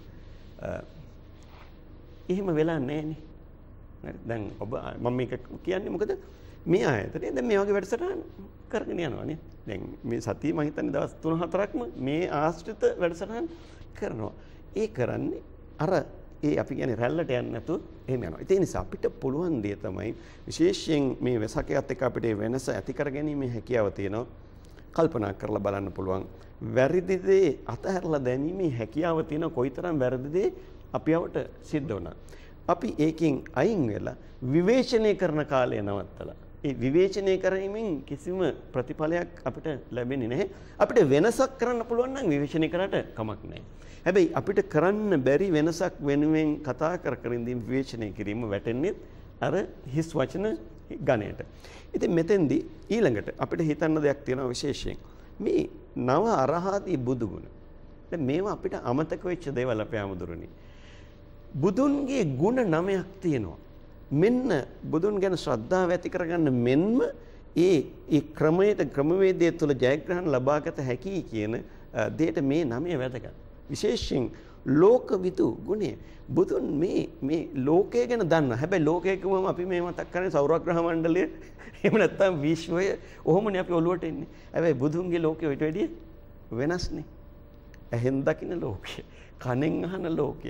S6: එහෙම වෙලා නැහැනේ. හරි. දැන් ඔබ මම මේක කියන්නේ මොකද මේ ආයතනය දැන් මේ වගේ වැඩසටහන් කරගෙන යනවානේ. දැන් මේ සතිය මම හිතන්නේ දවස් තුන හතරක්ම මේ ආශ්‍රිත වැඩසටහන් කරනවා. ඒ කරන්නේ අර ඒ අපි කියන්නේ රැල්ලට යන්නේ නැතුව එහෙම යනවා. ඒ නිසා අපිට පුළුවන් දේ තමයි විශේෂයෙන් මේ වෙසකයත් එක්ක අපිට වෙනස ඇති කර ගැනීමේ හැකියාව තියෙනවා. කල්පනා කරලා බලන්න පුළුවන්. වැරදි දේ අතහැරලා දැමීමේ හැකියාව තියෙන කොයිතරම් වැරදි දේ අපිවට සිද්ධ වුණා. අපි ඒකෙන් අයින් වෙලා විවේචනය කරන කාලය නවත්තලා ඒ විවේචනය කිරීමෙන් කිසිම ප්‍රතිඵලයක් අපිට ලැබෙන්නේ නැහැ. අපිට වෙනසක් කරන්න පුළුවන් නම් විවේචනය කරාට කමක් නැහැ. හැබැයි අපිට කරන්න බැරි වෙනසක් වෙනුවෙන් කතා කර කර ඉඳන් විවේචනය කිරීම වැටෙන්නේ අර හිස් වචන ගණයට. ඉතින් මෙතෙන්දී ඊළඟට අපිට හිතන්න දෙයක් තියෙනවා විශේෂයෙන්. මේ නව අරහාදී බුදු ගුණ. දැන් මේවා අපිට අමතක වෙච්ච දේවල් අපේ ආමුදුරනේ. බුදුන්ගේ ගුණ නවයක් තියෙනවා. මෙන්න බුදුන් ගැන ශ්‍රද්ධාව ඇති කරගන්න මෙන්ම ඒ ඒ ක්‍රමයට ක්‍රමවේදය තුළ ජයග්‍රහණ ලබාගත හැකි කියන දෙයට මේ නමය වැදගත්. විශේෂයෙන් ලෝකවිදු ගුණය. බුදුන් මේ මේ ලෝකය ගැන දන්නවා. හැබැයි ලෝකය කියවම අපි මේ මතක් කරන්නේ සෞරග්‍රහ මණ්ඩලය එහෙම නැත්නම් විශ්වය ඔහොමනේ අපි ඔළුවට එන්නේ. හැබැයි බුදුන්ගේ ලෝකය ඊට වැඩිය වෙනස්නේ. ඇහෙන් දකින්න ලෝකය, කනෙන් අහන ලෝකය,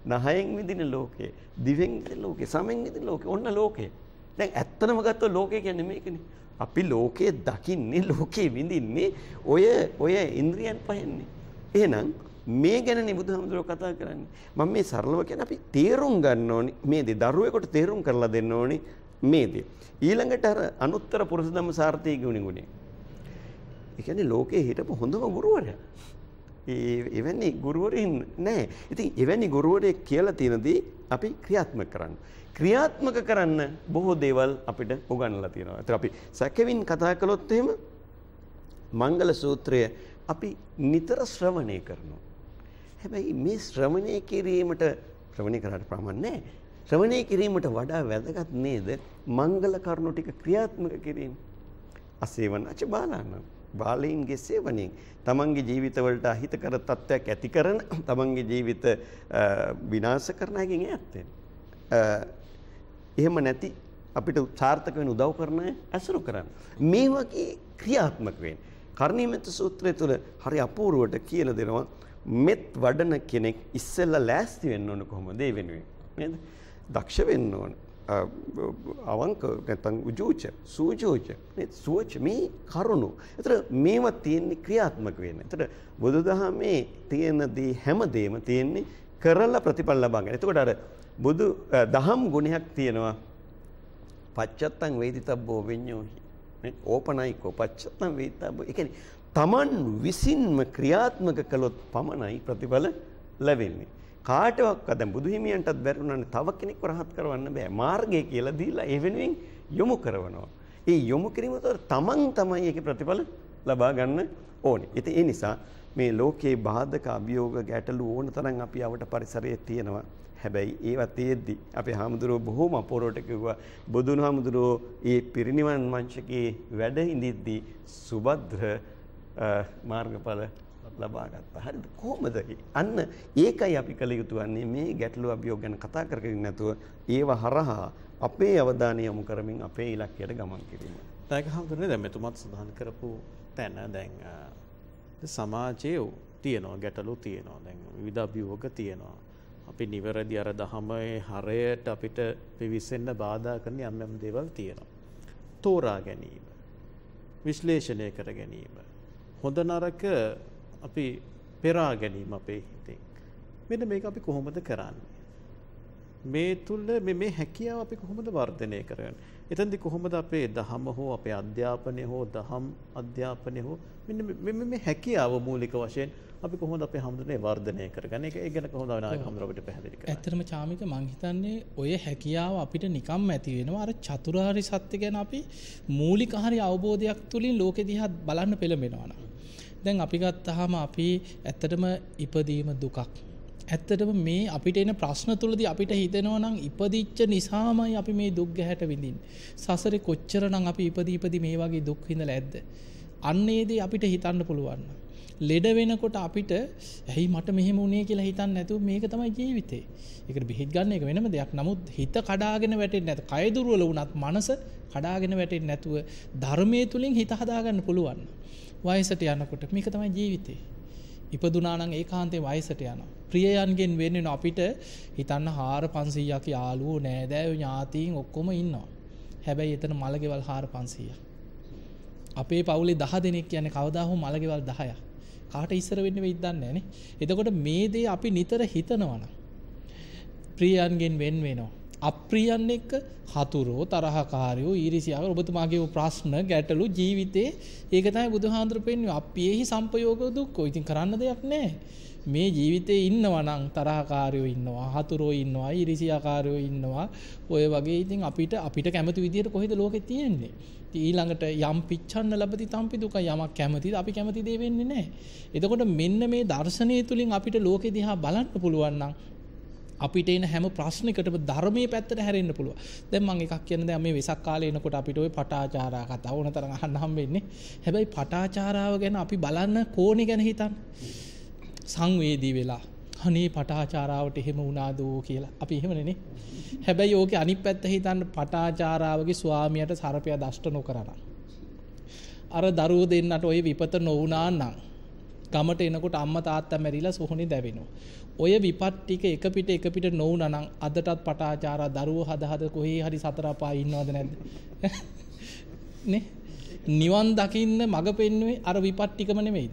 S6: නහයෙන් විදින ලෝකේ, දිවෙන් විදින ලෝකේ, සමෙන් විදින ලෝකේ, ඔන්න ලෝකේ. දැන් ඇත්තම ගත්තොත් ලෝකේ කියන්නේ මේකනේ. අපි ලෝකේ දකින්නේ, ලෝකේ විඳින්නේ ඔය ඔය ඉන්ද්‍රියන් පහෙන්නේ. එහෙනම් මේ ගැනනේ බුදුහාමුදුරුවෝ කතා කරන්නේ. මම මේ සරලව කියන්නේ අපි තේරුම් ගන්න ඕනි මේ දේ දරුවෙකුට තේරුම් කරලා දෙන්න ඕනි මේ දේ. ඊළඟට අර අනුත්තර පුරුෂ ධම්ම සාර්ථී ගුණ ගුණේ. ඒ කියන්නේ ලෝකේ හිටපු හොඳම ගුරුවරයා. ඒ එවැනි ගුරුවරින් නැහැ. ඉතින් එවැනි ගුරුවරයෙක් කියලා තියෙනදී අපි ක්‍රියාත්මක කරන්න. ක්‍රියාත්මක කරන්න බොහෝ දේවල් අපිට උගන්වලා තියෙනවා. ඒතර අපි සැකෙවින් කතා කළොත් එහෙම මංගල සූත්‍රය අපි නිතර ශ්‍රවණය කරනවා. හැබැයි මේ ශ්‍රවණය කිරීමට ශ්‍රවණය කරාට ප්‍රමාණ නැහැ. ශ්‍රවණය කිරීමට වඩා වැදගත් නේද මංගල කරුණු ටික ක්‍රියාත්මක කිරීම. අසේවනච බාලාන බාලයින්ගේ සේවනයෙන් තමන්ගේ ජීවිතවලට අහිතකර තත්ත්වයක් ඇති කරන තමන්ගේ ජීවිත විනාශ කරන එකකින් ඈත් වෙන්න. එහෙම නැති අපිට සාර්ථක වෙන උදව් කරන ඇසුරු කරන්න. මේ වගේ ක්‍රියාත්මක වෙන්න. කර්ණීයමෙත් සූත්‍රය තුළ හරි අපූර්වට කියලා දෙනවා මෙත් වඩන කෙනෙක් ඉස්සෙල්ලා ලෑස්ති වෙන්න ඕන කොහොමද ඒ වෙනුවෙන් නේද? දක්ෂ වෙන්න ඕන. අවංක නැත්නම් උජූච සූජෝච මේ සුවච මේ කරුණු. ඒතර මේවා තියෙන්නේ ක්‍රියාත්මක වෙන්න. ඒතර බුදුදහමේ තියෙන දේ හැමදේම තියෙන්නේ කරලා ප්‍රතිඵල ලබා ගන්න. එතකොට අර බුදු දහම් ගුණයක් තියෙනවා පච්චත්තං වේදිතබ්බෝ විඤ්ඤෝහි. නේ ඕපනයිකෝ පච්චත්තං වේදිතබ්බෝ. ඒ කියන්නේ තමන් විසින්ම ක්‍රියාත්මක කළොත් පමණයි ප්‍රතිඵල ලැබෙන්නේ. කාටවත් දැන් බුදු හිමියන්ටත් බැරිුණානේ තව කෙනෙක්ව රහත් කරවන්න බෑ. මාර්ගය කියලා දීලා ඒ වෙනුවෙන් යොමු කරනවා. ඒ යොමු කිරීම තුළ තමන් තමයි ඒකේ ප්‍රතිඵල ලබා ගන්න ඕනේ. ඉතින් ඒ නිසා මේ ලෝකේ බාධක අභියෝග ගැටලු ඕන තරම් අපි අවට පරිසරයේ තියෙනවා. හැබැයි ඒවා තියෙද්දි අපේ හාමුදුරුවෝ බොහොම අපෝරවට කිව්වා බුදුන් හාමුදුරුවෝ ඒ පිරිනිවන් මංචකේ වැඩ ඉඳිද්දි සුබද්‍ර මාර්ගඵල ලබා ගත්තා. හරිද? කොහොමද? අන්න ඒකයි අපි කළ යුතු වන්නේ මේ ගැටලු අභියෝග ගැන කතා කරගෙන නැතුව ඒව හරහා අපේ අවධානය යොමු කරමින් අපේ ඉලක්කයට ගමන් කිරීම.
S4: ඒක හඳුනන්නේ දැන් මෙතුමත් සඳහන් කරපු තැන දැන් සමාජයේ තියෙනවා ගැටලු තියෙනවා. දැන් විවිධ අභියෝග තියෙනවා. අපි නිවැරදි අර දහමේ හරයට අපිට පිවිසෙන්න බාධා කරන යම් යම් දේවල් තියෙනවා. තෝරා ගැනීම, විශ්ලේෂණය කර ගැනීම, හොඳ නරක අපි පෙරා ගැනීම අපේ හිතෙන්. මෙන්න මේක අපි කොහොමද කරන්නේ? මේ තුල මේ මේ හැකියාව අපි කොහොමද වර්ධනය කරගන්නේ? එතෙන්දී කොහොමද අපේ දහම හෝ අපේ අධ්‍යාපනය හෝ දහම් අධ්‍යාපනය හෝ මෙන්න මේ මේ හැකියාව මූලික වශයෙන් අපි කොහොමද අපේ හැමදෙන්නේ වර්ධනය කරගන්නේ? ඒක ඒ ගැන කොහොමද නායක හැමදෙරට පැහැදිලි කරන්නේ?
S5: ඇත්තටම චාමික මං හිතන්නේ ඔය හැකියාව අපිට නිකම්ම ඇති වෙනවා. අර චතුරාර්ය සත්‍ය ගැන අපි මූලික හරි අවබෝධයක් තුලින් ලෝකෙ දිහා බලන්න පෙළඹෙනවා නම්. දැන් අපි ගත්තාම අපි ඇත්තටම ඉපදීම දුකක්. ඇත්තටම මේ අපිට එන ප්‍රශ්න තුලදී අපිට හිතෙනවා නම් ඉපදිච්ච නිසාමයි අපි මේ දුක් ගැහැට විඳින්නේ. සසරේ කොච්චරනම් අපි ඉපදී ඉපදී මේ වගේ දුක් විඳලා ඇද්ද? අන්නේදී අපිට හිතන්න පුළුවන්. ලෙඩ වෙනකොට අපිට ඇයි මට මෙහෙම වුනේ කියලා හිතන්නේ නැතුව මේක තමයි ජීවිතේ. ඒකට බෙහෙත් ගන්න එක වෙනම දෙයක්. නමුත් හිත කඩාගෙන වැටෙන්නේ නැත. කය දුර්වල වුණත් මනස කඩාගෙන වැටෙන්නේ නැතුව ධර්මයේ තුලින් හිත හදාගන්න පුළුවන්. වයසට යනකොට මේක තමයි ජීවිතේ. ඉපදුනා නම් ඒකාන්තයෙන් වයසට යනවා. ප්‍රියයන්ගෙන් වෙන වෙන අපිට හිතන්න හාර පන්සීයක් යාළුවෝ නෑදෑයෝ ඥාතීන් ඔක්කොම ඉන්නවා. හැබැයි එතන මලගෙවල් හාර පන්සීයක්. අපේ පවුලේ දහ දෙනෙක් කියන්නේ කවදා හෝ මලගෙවල් දහයක්. කාට ඉස්සර වෙන්න වෙයිද දන්නේ නැහනේ. එතකොට මේ දේ අපි නිතර හිතනවා නම් ප්‍රියයන්ගෙන් වෙන් වෙනවා. අප්‍රියයන් එක්ක හතුරෝ තරහකාරයෝ ඊරිසියාව ඔබතුමාගේ ප්‍රශ්න ගැටලු ජීවිතේ ඒක තමයි බුදුහාඳුර පෙන්වන්නේ. අප්පියේහි සංපයෝග දුක්ඛෝ. ඉතින් කරන්න දෙයක් නැහැ. මේ ජීවිතේ ඉන්නවා නම් තරහකාරයෝ ඉන්නවා, හතුරෝ ඉන්නවා, ඊරිසියාකාරයෝ ඉන්නවා. ඔය වගේ ඉතින් අපිට අපිට කැමති විදියට කොහෙද ලෝකෙ තියෙන්නේ? ඊළඟට යම් පිච්ඡන්න ලැබති තම්පි දුක යමක් කැමතිද අපි කැමති දේ වෙන්නේ නැහැ. එතකොට මෙන්න මේ දර්ශනය තුලින් අපිට ලෝකෙ දිහා බලන්න පුළුවන් නම් අපිට එන හැම ප්‍රශ්නයකටම ධර්මයේ පැත්තට හැරෙන්න පුළුවන්. දැන් මම එකක් කියන දැන් මේ වෙසක් කාලේ එනකොට අපිට ওই පටාචාරා කතා ඕන තරම් අහන්න හම්බෙන්නේ. හැබැයි පටාචාරාව ගැන අපි බලන්න කෝණේ ගැන හිතන්න. සංවේදී වෙලා අනේ පටාචාරාවට එහෙම වුණාද කියලා. අපි එහෙමනේ නේ. හැබැයි ඕකේ අනිත් පැත්ත හිතන්න පටාචාරාවගේ ස්වාමියාට සරපයා දෂ්ට නොකරන. අර දරුවෝ දෙන්නට ওই විපත නොවුණා නම් ගමට එනකොට අම්මා තාත්තා මැරිලා සොහොනේ දැවෙනවා. ඔය විපත් ටික එක පිට එක පිට නොවුනා නම් අදටත් පටාචාරා දරුවෝ හද හද කොහේ හරි සතර අපායේ ඉන්නවද නැද්ද? නේ? නිවන් දකින්න මඟ පෙන්වුවේ අර විපත් ටිකම නෙමෙයිද?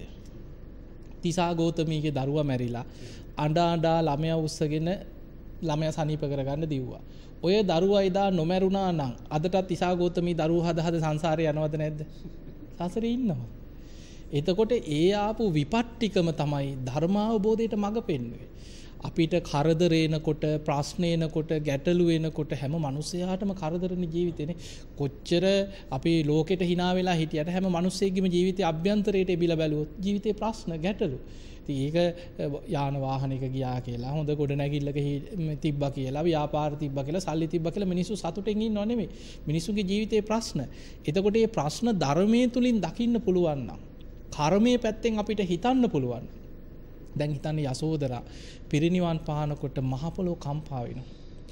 S5: තිසා ගෞතමීගේ දරුවා මැරිලා අඬා අඬා ළමයා උස්සගෙන ළමයා සනීප කරගන්න දිව්වා. ඔය දරුවා එදා නොමැරුණා නම් අදටත් තිසා ගෞතමී දරුවෝ හද හද සංසාරේ යනවද නැද්ද? සසරේ ඉන්නවා. එතකොට ඒ ආපු විපට්ටිකම තමයි ධර්මාවබෝධයට මඟ පෙන්වුවේ. අපිට කරදර එනකොට ප්‍රශ්න එනකොට ගැටලු එනකොට හැම මිනිසයාටම කරදරනේ ජීවිතේනේ. කොච්චර අපි ලෝකෙට hina වෙලා හිටියට හැම මිනිස්සෙකගේම ජීවිතේ අභ්‍යන්තරයට එබිලා බැලුවොත් ජීවිතේ ප්‍රශ්න ගැටලු. ඉතින් ඒක යාන වාහනයක ගියා කියලා හොඳ ගොඩනැගිල්ලක තිබ්බා කියලා ව්‍යාපාර තිබ්බා කියලා සල්ලි තිබ්බා කියලා මිනිස්සු සතුටෙන් ඉන්නව නෙමෙයි. මිනිස්සුගේ ජීවිතේ ප්‍රශ්න. එතකොට මේ ප්‍රශ්න ධර්මයේ තුලින් දකින්න පුළුවන් නම් කර්මයේ පැත්තෙන් අපිට හිතන්න පුළුවන්. දැන් හිතන්න යසෝදරා පිරිනිවන් පානකොට මහ පොළොව කම්පා වෙනවා.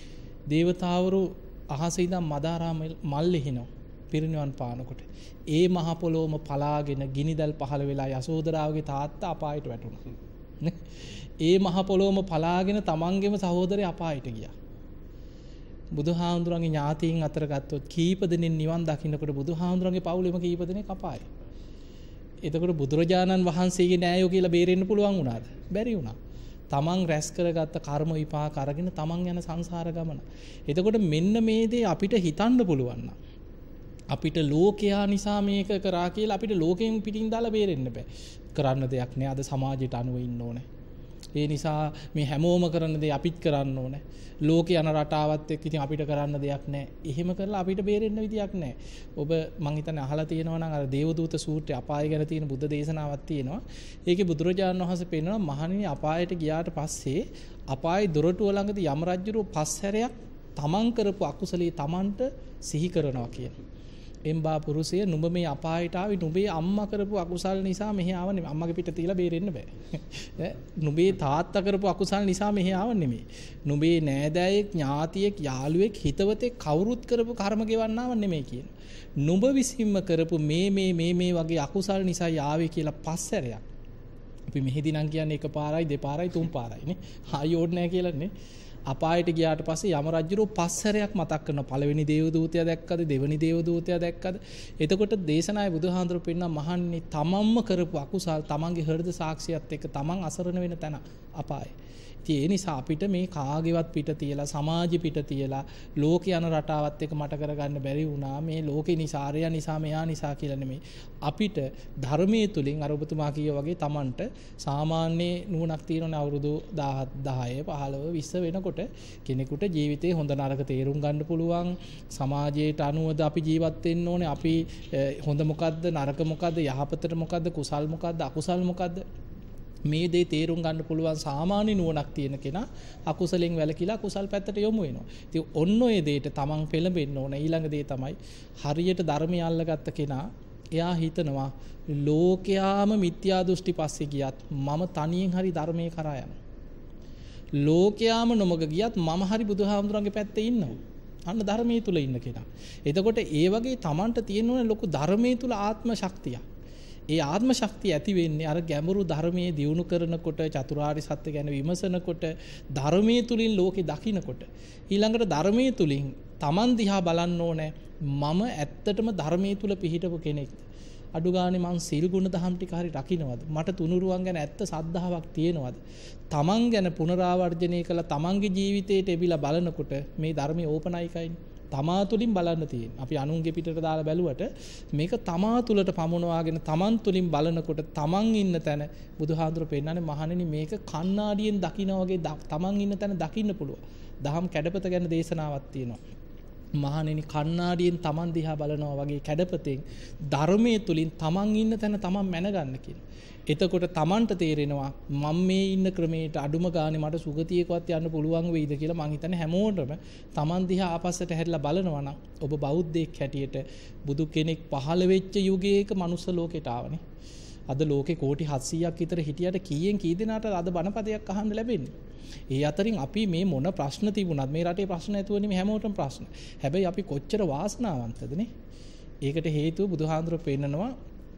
S5: දේවතාවරු අහසේ ඉඳන් මදාරා මල් ලිහිනවා පිරිනිවන් පානකොට. ඒ මහ පොළොවම පලාගෙන ගිනිදල් පහළ වෙලා යසෝදරාවගේ තාත්තා අපායට වැටුණා. ඒ මහ පොළොවම පලාගෙන තමන්ගේම සහෝදරය අපායට ගියා. බුදුහාමුදුරන්ගේ ඥාතීන් අතර ගත්තොත් කීප දෙනෙක් නිවන් දකින්නකොට බුදුහාමුදුරන්ගේ පවුලෙම කීප දෙනෙක් අපායේ. එතකොට බුදුරජාණන් වහන්සේගේ න්‍යායෝ කියලා බේරෙන්න පුළුවන් වුණාද? බැරි වුණා. තමන් රැස් කරගත්ත කර්ම විපාක අරගෙන තමන් යන සංසාර ගමන. එතකොට මෙන්න මේ දේ අපිට හිතන්න පුළුවන් නම් අපිට ලෝකයා නිසා මේක කරා කියලා අපිට ලෝකයෙන් පිටින් දාලා බේරෙන්න බෑ. කරන්න දෙයක් නෑ. අද සමාජයට අනුව ඉන්න ඕනේ. ඒ නිසා මේ හැමෝම කරන දේ අපිත් කරන්න ඕනේ. ලෝකේ යන රටාවත් එක්ක ඉතින් අපිට කරන්න දෙයක් නැහැ. එහෙම කරලා අපිට බේරෙන්න විදියක් නැහැ. ඔබ මං හිතන්නේ අහලා තියෙනවා නම් අර දේවදූත සූත්‍රය අපාය ගැන තියෙන බුද්ධ දේශනාවක් තියෙනවා. ඒකේ බුදුරජාණන් වහන්සේ පෙන්නනවා මහණෙනි අපායට ගියාට පස්සේ අපායේ දොරටුව ළඟදී යම රජුරු පස් හැරයක් තමන් කරපු අකුසලයේ තමන්ට සිහි කරනවා කියන. එම්බා පුරුෂය නුඹ මේ අපායට ආවි නුඹේ අම්මා කරපු අකුසල් නිසා මෙහි ආව නෙමෙයි. අම්මගේ පිට තියලා බේරෙන්න බෑ. නුඹේ තාත්තා කරපු අකුසල් නිසා මෙහි ආව නෙමෙයි. නුඹේ නෑදෑයෙක් ඥාතියෙක් යාළුවෙක් හිතවතෙක් කවුරුත් කරපු කර්ම ගෙවන්නව නෙමෙයි කියන. නුඹ විසින්ම කරපු මේ මේ මේ මේ වගේ අකුසල් නිසා ආවේ කියලා පස්සරයක්. අපි මෙහිදී නම් කියන්නේ එකපාරයි දෙපාරයි තුන් පාරයි නේ. ආයි ඕඩ් නෑ කියලානේ. අපායට ගියාට පස්සේ යම රජුරෝ පස්සරයක් මතක් කරනවා. පළවෙනි දේව දූතයා දැක්කද? දෙවෙනි දේව දූතයා දැක්කද? එතකොට දේශනායේ බුදුහාඳුරු පෙන්නන මහන්නේ තමන්ම කරපු අකුසල් තමන්ගේ හෘද සාක්ෂියත් එක්ක තමන් අසරණ වෙන තැන අපායයි. ඉතින් ඒ නිසා අපිට මේ කාගේවත් පිට තියලා සමාජෙ පිට තියලා ලෝක යන රටාවත් එක්ක මට කරගන්න බැරි වුණා. මේ ලෝකේ නිසා ආර්ය නිසා මෙයා නිසා කියලා නෙමෙයි. අපිට ධර්මයේ තුලින් අර ඔබතුමා කියෝ වගේ තමන්ට සාමාන්‍ය නුවණක් තියෙනවනේ අවුරුදු දහහත් දහය පහළොව විස්ස වෙනකොට කෙනෙකුට ජීවිතේ හොඳ නරක තේරුම් ගන්න පුළුවන්. සමාජයට අනුවද අපි ජීවත් වෙන්න ඕනේ. අපි හොඳ මොකද්ද නරක මොකද්ද යහපතට මොකද්ද කුසල් මොකද්ද අකුසල් මොකද්ද මේ දේ තේරුම් ගන්න පුළුවන් සාමාන්‍ය නුවණක් තියෙන කෙනා අකුසලෙන් වැළකීලා කුසල් පැත්තට යොමු වෙනවා. ඉතින් ඔන්න ඔය දෙයට තමන් පෙළඹෙන්න ඕන. ඊළඟ දේ තමයි හරියට ධර්මය අල්ලගත්ත කෙනා එයා හිතනවා ලෝකයාම මිත්‍යා දෘෂ්ටි පස්සේ ගියත් මම තනියෙන් හරි ධර්මයේ කරා යනවා. ලෝකයාම නොමග ගියත් මම හරි බුදුහාමුදුරන්ගේ පැත්තේ ඉන්නවා. අන්න ධර්මයේ තුල ඉන්න කෙනා. එතකොට ඒ වගේ තමන්ට තියෙන ඕනේ ලොකු ධර්මයේ තුල ආත්ම ශක්තියක්. ඒ ආත්ම ශක්තිය ඇති වෙන්නේ අර ගැඹුරු ධර්මයේ දියුණු කරනකොට චතුරාර්ය සත්‍ය ගැන විමසනකොට ධර්මයේ තුලින් ලෝකෙ දකිනකොට ඊළඟට ධර්මයේ තුලින් Taman දිහා බලන්න ඕනේ මම ඇත්තටම ධර්මයේ තුල පිහිටපු කෙනෙක්. අඩු ගානේ මං සීල් ගුණ දහම් ටික හරි රකින්නවද? මට තුනුරුවන් ගැන ඇත්ත සද්ධාාවක් තියෙනවද? Taman ගැන පුනරාවර්ජනය කළ Tamanගේ ජීවිතයට එබිලා බලනකොට මේ ධර්මයේ ඕපනයිකයිනේ. තමා තුළින් බලන්න තියෙන. අපි අනුන්ගේ පිටට දාලා බැලුවට මේක තමා තුළට පමුණවාගෙන තමන් තුළින් බලනකොට තමන් ඉන්න තැන බුදුහාඳුර පෙන්නන්නේ මහණෙනි මේක කණ්ණාඩියෙන් දකින්න වගේ තමන් ඉන්න තැන දකින්න පුළුවන්. දහම් කැඩපත ගැන දේශනාවක් තියෙනවා. මහණෙනි කණ්ණාඩියෙන් තමන් දිහා බලනවා වගේ කැඩපතෙන් ධර්මයේ තුලින් තමන් ඉන්න තැන තමන් මැනගන්න කියන. එතකොට තමන්ට තේරෙනවා මම මේ ඉන්න ක්‍රමයට අඩුම ගානේ මට සුගතියකවත් යන්න පුළුවන් වෙයිද කියලා මං හිතන්නේ හැමෝටම තමන් දිහා ආපස්සට හැරිලා බලනවා නම් ඔබ බෞද්ධයෙක් හැටියට බුදු කෙනෙක් පහළ වෙච්ච යුගයක මනුස්ස ලෝකෙට ආවනේ. අද ලෝකේ කෝටි හත්සීයක් විතර හිටියට කීයෙන් කී දෙනාට අද බණපදයක් අහන්න ලැබෙන්නේ. ඒ අතරින් අපි මේ මොන ප්‍රශ්න තිබුණත් මේ රටේ ප්‍රශ්න නැතුව නෙමෙයි හැමෝටම ප්‍රශ්න. හැබැයි අපි කොච්චර වාසනාවන්තද නේ? ඒකට හේතුව බුදුහාඳුර පෙන්නනවා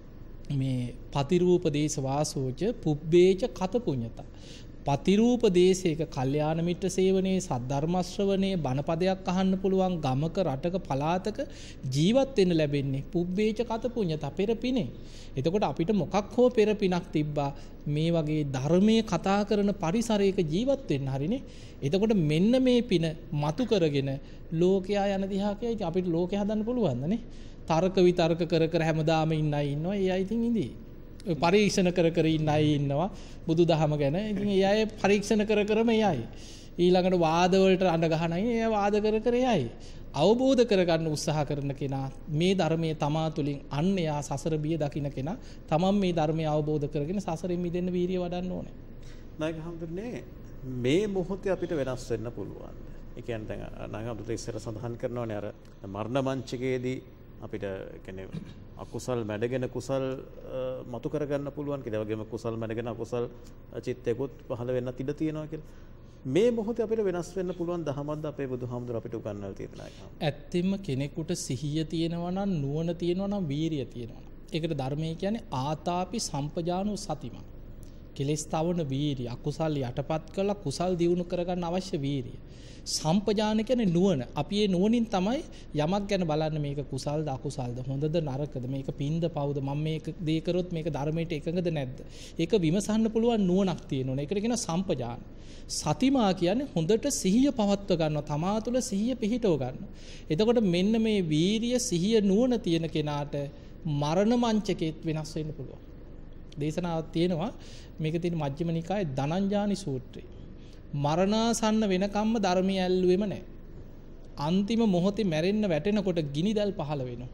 S5: මේ පතිරූප දේශ වාසෝච පුබ්බේච කත පුඤ්ඤතා. පතිරූප දේශයක කල්යාණ මිත්‍ර සේවනයේ සද්ධර්ම ශ්‍රවණයේ බණපදයක් අහන්න පුළුවන් ගමක රටක පළාතක ජීවත් වෙන්න ලැබෙන්නේ පුබ්බේච කත පුඤ්ඤතා පෙර පිනේ. එතකොට අපිට මොකක් හෝ පෙර පිනක් තිබ්බා මේ වගේ ධර්මයේ කතා කරන පරිසරයක ජීවත් වෙන්න හරිනේ. එතකොට මෙන්න මේ පින මතු කරගෙන ලෝකයා යන දිහා කියයි අපිට ලෝකය හදන්න පුළුවන්ද නේ? තර්ක විතර්ක කර කර හැමදාම ඉන්න අය ඉන්නවා. ඒ අය ඉතින් ඉඳී. පරීක්ෂණ කර කර ඉන්න අය ඉන්නවා බුදු දහම ගැන. ඉතින් ඒ අය පරීක්ෂණ කර කරම එයයි. ඊළඟට වාද වලට අඬ ගහන අය ඒ වාද කර කර එයයි. අවබෝධ කරගන්න උත්සාහ කරන කෙනා මේ ධර්මයේ තමා තුළින් අන්න එයා සසර බිය දකින්න කෙනා තමන් මේ ධර්මය අවබෝධ කරගෙන සසරෙන් මිදෙන්න වීරිය වඩන්න ඕනේ.
S4: නායක හඳුන්නේ මේ මොහොතේ අපිට වෙනස් වෙන්න පුළුවන්. ඒ කියන්නේ දැන් නායක හඳුන්නේ ඉස්සර සඳහන් කරනවානේ අර මරණ මංචකයේදී අපිට කියන්නේ අකුසල් මැඩගෙන කුසල් මතු කරගන්න පුළුවන් කියලා. ඒ වගේම කුසල් මැඩගෙන අකුසල් චිත්තයකුත් පහළ වෙන්නත් ඉඩ තියෙනවා කියලා. මේ මොහොතේ අපිට වෙනස් වෙන්න පුළුවන් දහමක්ද අපේ බුදුහාමුදුර අපිට උගන්වලා තියෙන නායක.
S5: ඇත්තෙම කෙනෙකුට සිහිය තියෙනවා නම් නුවණ තියෙනවා නම් වීරිය තියෙනවා නම්. ඒකට ධර්මයේ කියන්නේ ආතාපි සම්පජානෝ සතිමා. කෙලෙස් තවන වීරිය, අකුසල් යටපත් කරලා කුසල් දියුණු කරගන්න අවශ්‍ය වීරිය. සම්පජාන කියන්නේ නුවණ. අපි ඒ නුවණින් තමයි යමක් ගැන බලන්නේ මේක කුසල්ද අකුසල්ද හොඳද නරකද මේක පින්ද පව්ද මම මේක දේ කරොත් මේක ධර්මයට එකඟද නැද්ද? ඒක විමසන්න පුළුවන් නුවණක් තියෙනවා. ඒකට කියන සම්පජාන. සතිමා කියන්නේ හොඳට සිහිය පවත්ව ගන්නවා. තමා තුළ සිහිය පිහිටව ගන්නවා. එතකොට මෙන්න මේ වීරිය සිහිය නුවණ තියෙන කෙනාට මරණ මංචකෙත් වෙනස් වෙන්න පුළුවන්. දේශනාවක් තියෙනවා මේක තියෙන මජ්ක්‍ධිම නිකායේ ධනංජානි සූත්‍රය. මරණාසන්න වෙනකම්ම ධර්මය ඇල්ලුවෙම නැහැ. අන්තිම මොහොතේ මැරෙන්න වැටෙනකොට ගිනිදල් පහළ වෙනවා.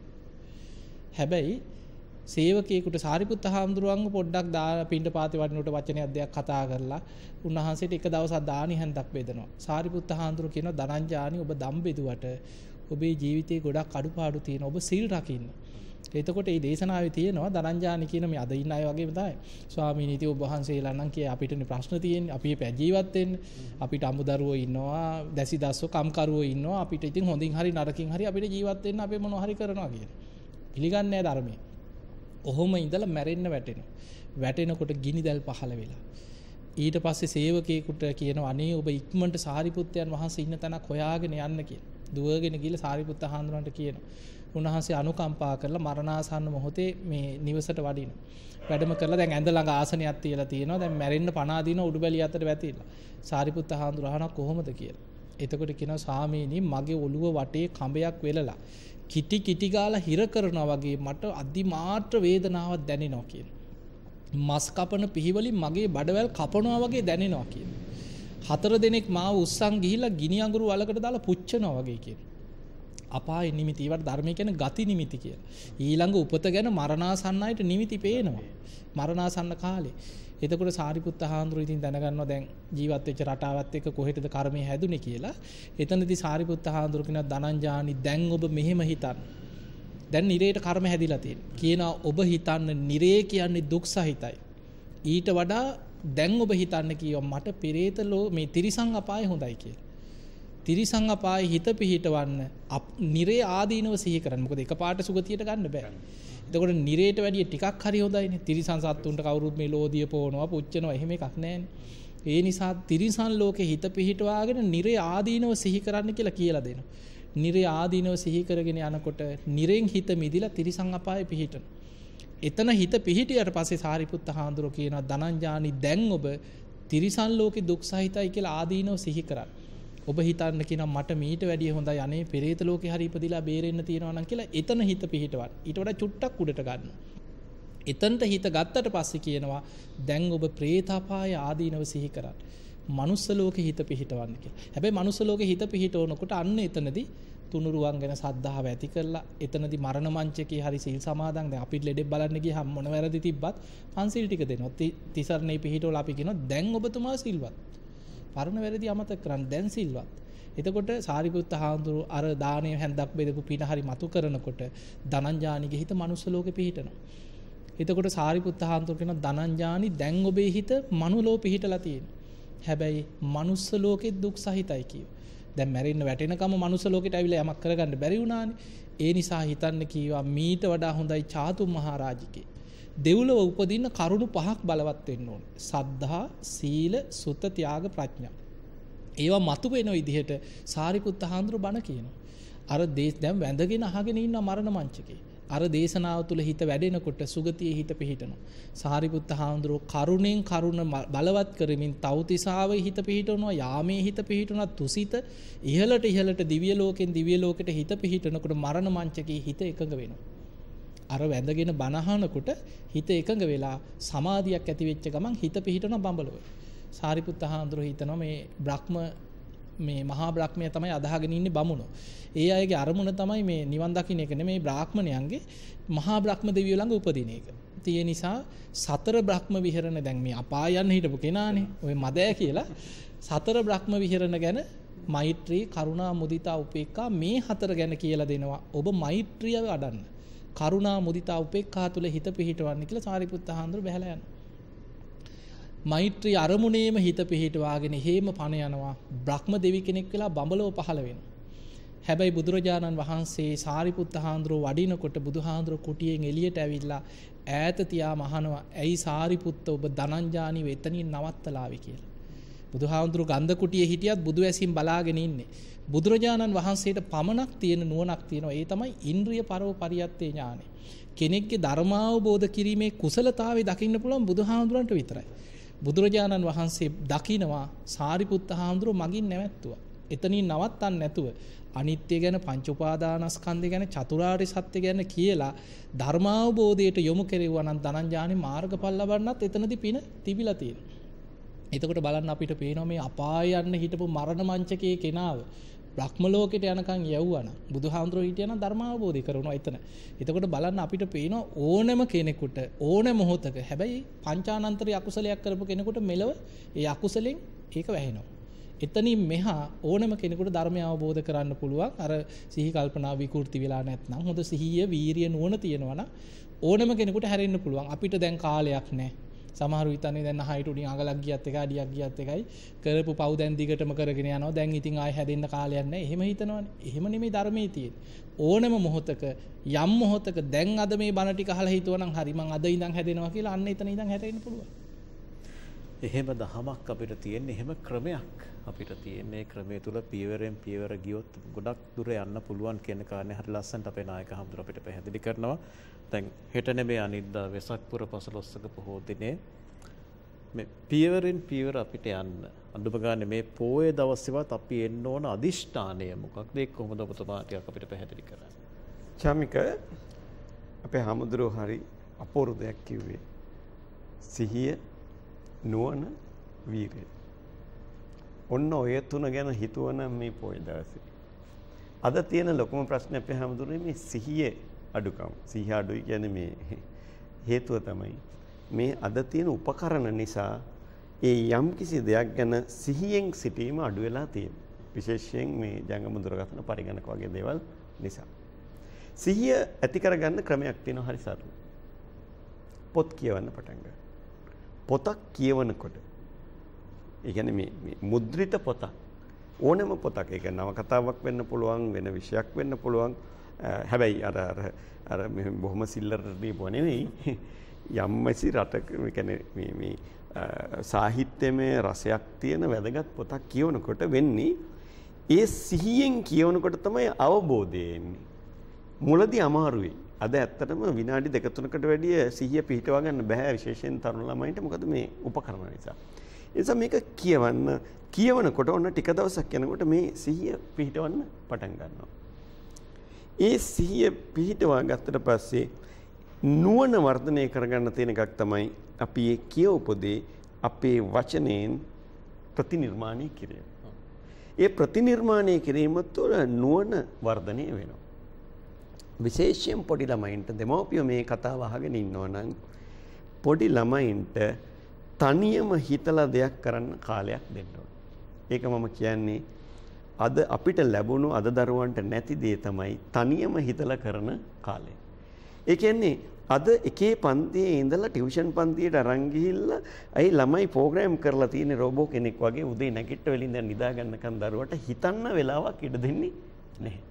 S5: හැබැයි සේවකයෙකුට සාරිපුත්ත හාමුදුරුවන්ව පොඩ්ඩක් දා පින්ඩපාතේ වඩිනකොට වචනයක් දෙයක් කතා කරලා උන්වහන්සේට එක දවසක් දානි හැන්දක් බෙදනවා. සාරිපුත්ත හාමුදුරුවෝ කියනවා ධනංජානි ඔබ දම් බෙදුවට ඔබේ ජීවිතේ ගොඩක් අඩුපාඩු තියෙනවා. ඔබ සිල් රකින්න. එතකොට මේ දේශනාවේ තියෙනවා ධනංජානි කියන මේ අද ඉන්න අය වගේම තමයි. ස්වාමීනි ඉතින් ඔබ වහන්සේලා නම් කිය අපිටනේ ප්‍රශ්න තියෙන්නේ. අපි මේ ජීවත් වෙන්න. අපිට අමුදරුවෝ ඉන්නවා, දැසිදස්සෝ කම්කරුවෝ ඉන්නවා. අපිට ඉතින් හොඳින් හරි නරකින් හරි අපිට ජීවත් වෙන්න අපි මොනවා හරි කරනවා කියන. පිළිගන්නේ නැහැ ධර්මයේ. ඔහොම ඉඳලා මැරෙන්න වැටෙනවා. වැටෙනකොට ගිනිදැල් පහළ වෙලා. ඊට පස්සේ සේවකයෙකුට කියනවා අනේ ඔබ ඉක්මනට සාරිපුත්තයන් වහන්සේ ඉන්න තැනක් හොයාගෙන යන්න කියලා. දුවගෙන ගිහලා සාරිපුත්ත හාමුදුරන්ට කියනවා. උන්වහන්සේ අනුකම්පා කරලා මරණාසන්න මොහොතේ මේ නිවසට වඩිනවා. වැඩම කරලා දැන් ඇඳ ළඟ ආසනයක් තියලා තියෙනවා. දැන් මැරෙන්න පණ අදින උඩුබැලිය අතර වැතිලා. සාරිපුත්ත හාමුදුර අහනවා කොහොමද කියලා. එතකොට කියනවා ස්වාමීනි මගේ ඔළුව වටේ කඹයක් වෙලලා කිටි කිටි ගාලා හිර කරනවා වගේ මට අදිමාත්‍ර වේදනාවක් දැනෙනවා කියනවා. මස් කපන පිහිවලින් මගේ බඩවැල් කපනවා වගේ දැනෙනවා කියනවා. හතර දිනක් මාව උස්සන් ගිහිලා ගිනි අඟුරු වලකට දාලා පුච්චනවා වගේ කියනවා. අපාය නිමිති ඒවට ධර්මයේ කියන්නේ ගති නිමිති කියලා. ඊළඟ උපත ගැන මරණාසන්නයට නිමිති පේනවා. මරණාසන්න කාලේ. එතකොට සාරිපුත්ත හාමුදුරුවෝ ඉතින් දැනගන්නවා දැන් ජීවත් වෙච්ච රටාවත් එක්ක කොහෙටද කර්මය හැදුනේ කියලා. එතනදී සාරිපුත්ත හාමුදුරුවෝ කියනවා ධනංජානි දැන් ඔබ මෙහෙම හිතන්න. දැන් නිරේට කර්ම හැදිලා තියෙනවා. කියනවා ඔබ හිතන්න නිරේ කියන්නේ දුක් සහිතයි. ඊට වඩා දැන් ඔබ හිතන්න කියව මට පෙරේත ලෝ මේ තිරිසන් අපාය හොඳයි කියලා. තිරිසන් අපායේ හිත පිහිටවන්න නිරේ ආදීනව සිහි කරන්න. මොකද එකපාරට සුගතියට ගන්න බෑ. එතකොට නිරේට වැඩිය ටිකක් හරි හොඳයිනේ. තිරිසන් සත්තුන්ට කවුරුත් මේ ලෝදිය පොවනවා, පුච්චනවා එහෙම එකක් නැහැනේ. ඒ නිසා තිරිසන් ලෝකේ හිත පිහිටවාගෙන නිරේ ආදීනව සිහි කරන්න කියලා කියලා දෙනවා. නිරේ ආදීනව සිහි කරගෙන යනකොට නිරෙන් හිත මිදිලා තිරිසන් අපායේ පිහිටන. එතන හිත පිහිටියට පස්සේ සාරිපුත්ත හාමුදුරුවෝ කියනවා ධනංජානි දැන් ඔබ තිරිසන් ලෝකේ දුක් සහිතයි කියලා ආදීනව සිහි කරන්න. ඔබ හිතන්න කියනවා මට මීට වැඩිය හොඳයි අනේ පෙරේත ලෝකේ හරි ඉපදිලා බේරෙන්න තියෙනවා නම් කියලා එතන හිත පිහිටවන්න. ඊට වඩා චුට්ටක් උඩට ගන්න. එතනට හිත ගත්තට පස්සේ කියනවා දැන් ඔබ പ്രേතාපාය ආදීනව සිහි කරන්න. මනුස්ස ලෝකේ හිත පිහිටවන්න කියලා. හැබැයි මනුස්ස ලෝකේ හිත පිහිටවනකොට අන්න එතනදී තුනුරුවන් ගැන සද්ධාව ඇති කරලා එතනදී මරණ මංචකේ හරි සීල් සමාදන් දැන් අපි ලෙඩෙක් බලන්න ගියහම මොන වැරදි තිබ්බත් පන්සිල් ටික දෙනවා. තිසරණේ පිහිටවලා අපි කියනවා දැන් ඔබතුමා සිල්වත්. පරණ වැරදි අමතක කරන්න දැන් සිල්වත්. එතකොට සාරිපුත්ත හාමුදුරුවෝ අර දානීය හැන්දක් බෙදපු පින හරි මතු කරනකොට ධනංජානිගේ හිත මනුස්ස ලෝකෙ පිහිටනවා. එතකොට සාරිපුත්ත හාමුදුරුවෝ කියනවා ධනංජානි දැන් ඔබේ හිත මනුලෝ පිහිටලා තියෙනවා. හැබැයි මනුස්ස ලෝකෙ දුක් සහිතයි කියනවා. දැන් මැරෙන්න වැටෙනකම මනුස්ස ලෝකෙට ඇවිල්ලා යමක් කරගන්න බැරි වුණානේ. ඒ නිසා හිතන්න කීවා මීට වඩා හොඳයි චාතුම් මහරජිකේ. දෙව්ලොව උපදින්න කරුණු පහක් බලවත් වෙන්න ඕනේ. සද්ධා, සීල, සුත, ත්‍යාග, ප්‍රඥා. ඒවා මතු වෙන විදිහට සාරිපුත්ත හාමුදුරුවෝ බණ කියනවා. අර දැන් වැඳගෙන අහගෙන ඉන්න මරණ මංචකේ. අර දේශනාව තුළ හිත වැඩෙනකොට සුගතියේ හිත පිහිටනවා. සාරිපුත්ත හාමුදුරුවෝ කරුණෙන් කරුණ බලවත් කරමින් තවතිසාවේ හිත පිහිටනවා, යාමේ හිත පිහිටනවා, තුසිත ඉහළට ඉහළට දිව්‍ය ලෝකෙන් දිව්‍ය ලෝකෙට හිත පිහිටනකොට මරණ මංචකේ හිත එකඟ වෙනවා. අර වැඳගෙන බණ අහනකොට හිත එකඟ වෙලා සමාධියක් ඇති වෙච්ච ගමන් හිත පිහිටන බඹලොව. සාරිපුත්ත හාමුදුරුවෝ හිතනවා මේ බ්‍රහ්ම මේ මහා බ්‍රහ්මයා තමයි අදහගෙන ඉන්නේ බමුණෝ. ඒ අයගේ අරමුණ තමයි මේ නිවන් දකින්න එක නෙමෙයි බ්‍රාහ්මණයන්ගේ මහා බ්‍රහ්ම දෙවියෝ ළඟ උපදින එක. ඒ නිසා සතර බ්‍රහ්ම විහරණ දැන් මේ අපාය යන්න හිටපු කෙනානේ ඔය මදෑ කියලා සතර බ්‍රහ්ම විහරණ ගැන මෛත්‍රී, කරුණා, මුදිතා, උපේක්ඛා මේ හතර ගැන කියලා දෙනවා. ඔබ මෛත්‍රිය වඩන්න. කරුණා, මුදිතා, උපේක්ඛා තුල හිත පිහිටවන්න කියලා සාරිපුත්ත හාමුදුරුවෝ බැහැලා යනවා. මෛත්‍රී අරමුණේම හිත පිහිටවාගෙන හේම පණ යනවා. බ්‍රහ්ම දෙවි කෙනෙක් වෙලා බඹලව පහළ වෙනවා. හැබැයි බුදුරජාණන් වහන්සේ සාරිපුත්ත හාමුදුරුවෝ වඩිනකොට බුදුහාමුදුරුවෝ කුටියෙන් එළියට ඇවිල්ලා ඈත තියා මහනවා, "ඇයි සාරිපුත්ත ඔබ ධනංජානි වෙතනින් නවත්තලාවේ" කියලා. බුදුහාමුදුරුවෝ ගන්ධ කුටියේ හිටියත් බුදු ඇසින් බලාගෙන ඉන්නේ. බුදුරජාණන් වහන්සේට පමණක් තියෙන නුවණක් තියෙනවා. ඒ තමයි ඉන්ද්‍රිය පරව පරියත්තේ ඥානෙ. කෙනෙක්ගේ ධර්මාවබෝධ කිරීමේ කුසලතාවය දකින්න පුළුවන් බුදුහාමුදුරන්ට විතරයි. බුදුරජාණන් වහන්සේ දකිනවා සාරිපුත්ත හාමුදුරුවෝ මගින් නැවැත්තුවා. එතනින් නවත්තන්න නැතුව අනිත්‍ය ගැන, පංච උපාදානස්කන්ධය ගැන, චතුරාර්ය සත්‍ය ගැන කියලා ධර්මාවබෝධයට යොමු කෙරෙවුවා නම් ධනංජානි මාර්ගඵල ලබන්නත් එතනදී පින තිබිලා තියෙනවා. එතකොට බලන්න අපිට පේනවා මේ අපාය යන්න හිටපු මරණ මංචකයේ කෙනාව බ්‍රහ්ම ලෝකෙට යනකම් යවුවා. බුදුහාමුදුරුවෝ හිටියනම් ධර්මාවබෝධය කරනවා එතන. එතකොට බලන්න අපිට පේනවා ඕනෑම කෙනෙකුට ඕන මොහොතක හැබැයි පංචානන්තරී අකුසලයක් කරපු කෙනෙකුට මෙලව ඒ අකුසලෙන් ඒක වැහෙනවා. එතනින් මෙහා ඕනෑම කෙනෙකුට ධර්මය අවබෝධ කරන්න පුළුවන්. අර සිහි කල්පනා විකෘති වෙලා නැත්නම් හොඳ සිහිය, වීරිය, නුවණ තියෙනවා නම් ඕනෑම කෙනෙකුට හැරෙන්න පුළුවන්. අපිට දැන් කාලයක් නැහැ. සමහරු හිතන්නේ දැන් අහයට උඩින් අඟලක් ගියත් එකයි අඩියක් ගියත් එකයි කරපු පව් දැන් දිගටම කරගෙන යනවා. දැන් ඉතින් ආයෙ හැදෙන්න කාලයක් නැහැ. එහෙම හිතනවනේ. එහෙම නෙමෙයි ධර්මයේ තියෙන්නේ. ඕනෑම මොහොතක යම් මොහොතක දැන් අද මේ බණ ටික අහලා හිතුවනම් හරි මං අද ඉඳන් හැදෙනවා කියලා අන්න එතන ඉඳන් හැදෙන්න පුළුවන්.
S4: එහෙම දහමක් අපිට තියෙන්නේ, එහෙම ක්‍රමයක් අපිට තියෙන්නේ. ක්‍රමයේ තුල පියවරෙන් පියවර ගියොත් ගොඩක් දුර යන්න පුළුවන් කියන කාරණේ හරි ලස්සනට අපේ නායක හඳුර අපිට පැහැදිලි කරනවා. දැන් හෙට නෙමෙයි අනිද්දා වෙසක් පුර පසළොස්වක පොහෝ දිනේ මේ පියවරෙන් පියවර අපිට යන්න අඳුම ගන්න මේ පොයේ දවසේවත් අපි එන්න ඕන අදිෂ්ඨානය මොකක්ද? ඒක කොහොමද ඔබතුමා ටිකක් අපිට පැහැදිලි කරන්නේ?
S6: චාමික අපේ හමුදුරෝ හරි අපූර්ව දෙයක් කිව්වේ. සිහිය, නුවණ, වීරිය. ඔන්න ඔය තුන ගැන හිතුවනම් මේ පොයේ දවසේ. අද තියෙන ලොකුම ප්‍රශ්නේ අපේ හමුදුරේ මේ සිහියේ අඩුකම. සිහිය අඩුයි කියන්නේ මේ හේතුව තමයි මේ අද තියෙන උපකරණ නිසා ඒ යම් කිසි දෙයක් ගැන සිහියෙන් සිටීම අඩු වෙලා තියෙනවා. විශේෂයෙන් මේ ජංගම දුරකථන පරිගණක වගේ දේවල් නිසා. සිහිය ඇති කරගන්න ක්‍රමයක් තියෙනවා, හරි සරල. පොත් කියවන්න පටන් ගන්න. පොතක් කියවනකොට ඒ කියන්නේ මේ මේ මුද්‍රිත පොතක් ඕනෑම පොතක්, ඒක නවකතාවක් වෙන්න පුළුවන්, වෙන විෂයක් වෙන්න පුළුවන්. හැබැයි අර අර අර බොහොම සිල්ලර දීපුව නෙවෙයි. යම්මැසි රටක කියන්නේ මේ මේ සාහිත්‍යමය රසයක් තියෙන වැදගත් පොතක් කියවනකොට වෙන්නේ ඒ සිහියෙන් කියවනකොට තමයි අවබෝධය එන්නේ. මුලදී අමාරුයි. අද ඇත්තටම විනාඩි දෙක තුනකට වැඩිය සිහිය පිහිටවා ගන්න බෑ, විශේෂයෙන් තරුණ ළමයින්ට. මොකද මේ උපකරණ නිසා. ඒ නිසා මේක කියවන්න කියවනකොට ඔන්න ටික දවසක් යනකොට මේ සිහිය පිහිටවන්න පටන් ගන්නවා. ඒ සිහිය පිහිටවා ගත්තට පස්සේ නුවණ වර්ධනය කරගන්න තියෙන එකක් තමයි අපි ඒ කියවපොදේ අපේ වචනයෙන් ප්‍රතිනිර්මාණය කිරීම. ඒ ප්‍රතිනිර්මාණය කිරීම තුළ නුවණ වර්ධනය වෙනවා. විශේෂයෙන් පොඩි ළමයින්ට, දෙමව්පියෝ මේ කතාව අහගෙන ඉන්නවා නම් පොඩි ළමයින්ට තනියම හිතලා දෙයක් කරන්න කාලයක් දෙන්න ඕනේ. ඒක මම කියන්නේ අද අපිට ලැබුණු අද දරුවන්ට නැති දේ තමයි තනියම හිතලා කරන කාලය. ඒ කියන්නේ අද එකේ පන්තියේ ඉඳලා ටියුෂන් පන්තියට අරන් ගිහිල්ලා අයි ළමයි ප්‍රෝග්‍රෑම් කරලා තියෙන රෝබෝ කෙනෙක් වගේ උදේ නැගිට වෙලින් දැන් නිදා ගන්නකන් දරුවට හිතන්න වෙලාවක් ඉඩ දෙන්නේ නැහැ.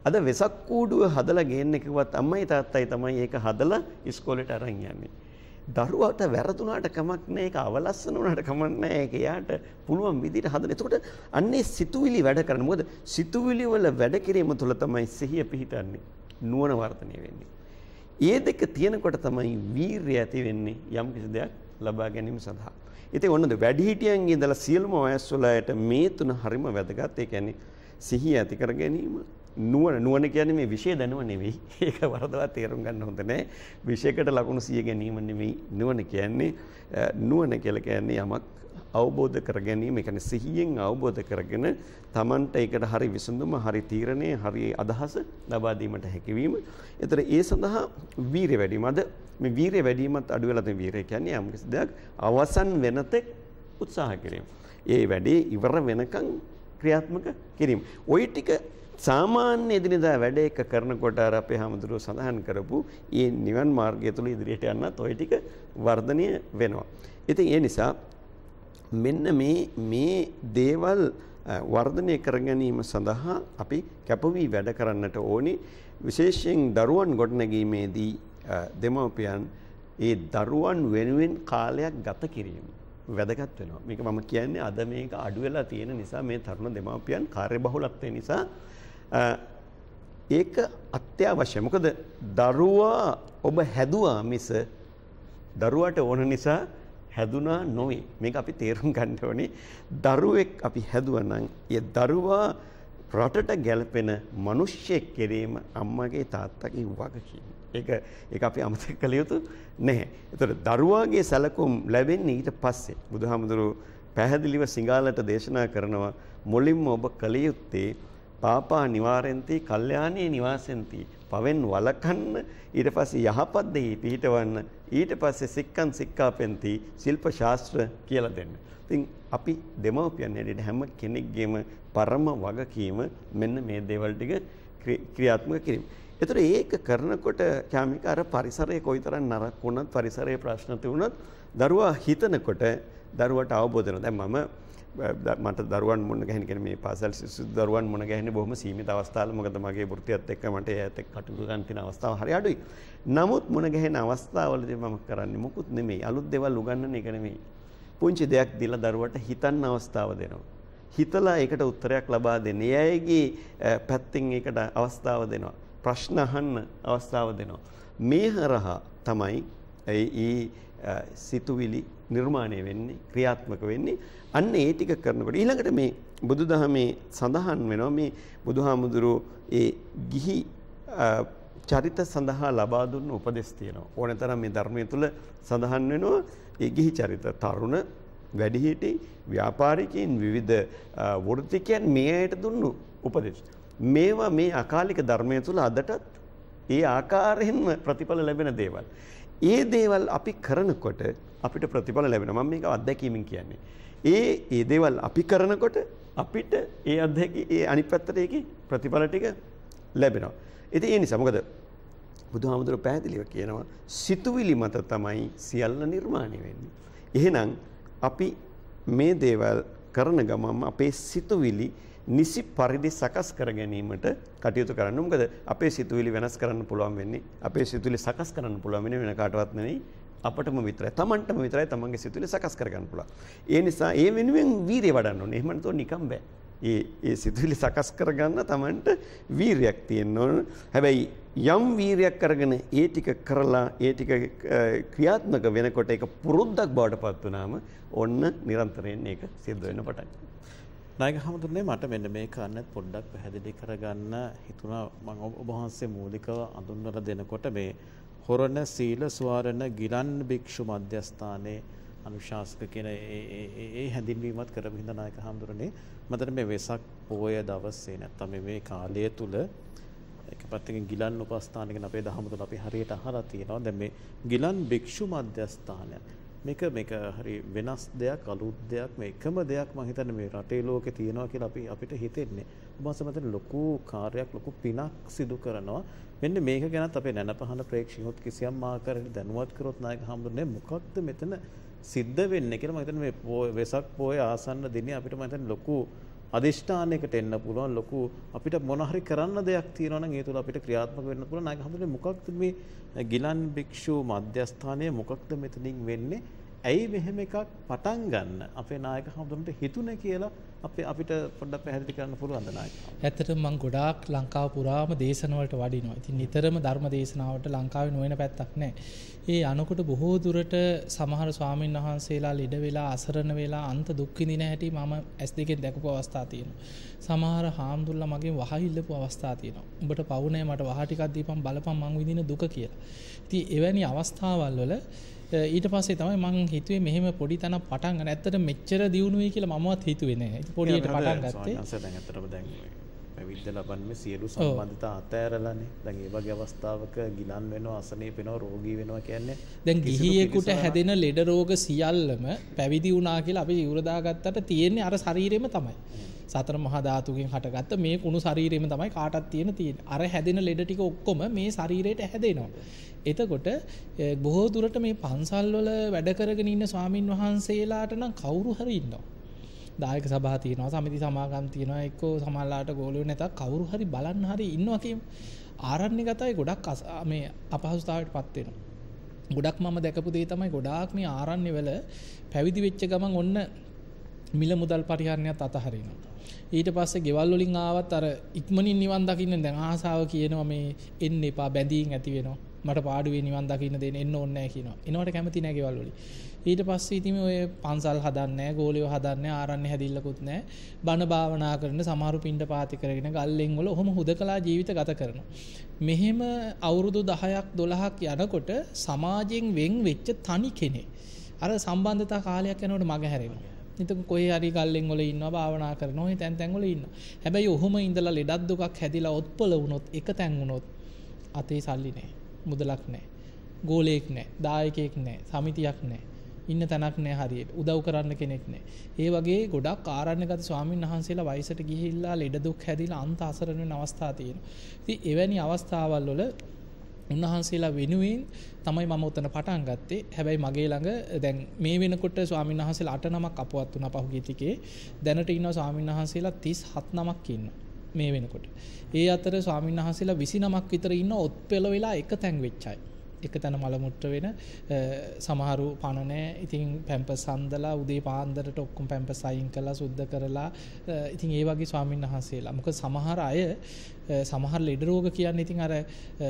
S6: අද වෙසක් කූඩුව හදලා ගේන්න කිව්වත් අම්මයි තාත්තයි තමයි ඒක හදලා ඉස්කෝලේට අරන් යන්නේ. දරුවාට වැරදුනාට කමක් නැහැ, ඒක අවලස්සන වුණාට කමක් නැහැ, ඒක එයාට පුළුවන් විදිහට හදන්න. එතකොට අන්නේ සිතුවිලි වැඩ කරන. මොකද සිතුවිලි වල වැඩ කිරීම තුළ තමයි සිහිය පිහිටන්නේ, නුවණ වර්ධනය වෙන්නේ. ඒ දෙක තියෙනකොට තමයි වීරිය ඇති වෙන්නේ යම් කිසි දෙයක් ලබා ගැනීම සඳහා. ඉතින් ඔන්නද වැඩිහිටියන්ගේ ඉඳලා සියලුම වයස් වලට මේ තුන හරිම වැදගත්. ඒ කියන්නේ සිහිය ඇති කර ගැනීම, නුවණ නුවණ කියන්නේ මේ විෂය දැනුම නෙවෙයි. ඒක වරදවා තේරුම් ගන්න හොඳ නැහැ. විෂයකට ලකුණු සිය ගැනීම නෙවෙයි නුවණ කියන්නේ. නුවණ කියලා කියන්නේ යමක් අවබෝධ කර ගැනීම. ඒ කියන්නේ සිහියෙන් අවබෝධ කරගෙන Tamanට ඒකට හරි විසඳුම, හරි තීරණය, හරි අදහස ලබා දීමට හැකියවීම. ඒතර ඒ සඳහා වීරිය වැඩි වීම. අද මේ වීරිය වැඩි වීමත් අඩු වෙලා තියෙන වීරිය කියන්නේ යම් කිසි දෙයක් අවසන් වෙනතෙක් උත්සාහ කිරීම. ඒ වැඩේ ඉවර වෙනකන් ක්‍රියාත්මක කිරීම. ওই ටික සාමාන්‍ය එදිනෙදා වැඩ එක කරනකොට අර අපේ හැමදෙරෝ සඳහන් කරපු මේ නිවන් මාර්ගය තුල ඉදිරියට යන්නත් ওই ටික වර්ධනය වෙනවා. ඉතින් ඒ නිසා මෙන්න මේ මේ දේවල් වර්ධනය කර ගැනීම සඳහා අපි කැපවී වැඩ කරන්නට ඕනි. විශේෂයෙන් දරුවන් ගොඩනැගීමේදී දෙමව්පියන් ඒ දරුවන් වෙනුවෙන් කාලයක් ගත කිරීම වැදගත් වෙනවා. මේක මම කියන්නේ අද මේක අඩු වෙලා තියෙන නිසා, මේ තරුණ දෙමව්පියන් කාර්යබහුලත්වය නිසා ඒක අත්‍යවශ්‍යයි. මොකද දරුවා ඔබ හැදුවා මිස දරුවාට ඕන නිසා හැදුනා නොවේ. මේක අපි තේරුම් ගන්න ඕනේ. දරුවෙක් අපි හැදුවා නම් ඒ දරුවා රටට ගැලපෙන මිනිස්සෙක් කිරීම අම්මගේ තාත්තගේ වගකීම. ඒක ඒක අපි අමතක කළ යුතු නැහැ. ඒතර දරුවාගේ සැලකුම් ලැබෙන්නේ ඊට පස්සේ. බුදුහාමුදුරුවෝ පැහැදිලිව සිංහලට දේශනා කරනවා, මුලින්ම ඔබ කළ යුත්තේ පාපා නිවාරෙන්ති කල්යාණී නිවාසෙන්ති. පවෙන් වළකන්න, ඊට පස්සේ යහපත් දෙහි පිහිටවන්න, ඊට පස්සේ සික්කන් සික්කාපෙන්ති ශිල්ප ශාස්ත්‍ර කියලා දෙන්න. ඉතින් අපි දෙමව්පියන් හැටියට හැම කෙනෙක්ගේම පරම වගකීම මෙන්න මේ දේවල් ටික ක්‍රියාත්මක කිරීම. ඒතර ඒක කරනකොට කැමික අර පරිසරයේ කොයිතරම් නරක වුණත්, පරිසරයේ ප්‍රශ්න තිබුණත් දරුවා හිතනකොට දරුවට අවබෝධ වෙනවා. දැන් මම මට දරුවන් මුණ ගැහෙන කියන්නේ මේ පාසල් සිසු දරුවන් මුණ ගැහෙන්නේ බොහොම සීමිත අවස්ථාවල. මොකද මගේ වෘත්තියත් එක්ක මට ඒත් එක්ක කටයුතු කරන්න තියෙන අවස්ථාව හරි අඩුයි. නමුත් මුණ ගැහෙන අවස්ථාවලදී මම කරන්නේ මොකුත් නෙමෙයි. අලුත් දේවල් උගන්වන එක නෙමෙයි. පුංචි දෙයක් දීලා දරුවට හිතන්න අවස්ථාව දෙනවා. හිතලා ඒකට උත්තරයක් ලබා දෙන්න. එයාගේ පැත්තෙන් ඒකට අවස්ථාව දෙනවා. ප්‍රශ්න අහන්න අවස්ථාව දෙනවා. මේ හරහා තමයි ඒ සිතුවිලි නිර්මාණය වෙන්නේ, ක්‍රියාත්මක වෙන්නේ. අන්න ඒ ටික කරනකොට ඊළඟට මේ බුදුදහමේ සඳහන් වෙනවා මේ බුදුහාමුදුරුවෝ ඒ ගිහි චරිත සඳහා ලබා දුන්න උපදෙස් තියෙනවා. ඕනතරම් මේ ධර්මයේ තුල සඳහන් වෙනවා ඒ ගිහි චරිත, තරුණ, වැඩිහිටි, ව්‍යාපාරිකයන්, විවිධ වෘත්තිකයන් මේ අයට දුන්නු උපදෙස්. මේවා මේ අකාලික ධර්මයේ තුල අදටත් ඒ ආකාරයෙන්ම ප්‍රතිඵල ලැබෙන දේවල්. ඒ දේවල් අපි කරනකොට අපිට ප්‍රතිඵල ලැබෙනවා. මම මේක අත්දැකීමෙන් කියන්නේ. ඒ ඒ දේවල් අපි කරනකොට අපිට ඒ අත්දැකී ඒ අනිත් පැත්තට ඒකේ ප්‍රතිඵල ටික ලැබෙනවා. ඉතින් ඒ නිසා මොකද බුදුහාමුදුරුවෝ පැහැදිලිව කියනවා සිතුවිලි මත තමයි සියල්ල නිර්මාණය වෙන්නේ. එහෙනම් අපි මේ දේවල් කරන ගමන් අපේ සිතුවිලි නිසි පරිදි සකස් කර ගැනීමට කටයුතු කරන්න. මොකද අපේ සිතුවිලි වෙනස් කරන්න පුළුවන් වෙන්නේ, අපේ සිතුවිලි සකස් කරන්න පුළුවන් වෙන්නේ වෙන කාටවත් නෙවෙයි, අපටම විතරයි. Tamanටම විතරයි තමන්ගේ සිතුවිලි සකස් කර ගන්න පුළුවන්. ඒ නිසා ඒ වෙනුවෙන් වීරිය වඩන්න ඕනේ. එහෙම නැත්නම් නිකම් බෑ. ඒ ඒ සිතුවිලි සකස් කර ගන්න Tamanට වීරියක් තියෙන්න ඕන. හැබැයි යම් වීරියක් කරගෙන ඒ ටික කරලා ඒ ටික ක්‍රියාත්මක වෙනකොට ඒක පුරුද්දක් බවට පත් වුණාම ඔන්න නිරන්තරයෙන් ඒක සිද්ධ වෙන්න පටන් ගන්නවා.
S4: නායක හමුදුනේ මට මෙන්න මේ කාරණත් පොඩ්ඩක් පැහැදිලි කරගන්න හිතුණා. මම ඔබ වහන්සේ මූලිකව අඳුන්වලා දෙනකොට මේ හොරණ සීල ස්වාරණ ගිලන් භික්ෂු මධ්‍යස්ථානයේ අනුශාසක කියන ඒ හැඳින්වීමත් කරපු හින්දා නායක හමුදුනේ මතට මේ වෙසක් පොය දවසේ නැත්තම් මේ කාලය තුල එක පැත්තකින් ගිලන් උපස්ථාන කියන අපේ දහම තුල අපි හරියට අහලා තියෙනවා. දැන් මේ ගිලන් භික්ෂු මධ්‍යස්ථානය මේක මේක හරි වෙනස් දෙයක්, අලුත් දෙයක්, මේ එකම දෙයක් මම හිතන්නේ මේ රටේ ලෝකේ තියෙනවා කියලා අපි අපිට හිතෙන්නේ. ඔබ සමතන ලොකු කාර්යයක්, ලොකු පිනක් සිදු කරනවා. මෙන්න මේක ගැනත් අපේ නැනපහන ප්‍රේක්ෂකයොත් කිසියම් ආකාරයකට දැනුවත් කරොත් නායක හම්බුනේ මොකක්ද මෙතන සිද්ධ වෙන්නේ කියලා මම හිතන්නේ මේ වෙසක් පොය ආසන්න දිනේ අපිට මම හිතන්නේ ලොකු අදිෂ්ඨානයකට එන්න පුළුවන් ලොකු අපිට මොන හරි කරන්න දෙයක් තියෙනවා නම් ඒ තුල අපිට ක්‍රියාත්මක වෙන්න පුළුවන්. නායක හඳුනේ මොකක්ද මේ ගිලන් භික්ෂු මධ්‍යස්ථානයේ මොකක්ද මෙතනින් වෙන්නේ? ඇයි මෙහෙම එකක් පටන් ගන්න අපේ නායක හඳුනට හිතුනේ කියලා අපේ අපිට පොඩ්ඩක් පැහැදිලි කරන්න පුළුවන්ද නායක?
S5: ඇත්තටම මම ගොඩාක් ලංකාව පුරාම දේශන වලට වඩිනවා. ඉතින් නිතරම ධර්ම දේශනාවට ලංකාවේ නොවන පැත්තක් නැහැ. ඒ අනකොට බොහෝ දුරට සමහර ස්වාමීන් වහන්සේලා ළඩ වෙලා අසරණ වෙලා අන්ත දුක් විඳින හැටි මම ඇස් දෙකෙන් දැකපු අවස්ථා තියෙනවා. සමහර හාමුදුරුවෝ මගෙන් වහ ඉල්ලපු අවස්ථා තියෙනවා. උඹට පවු නැහැ මට වහ ටිකක් දීපන් බලපන් මං විඳින දුක කියලා. ඉතින් එවැනි අවස්ථාවල් වල ඊට පස්සේ තමයි මං හිතුවේ මෙහෙම පොඩි තැනක් පටන් ගන්න. ඇත්තට මෙච්චර දියුණුවයි කියලා මමවත් හිතුවේ නෑ. ඉතින් පොඩියට පටන් ගත්තේ.
S4: දැන් ඇත්තටම දැන් පැවිද්ද ලබන්නේ සියලු සම්බන්ධතා අතෑරලානේ. දැන් මේ වගේ අවස්ථාවක ගිලන් වෙනවා, අසනීප වෙනවා, රෝගී වෙනවා කියන්නේ
S5: දැන් ගිහියෙකුට හැදෙන ලෙඩ රෝග සියල්ලම පැවිදි වුණා කියලා අපි ඉවර දාගත්තට තියෙන්නේ අර ශරීරෙම තමයි. සතර මහා ධාතුකින් හටගත්ත මේ කුණු ශරීරෙම තමයි කාටත් තියෙන තියෙන්නේ. අර හැදෙන ලෙඩ ටික ඔක්කොම මේ ශරීරයට හැදෙනවා. එතකොට බොහෝ දුරට මේ පන්සල් වල වැඩ කරගෙන ඉන්න ස්වාමින් වහන්සේලාට නම් කවුරු හරි ඉන්නවා. දායක සභා තියෙනවා, සමිති සමාගම් තියෙනවා, එක්කෝ සමාජලාට ගෝලියෝ නැතත් කවුරු හරි බලන්න හරි ඉන්නවා කියමු. ආරණ්‍යගතයි ගොඩක් මේ අපහසුතාවයටපත් වෙනවා. ගොඩක් මම දැකපු දේ තමයි ගොඩාක් මේ ආරණ්‍ය වල පැවිදි වෙච්ච ගමන් ඔන්න මිල මුදල් පරිහරණයත් අතහරිනවා. ඊට පස්සේ ගෙවල් වලින් ආවත් අර ඉක්මනින් නිවන් දකින්න දැන් ආසාව කියනවා මේ එන්න එපා බැඳීම් ඇති වෙනවා. මට පාඩුවේ නිවන් දකින්න දෙන්න එන්න ඕනේ නැහැ කියනවා. එනවට කැමති නැහැ ගෙවල් වලින්. ඊට පස්සේ ඉතින් ඔය පන්සල් හදන්නේ නැහැ, ගෝලියෝ හදන්නේ නැහැ, ආරණ්‍ය හැදිල්ලකුත් නැහැ. බණ භාවනා කරන සමහරු පින්ඩ පාති කරගෙන ගල්ලෙන් වල ඔහොම හුදකලා ජීවිත ගත කරනවා. මෙහෙම අවුරුදු දහයක් දොළහක් යනකොට සමාජයෙන් වෙන් වෙච්ච තනි කෙනෙක් අර සම්බන්ධතා කාලයක් යනකොට මග හැරෙනවා. ඉතින් කොහේ හරි ගල්ලෙන් වල ඉන්නවා භාවනා කරනවා, ඔය තැන් තැන් වල ඉන්නවා. හැබැයි ඔහොම ඉඳලා ලෙඩක් දුකක් හැදිලා ඔත්පල වුණොත් එක තැන් වුණොත් අතේ සල්ලි නැහැ. මුදලක් නැහැ. ගෝලයෙක් නැහැ. දායකයෙක් නැහැ. සමිතියක් නැහැ. ඉන්න තැනක් නැහැ හරියට. උදව් කරන්න කෙනෙක් නැහැ. ඒ වගේ ගොඩක් ආරණ්‍යගත ස්වාමීන් වහන්සේලා වයසට ගිහිල්ලා ලෙඩ දුක් හැදිලා අන්ත අසරණ වෙන අවස්ථා තියෙනවා. ඉතින් එවැනි අවස්ථාවල් වල උන්වහන්සේලා වෙනුවෙන් තමයි මම උතන පටන් ගත්තේ. හැබැයි මගේ ළඟ දැන් මේ වෙනකොට ස්වාමීන් වහන්සේලා අට නමක් අපවත් වුණා පහුගිය ටිකේ. දැනට ඉන්නවා ස්වාමීන් වහන්සේලා තිස් හත් නමක් ඉන්නවා මේ වෙනකොට. ඒ අතර ස්වාමීන් වහන්සේලා විසි නමක් විතර ඉන්න ඔත්පෙළ වෙලා එක තැන් වෙච්ච අය. එක තැන මල මුට්ට වෙන සමහරු පණ නැහැ. ඉතින් පැම්පස් හඳලා උදේ පාන්දරට ඔක්කොම පැම්පස් අයින් කරලා සුද්ධ කරලා ඉතින් ඒ වගේ ස්වාමීන් වහන්සේලා. මොකද සමහර අය සමහර ලෙඩ රෝග කියන්නේ ඉතින් අර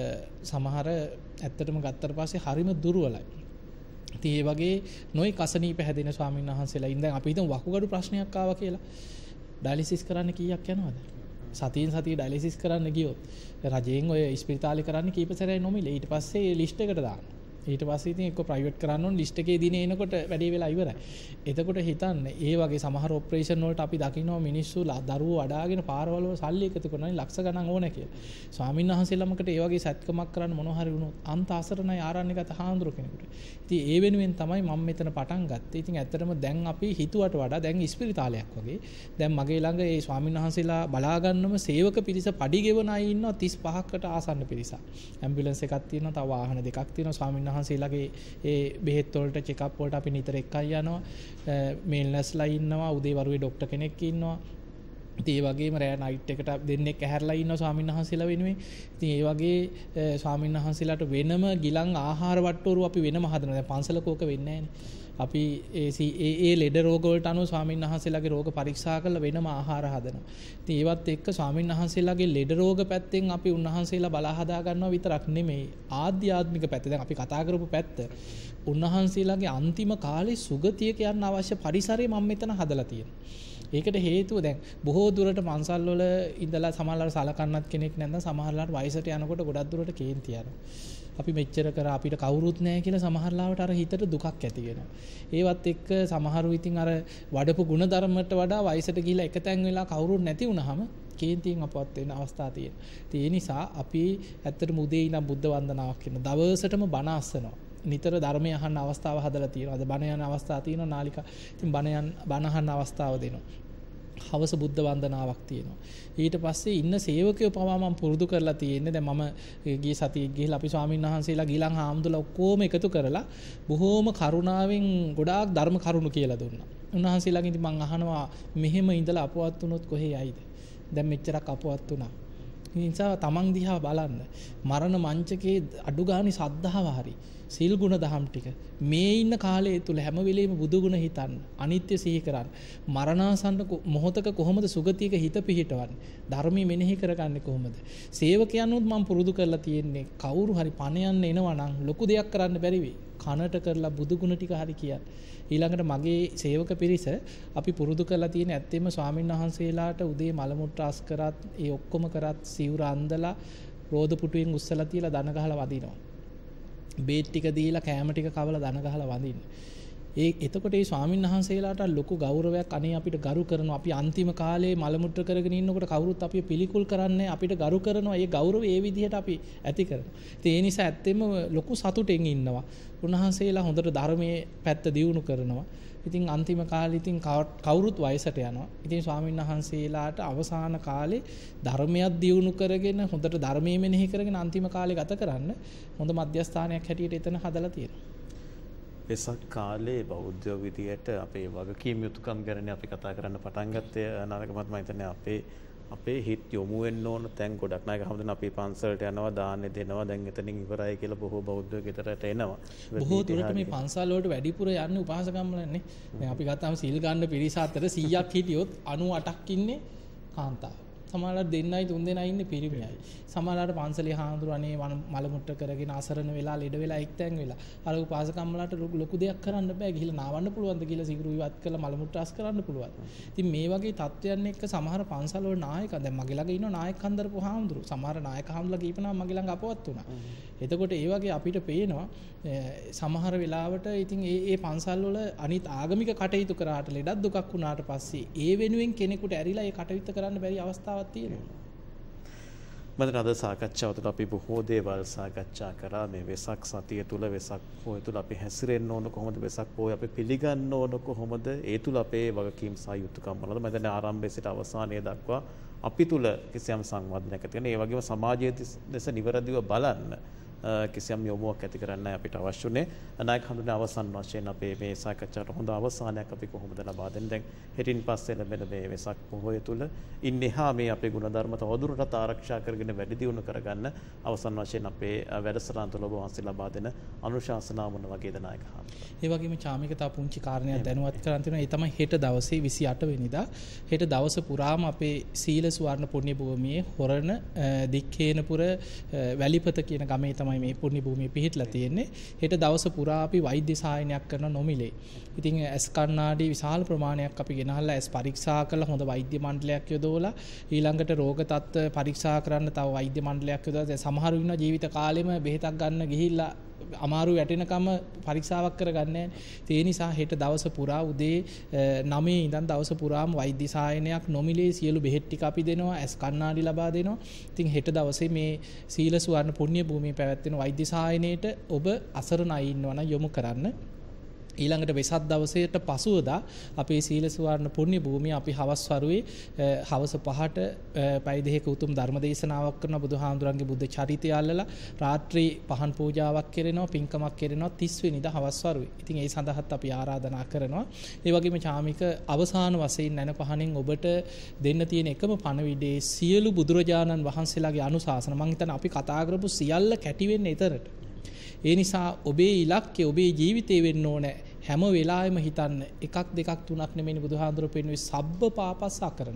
S5: සමහර ඇත්තටම ගත්තට පස්සේ හරිම දුර්වලයි. ඉතින් ඒ වගේ නොයි කසනීප හැදෙන ස්වාමීන් වහන්සේලා ඉඳන් අපි හිතමු වකුගඩු ප්‍රශ්නයක් ආවා කියලා. ඩයලිසිස් කරන්න කීයක් යනවද? සතියෙන් සතිය ඩයලිසිස් කරන්න ගියොත් රජයෙන් ඔය ස්පිරිතාලේ කරන්න කීප සැරයි නොමිලේ. ඊට පස්සේ ලිස්ට් එකට දානවා. ඊට පස්සේ ඉතින් එක්ක ප්‍රයිවට් කරන්න ඕන ලිස්ට් එකේ දිනේ එනකොට වැඩේ වෙලා ඉවරයි. එතකොට හිතන්න ඒ වගේ සමහර ඔපරේෂන් වලට අපි දකිනවා මිනිස්සු දරුවෝ අඩාගෙන පාරවල සල්ලි එකතු කරනවා ලක්ෂ ගණන් ඕන කියලා. ස්වාමීන් වහන්සේලාමකට ඒ වගේ සත්කමක් කරන්න මොනවා හරි වුණොත් අන්ත අසරණයි ආරණ්‍යගත හාමුදුරු කෙනෙකුට. ඉතින් ඒ වෙනුවෙන් තමයි මම මෙතන පටන් ගත්තේ. ඉතින් ඇත්තටම දැන් අපි හිතුවට වඩා දැන් ස්පිරිතාලයක් වගේ දැන් මගේ ළඟ ඒ ස්වාමීන් වහන්සේලා බලා ගන්නම සේවක පිරිස පඩි ගෙවන අය ඉන්නවා තිස් පහකට ආසන්න පිරිසක්. ඇම්බියුලන්ස් එකක් තියෙනවා, තව වාහන දෙකක් තියෙනවා. ස්වාමීන් වහන්සේලාගේ ඒ බෙහෙත් වලට චෙක් අප් වලට අපි නිතර එක්කයි යනවා. මේල් නර්ස්ලා ඉන්නවා, උදේ වරුවේ ડોක්ටර් කෙනෙක් ඉන්නවා. ඉතින් ඒ වගේම රෑ නයිට් එකට දෙන්නෙක් ඇහැරලා ඉන්නවා ස්වාමීන් වහන්සේලා වෙනුවෙන්. ඉතින් ඒ වගේ ස්වාමීන් වහන්සේලාට වෙනම ගිලන් ආහාර වට්ටෝරුව අපි වෙනම හදනවා. දැන් පන්සලක ඕක වෙන්නේ නැහැනේ. අපි ඒ ඒ ලෙඩ රෝග වලට අනුව ස්වාමීන් වහන්සේලාගේ රෝග පරීක්ෂා කරලා වෙනම ආහාර හදනවා. ඉතින් ඒවත් එක්ක ස්වාමීන් වහන්සේලාගේ ලෙඩ රෝග පැත්තෙන් අපි උන්වහන්සේලා බලා හදා ගන්නවා විතරක් නෙමෙයි. ආධ්‍යාත්මික පැත්ත. දැන් අපි කතා කරපු පැත්ත උන්වහන්සේලාගේ අන්තිම කාලේ සුගතිය කියන්න අවශ්‍ය පරිසරය මම මෙතන හදලා තියෙනවා. ඒකට හේතුව දැන් බොහෝ දුරට පන්සල් වල ඉඳලා සමහරවල් සලකන්නත් කෙනෙක් නැත්නම් සමහරවල්ලාට වයසට යනකොට ගොඩක් දුරට කේන්ති යනවා. අපි මෙච්චර කර අපිට කවුරුත් නැහැ කියලා සමහරලාවට අර හිතට දුකක් ඇති වෙනවා. ඒවත් එක්ක සමහරු ඉතින් අර වඩපු ಗುಣධර්මයට වඩා වයසට ගිහිලා එකතෙන් වෙලා කවුරුත් නැති වුනහම කේන්තියෙන් අපවත් වෙන අවස්ථා තියෙනවා. ඒ නිසා අපි ඇත්තටම උදේ ඉඳන් බුද්ධ වන්දනාවක් කරන දවසටම බණ අස්සනවා. නිතර ධර්මය අහන්න අවස්ථාව හදලා තියෙනවා. අද බණ යන අවස්ථාව තියෙනවා නාලිකා. ඉතින් බණ යන බණ අහන්න අවස්ථාව දෙනවා. හවස බුද්ධ වන්දනාවක් තියෙනවා. ඊට පස්සේ ඉන්න සේවකයෝ පවා මම පුරුදු කරලා තියෙන්නේ. දැන් මම ගිය සතියේ ගිහලා අපි ස්වාමීන් වහන්සේලා ගිලන් හාමුදුරුවෝ ඔක්කොම එකතු කරලා බොහෝම කරුණාවෙන් ගොඩාක් ධර්ම කරුණු කියලා දුන්නා. උන්වහන්සේලාගෙන් ඉතින් මම අහනවා මෙහෙම ඉඳලා අපවත් වුණොත් කොහේ යයිද? දැන් මෙච්චරක් අපවත් වුණා. ඒ නිසා තමන් දිහා බලන්න. මරණ මංචකේ අඩු ගානේ සද්ධාව හරි සීල් ගුණ දහම් ටික මේ ඉන්න කාලය තුල හැම වෙලෙම බුදු ගුණ හිතන්න, අනිත්‍ය සිහි කරන්න, මරණාසන්න මොහොතක කොහොමද සුගතියක හිත පිහිටවන්නේ, ධර්මයේ මෙනෙහි කරගන්නේ කොහොමද? සේවකයන්වත් මම පුරුදු කරලා තියෙන්නේ කවුරු හරි පණ යන්න එනවා නම් ලොකු දෙයක් කරන්න බැරි වෙයි. කනට කරලා බුදු ගුණ ටික හරි කියන්න. ඊළඟට මගේ සේවක පිරිස අපි පුරුදු කරලා තියෙන ඇත්තෙම ස්වාමීන් වහන්සේලාට උදේ මල මුත්‍රාස් කරත් ඒ ඔක්කොම කරත් සිවුර අන්දලා රෝද පුටුවෙන් උස්සලා තියලා දන ගහලා වදිනවා. බේත් ටික දීලා කෑම ටික කවලා දන ගහලා වදින්න. ඒ එතකොට ඒ ස්වාමීන් වහන්සේලාට ලොකු ගෞරවයක් අනේ අපිට ගරු කරනවා. අපි අන්තිම කාලේ මල මුත්‍ර කරගෙන ඉන්නකොට කවුරුත් අපිව පිළිකුල් කරන්නේ අපිට ගරු කරනවා. ඒ ගෞරවය ඒ විදිහට අපි ඇති කරනවා. ඉතින් ඒ නිසා ඇත්තෙම ලොකු සතුටෙන් ඉන්නවා. උන්වහන්සේලා හොඳට ධර්මයේ පැත්ත දියුණු කරනවා. ඉතින් අන්තිම කාලේ ඉතින් කවුරුත් වයසට යනවා. ඉතින් ස්වාමීන් වහන්සේලාට අවසාන කාලේ ධර්මයක් දියුණු කරගෙන හොඳට ධර්මයේ මෙනෙහි කරගෙන අන්තිම කාලේ ගත කරන්න හොඳ මධ්‍යස්ථානයක් හැටියට එතන හදලා තියෙනවා.
S4: වෙසක් කාලේ බෞද්ධ විදියට අපේ වගකීම් යුතුකම් ගැන අපි කතා කරන්න පටන් ගත්තේ නායක මහත්මයා හිතන්නේ අපේ අපේ හිත යොමු වෙන්න ඕන තැන් ගොඩක්. නායක හැමදෙන අපි පන්සලට යනවා, දාන්නේ දෙනවා, දැන් එතනින් ඉවරයි කියලා බොහෝ බෞද්ධයෝ ගෙදරට එනවා.
S5: බොහෝ දුරට මේ පන්සල් වලට වැඩිපුර යන්නේ උපාසකම්මලන්නේ. දැන් අපි ගත්තාම සීල් ගන්න පිරිස අතර සීයක් හිටියොත් අනූඅටක් ඉන්නේ කාන්තාව. සමහරවල් දෙන්නයි තුන් දෙනයි ඉන්නේ පිරිමියයි. සමහරවල් පන්සලේ හාමුදුරු අනේ මල මුට්ට කරගෙන අසරණ වෙලා ලෙඩ වෙලා එක්තැන් වෙලා අර උපාසකම්මලාට ලොකු දෙයක් කරන්න බෑ. ගිහිල්ලා නාවන්න පුළුවන්ද කියලා සිගුරු ඉවත් කරලා මල මුට්ට අස් කරන්න පුළුවන්. ඉතින් මේ වගේ තත්ත්වයන් එක්ක සමහර පන්සල් වල නායක දැන් මගේ ළඟ ඉන්න නායක හන්දරපු හාමුදුරු සමහර නායක හාමුදුරුලා කීපනා මගේ ළඟ අපවත් වුණා. එතකොට ඒ වගේ අපිට පේනවා සමහර වෙලාවට ඉතින් ඒ ඒ පන්සල් වල අනිත් ආගමික කටයුතු කරාට ලෙඩක් දුකක් වුණාට පස්සේ ඒ වෙනුවෙන් කෙනෙකුට ඇරිලා ඒ කටයුත්ත කරන්න බැරි අවස්ථාවක් තියෙනවා.
S4: මම අද සාකච්ඡාව තුළ අපි බොහෝ දේවල් සාකච්ඡා කරා. මේ වෙසක් සතිය තුළ වෙසක් පොය තුළ අපි හැසිරෙන්න ඕන කොහොමද, වෙසක් පොය අපි පිළිගන්න ඕන කොහොමද, ඒ තුළ අපේ වගකීම් සහ යුතුකම් මොනවද, මම දැන් ආරම්භයේ සිට අවසානයේ දක්වා අපි තුළ කිසියම් සංවර්ධනයක් ඇති කරන, ඒ වගේම සමාජයේ දෙස නිවැරදිව බලන්න කිසියම් යොමුවක් ඇති කරන්න අපිට අවශ්‍ය උනේ. නායක හඳුනන අවසන් වශයෙන් අපේ මේ සාකච්ඡාවට හොඳ අවසානයක් අපි කොහොමද ලබා දෙන්නේ? දැන් හෙටින් පස්සේ ලැබෙන මේ වෙසක් පොහොය තුළ ඉන්නේහා මේ අපේ ගුණධර්ම තවදුරටත් ආරක්ෂා කරගෙන වැඩි දියුණු කරගන්න අවසන් වශයෙන් අපේ වැඩසටහන තුළ ඔබ වහන්සේ ලබා දෙන අනුශාසනා මොන වගේද නායක හඳුනන?
S5: ඒ වගේම චාමික තා පුංචි කාරණයක් දැනුවත් කරන් තියෙනවා. ඒ තමයි හෙට දවසේ විසි අට වෙනිදා හෙට දවස පුරාම අපේ සීල සුවර්ණ පුණ්‍ය භූමියේ හොරණ දික්කේනපුර වැලිපත කියන ගමේ තමයි මේ පුණ්‍ය භූමිය පිහිටලා තියෙන්නේ. හෙට දවස පුරා අපි වෛද්‍ය සායනයක් කරන නොමිලේ. ඉතින් ඇස් කණ්ණාඩි විශාල ප්‍රමාණයක් අපි ගෙනහල්ලා ඇස් පරීක්ෂා කරලා හොඳ වෛද්‍ය මණ්ඩලයක් යොදවලා ඊළඟට රෝග තත්ත්ව පරීක්ෂා කරන්න තව වෛද්‍ය මණ්ඩලයක් යොදවලා සමහරු ඉන්නවා ජීවිත කාලෙම බෙහෙතක් ගන්න ගිහිල්ලා අමාරු වැටෙනකම පරීක්ෂාවක් කරගන්නේ. ඒ නිසා හෙට දවස පුරා උදේ නවයේ ඉඳන් දවස පුරාම වෛද්‍ය සායනයක් නොමිලේ සියලු බෙහෙත් ටික අපි දෙනවා, ඇස් කණ්ණාඩි ලබා දෙනවා. ඉතින් හෙට දවසේ මේ සීල සුවර්ණ පුණ්‍ය භූමියේ පැවැත්වෙන වෛද්‍ය සායනයේට ඔබ අසරණයි ඉන්නවා නම් යොමු කරන්න. ඊළඟට වෙසක් දවසේට පසුවදා අපේ සීල සුවර්ණ පුණ්‍ය භූමිය අපි හවස් වරුවේ හවස පහට පැය දෙකක උතුම් ධර්ම දේශනාවක් කරන බුදුහාමුදුරන්ගේ බුද්ධ චරිතය අල්ලලා රාත්‍රී පහන් පූජාවක් කරනවා, පින්කමක් කරනවා තිස් වෙනිදා හවස් වරුවේ. ඉතින් ඒ සඳහාත් අපි ආරාධනා කරනවා. ඒ වගේම චාමික අවසාන වශයෙන් නැන පහනෙන් ඔබට දෙන්න තියෙන එකම පණවිඩේ සියලු බුදුරජාණන් වහන්සේලාගේ අනුශාසන. මම හිතන්නේ අපි කතා කරපු සියල්ල කැටි වෙන්නේ ඊතරට. ඒ නිසා ඔබේ ඉලක්කය ඔබේ ජීවිතේ වෙන්න ඕන හැම වෙලාවෙම හිතන්න එකක් දෙකක් තුනක් නෙමෙයි බුදුහාඳුර පෙන්වුවේ සබ්බ පාපස්ස කරන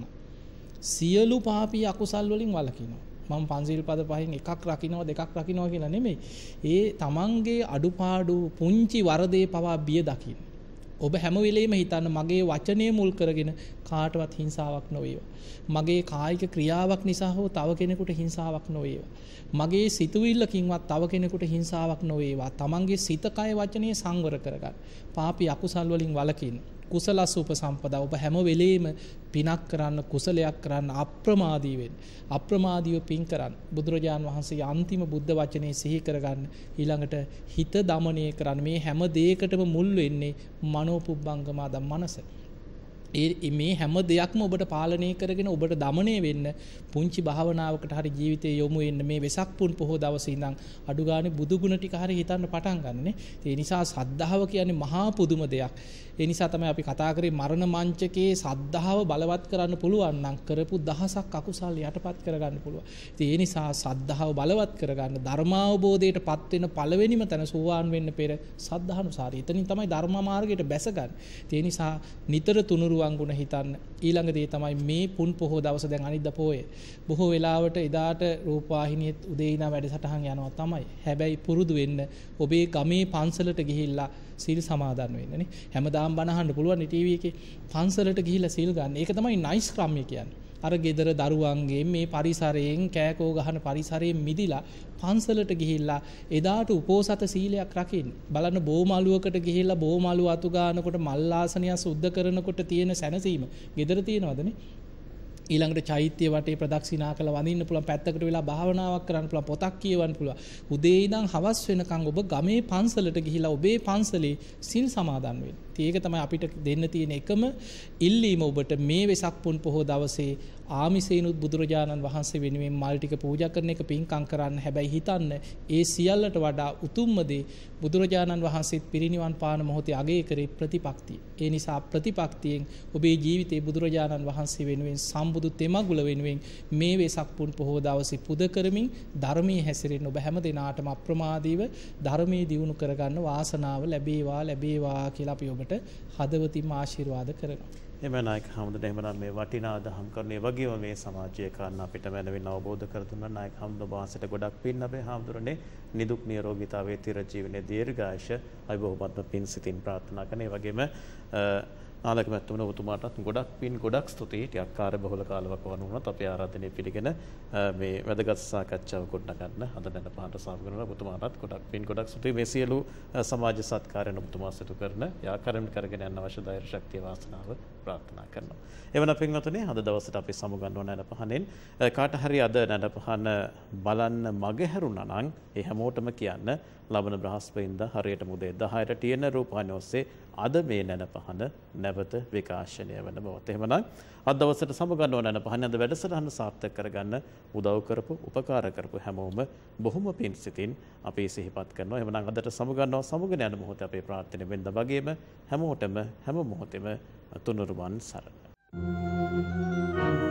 S5: සියලු පාපී අකුසල් වලින් වළකිනවා. මම පංචශීල පද පහෙන් එකක් රකින්නවා දෙකක් රකින්නවා කියලා නෙමෙයි. ඒ තමන්ගේ අඩුපාඩු පුංචි වරදේ පවා බිය දකින්න. ඔබ හැම වෙලෙම හිතන්න මගේ වචනේ මුල් කරගෙන කාටවත් හිංසාවක් නොවේවා. මගේ කායික ක්‍රියාවක් නිසා හෝ තව කෙනෙකුට හිංසාවක් නොවේවා. මගේ සිතුවිල්ලකින්වත් තව කෙනෙකුට හිංසාවක් නොවේවා. තමන්ගේ සිත කය වචනේ සංවර කරගන්න. පාපී අකුසල් වලින් වළකින්න. කුසලස් උපසම්පදා ඔබ හැම වෙලෙම පිනක් කරන්න, කුසලයක් කරන්න, අප්‍රමාදී වෙන්න. අප්‍රමාදීව පින් කරන්න. බුදුරජාන් වහන්සේගේ අන්තිම බුද්ධ වචනේ සිහි කරගන්න. ඊළඟට හිත දමනය කරන්න. මේ හැම දෙයකටම මුල් වෙන්නේ මනෝපුබ්බංගමා ධම්මනස. ඒ මේ හැම දෙයක්ම ඔබට පාලනය කරගෙන ඔබට දමනය වෙන්න පුංචි භාවනාවකට හරි ජීවිතේ යොමු වෙන්න මේ වෙසක් පුන් පොහොව දවසේ ඉඳන් අඩු ගානේ බුදු ගුණ ටික හරි හිතන්න පටන් ගන්නනේ. ඒ නිසා සද්ධාව කියන්නේ මහා පුදුම දෙයක්. ඒ නිසා තමයි අපි කතා කරේ මරණ මංචකයේ සද්ධාව බලවත් කරන්න පුළුවන් නම් කරපු දහසක් අකුසල් යටපත් කරගන්න පුළුවන්. ඉතින් ඒ නිසා සද්ධාව බලවත් කරගන්න ධර්මාවබෝධයට පත් වෙන පළවෙනිම තැන සෝවාන් වෙන්න පෙර සද්ධානුසාරී. එතනින් තමයි ධර්ම මාර්ගයට බැසගන්නේ. ඒ නිසා නිතර තුනුරුවන් ගුණ හිතන්න. ඊළඟ දේ තමයි මේ පුන් පොහොව දවස දැන් අනිද්දා පොයේ. බොහෝ වෙලාවට එදාට රූපවාහිනියේ උදේ ඉඳන් වැඩසටහන් යනවා තමයි. හැබැයි පුරුදු වෙන්න ඔබේ ගමේ පන්සලට ගිහිල්ලා සීල් සමාදන් වෙන්න නේ. හැමදාම බණ අහන්න පුළුවන් නේ ටීවී එකේ. පන්සලට ගිහිල්ලා සීල් ගන්න. ඒක තමයි නයිස් ක්‍රමය කියන්නේ. අර ගෙදර දරුවන්ගේ මේ පරිසරයෙන් කෑකෝ ගහන පරිසරයෙන් මිදිලා පන්සලට ගිහිල්ලා එදාට උපෝසත සීලයක් රකින්න. බලන්න බෝමාලුවකට ගිහිල්ලා බෝමාලුව අතු ගන්නකොට මල් ආසනය සුද්ධ කරනකොට තියෙන සැනසීම ගෙදර තියෙනවදනේ. ඊළඟට චෛත්‍ය වටේ ප්‍රදක්ෂිනා කළ වඳින්න පුළුවන්, පැත්තකට වෙලා භාවනාවක් කරන්න පුළුවන්, පොතක් කියවන්න පුළුවන්. උදේ ඉඳන් හවස් වෙනකන් ඔබ ගමේ පන්සලට ගිහිලා ඔබේ පන්සලේ සිල් සමාදන් වෙන්න. ඒක තමයි අපිට දෙන්න තියෙන එකම ඉල්ලීම ඔබට මේ වෙසක් පුන් පොහොව දවසේ ආමිසේනුත් බුදුරජාණන් වහන්සේ වෙනුවෙන් මල් ටික පූජා කරන එක පින්කම් කරන්න. හැබැයි හිතන්න ඒ සියල්ලට වඩා උතුම්ම දේ බුදුරජාණන් වහන්සේත් පිරිනිවන් පාන මොහොතේ අගය කරේ ප්‍රතිපක්තිය. ඒ නිසා ප්‍රතිපක්තියෙන් ඔබේ ජීවිතේ බුදුරජාණන් වහන්සේ වෙනුවෙන් සම්බුදු තෙමගුල වෙනුවෙන් මේ වෙසක් පුන් පොහොව දවසේ පුද කරමින් ධර්මයේ හැසිරෙන්න ඔබ හැම දිනාටම අප්‍රමාදීව ධර්මයේ දියුණු කරගන්න වාසනාව ලැබේවා ලැබේවා කියලා අපි ඔබට හදවතින්ම ආශිර්වාද කරනවා.
S4: එම නායක හමුදුනේ එහෙමනම් මේ වටිනා දහම් කරුණේ වගේම මේ සමාජීය කාරණා අපිට මැනවින් අවබෝධ කර දුන්නා. නායක හමුදුන වහන්සේට ගොඩක් පින් අපේ හමුදුරනේ නිදුක් නිරෝගීතාවයේ තිර ජීවනයේ දීර්ඝායුෂ අයිබෝබත්ම පින් සිතින් ප්‍රාර්ථනා කරන. ඒ වගේම නාලක මැතිතුමන ඔබතුමාටත් ගොඩක් පින් ගොඩක් ස්තුතියි. ටිකක් කාර්යබහුල කාලයක් වුණ වුණත් අපේ ආරාධනය පිළිගෙන මේ වැදගත් සාකච්ඡාව ගොඩනගන්න අද දැන පහට සාකච්ඡා කරන ඔබතුමාටත් ගොඩක් පින් ගොඩක් ස්තුතියි. මේ සියලු සමාජ සත්කාරයන් ඔබතුමා සිදු කරන යාකරණ කරගෙන යන අවශ්‍ය ධෛර්ය ශක්තිය වාසනාව ප්‍රාර්ථනා කරනවා. එවන පින්වතුනි අද දවසට අපි සමුගන්වන නැනපහනෙන් කාට හරි අද නැනපහන බලන්න මග හැරුණා නම් ඒ හැමෝටම කියන්න ලබන බ්‍රහස්පතින්දා හරියට මුදේ දහයට ටියන රූපවාහිනිය ඔස්සේ අද මේ නැනපහන නැවත විකාශනය වන බවත්. එහෙමනම් අද දවසට සමුගන්වන නැනපහන අද වැඩසටහන සාර්ථක කරගන්න උදව් කරපු උපකාර කරපු හැමෝම බොහොම පින් සිතින් අපි සිහිපත් කරනවා. එහෙමනම් අදට සමුගන්වව සමුගෙන යන මොහොතේ අපේ ප්‍රාර්ථනාව වෙනද වගේම හැමෝටම හැම මොහොතෙම තුනුරුවන් සරණ.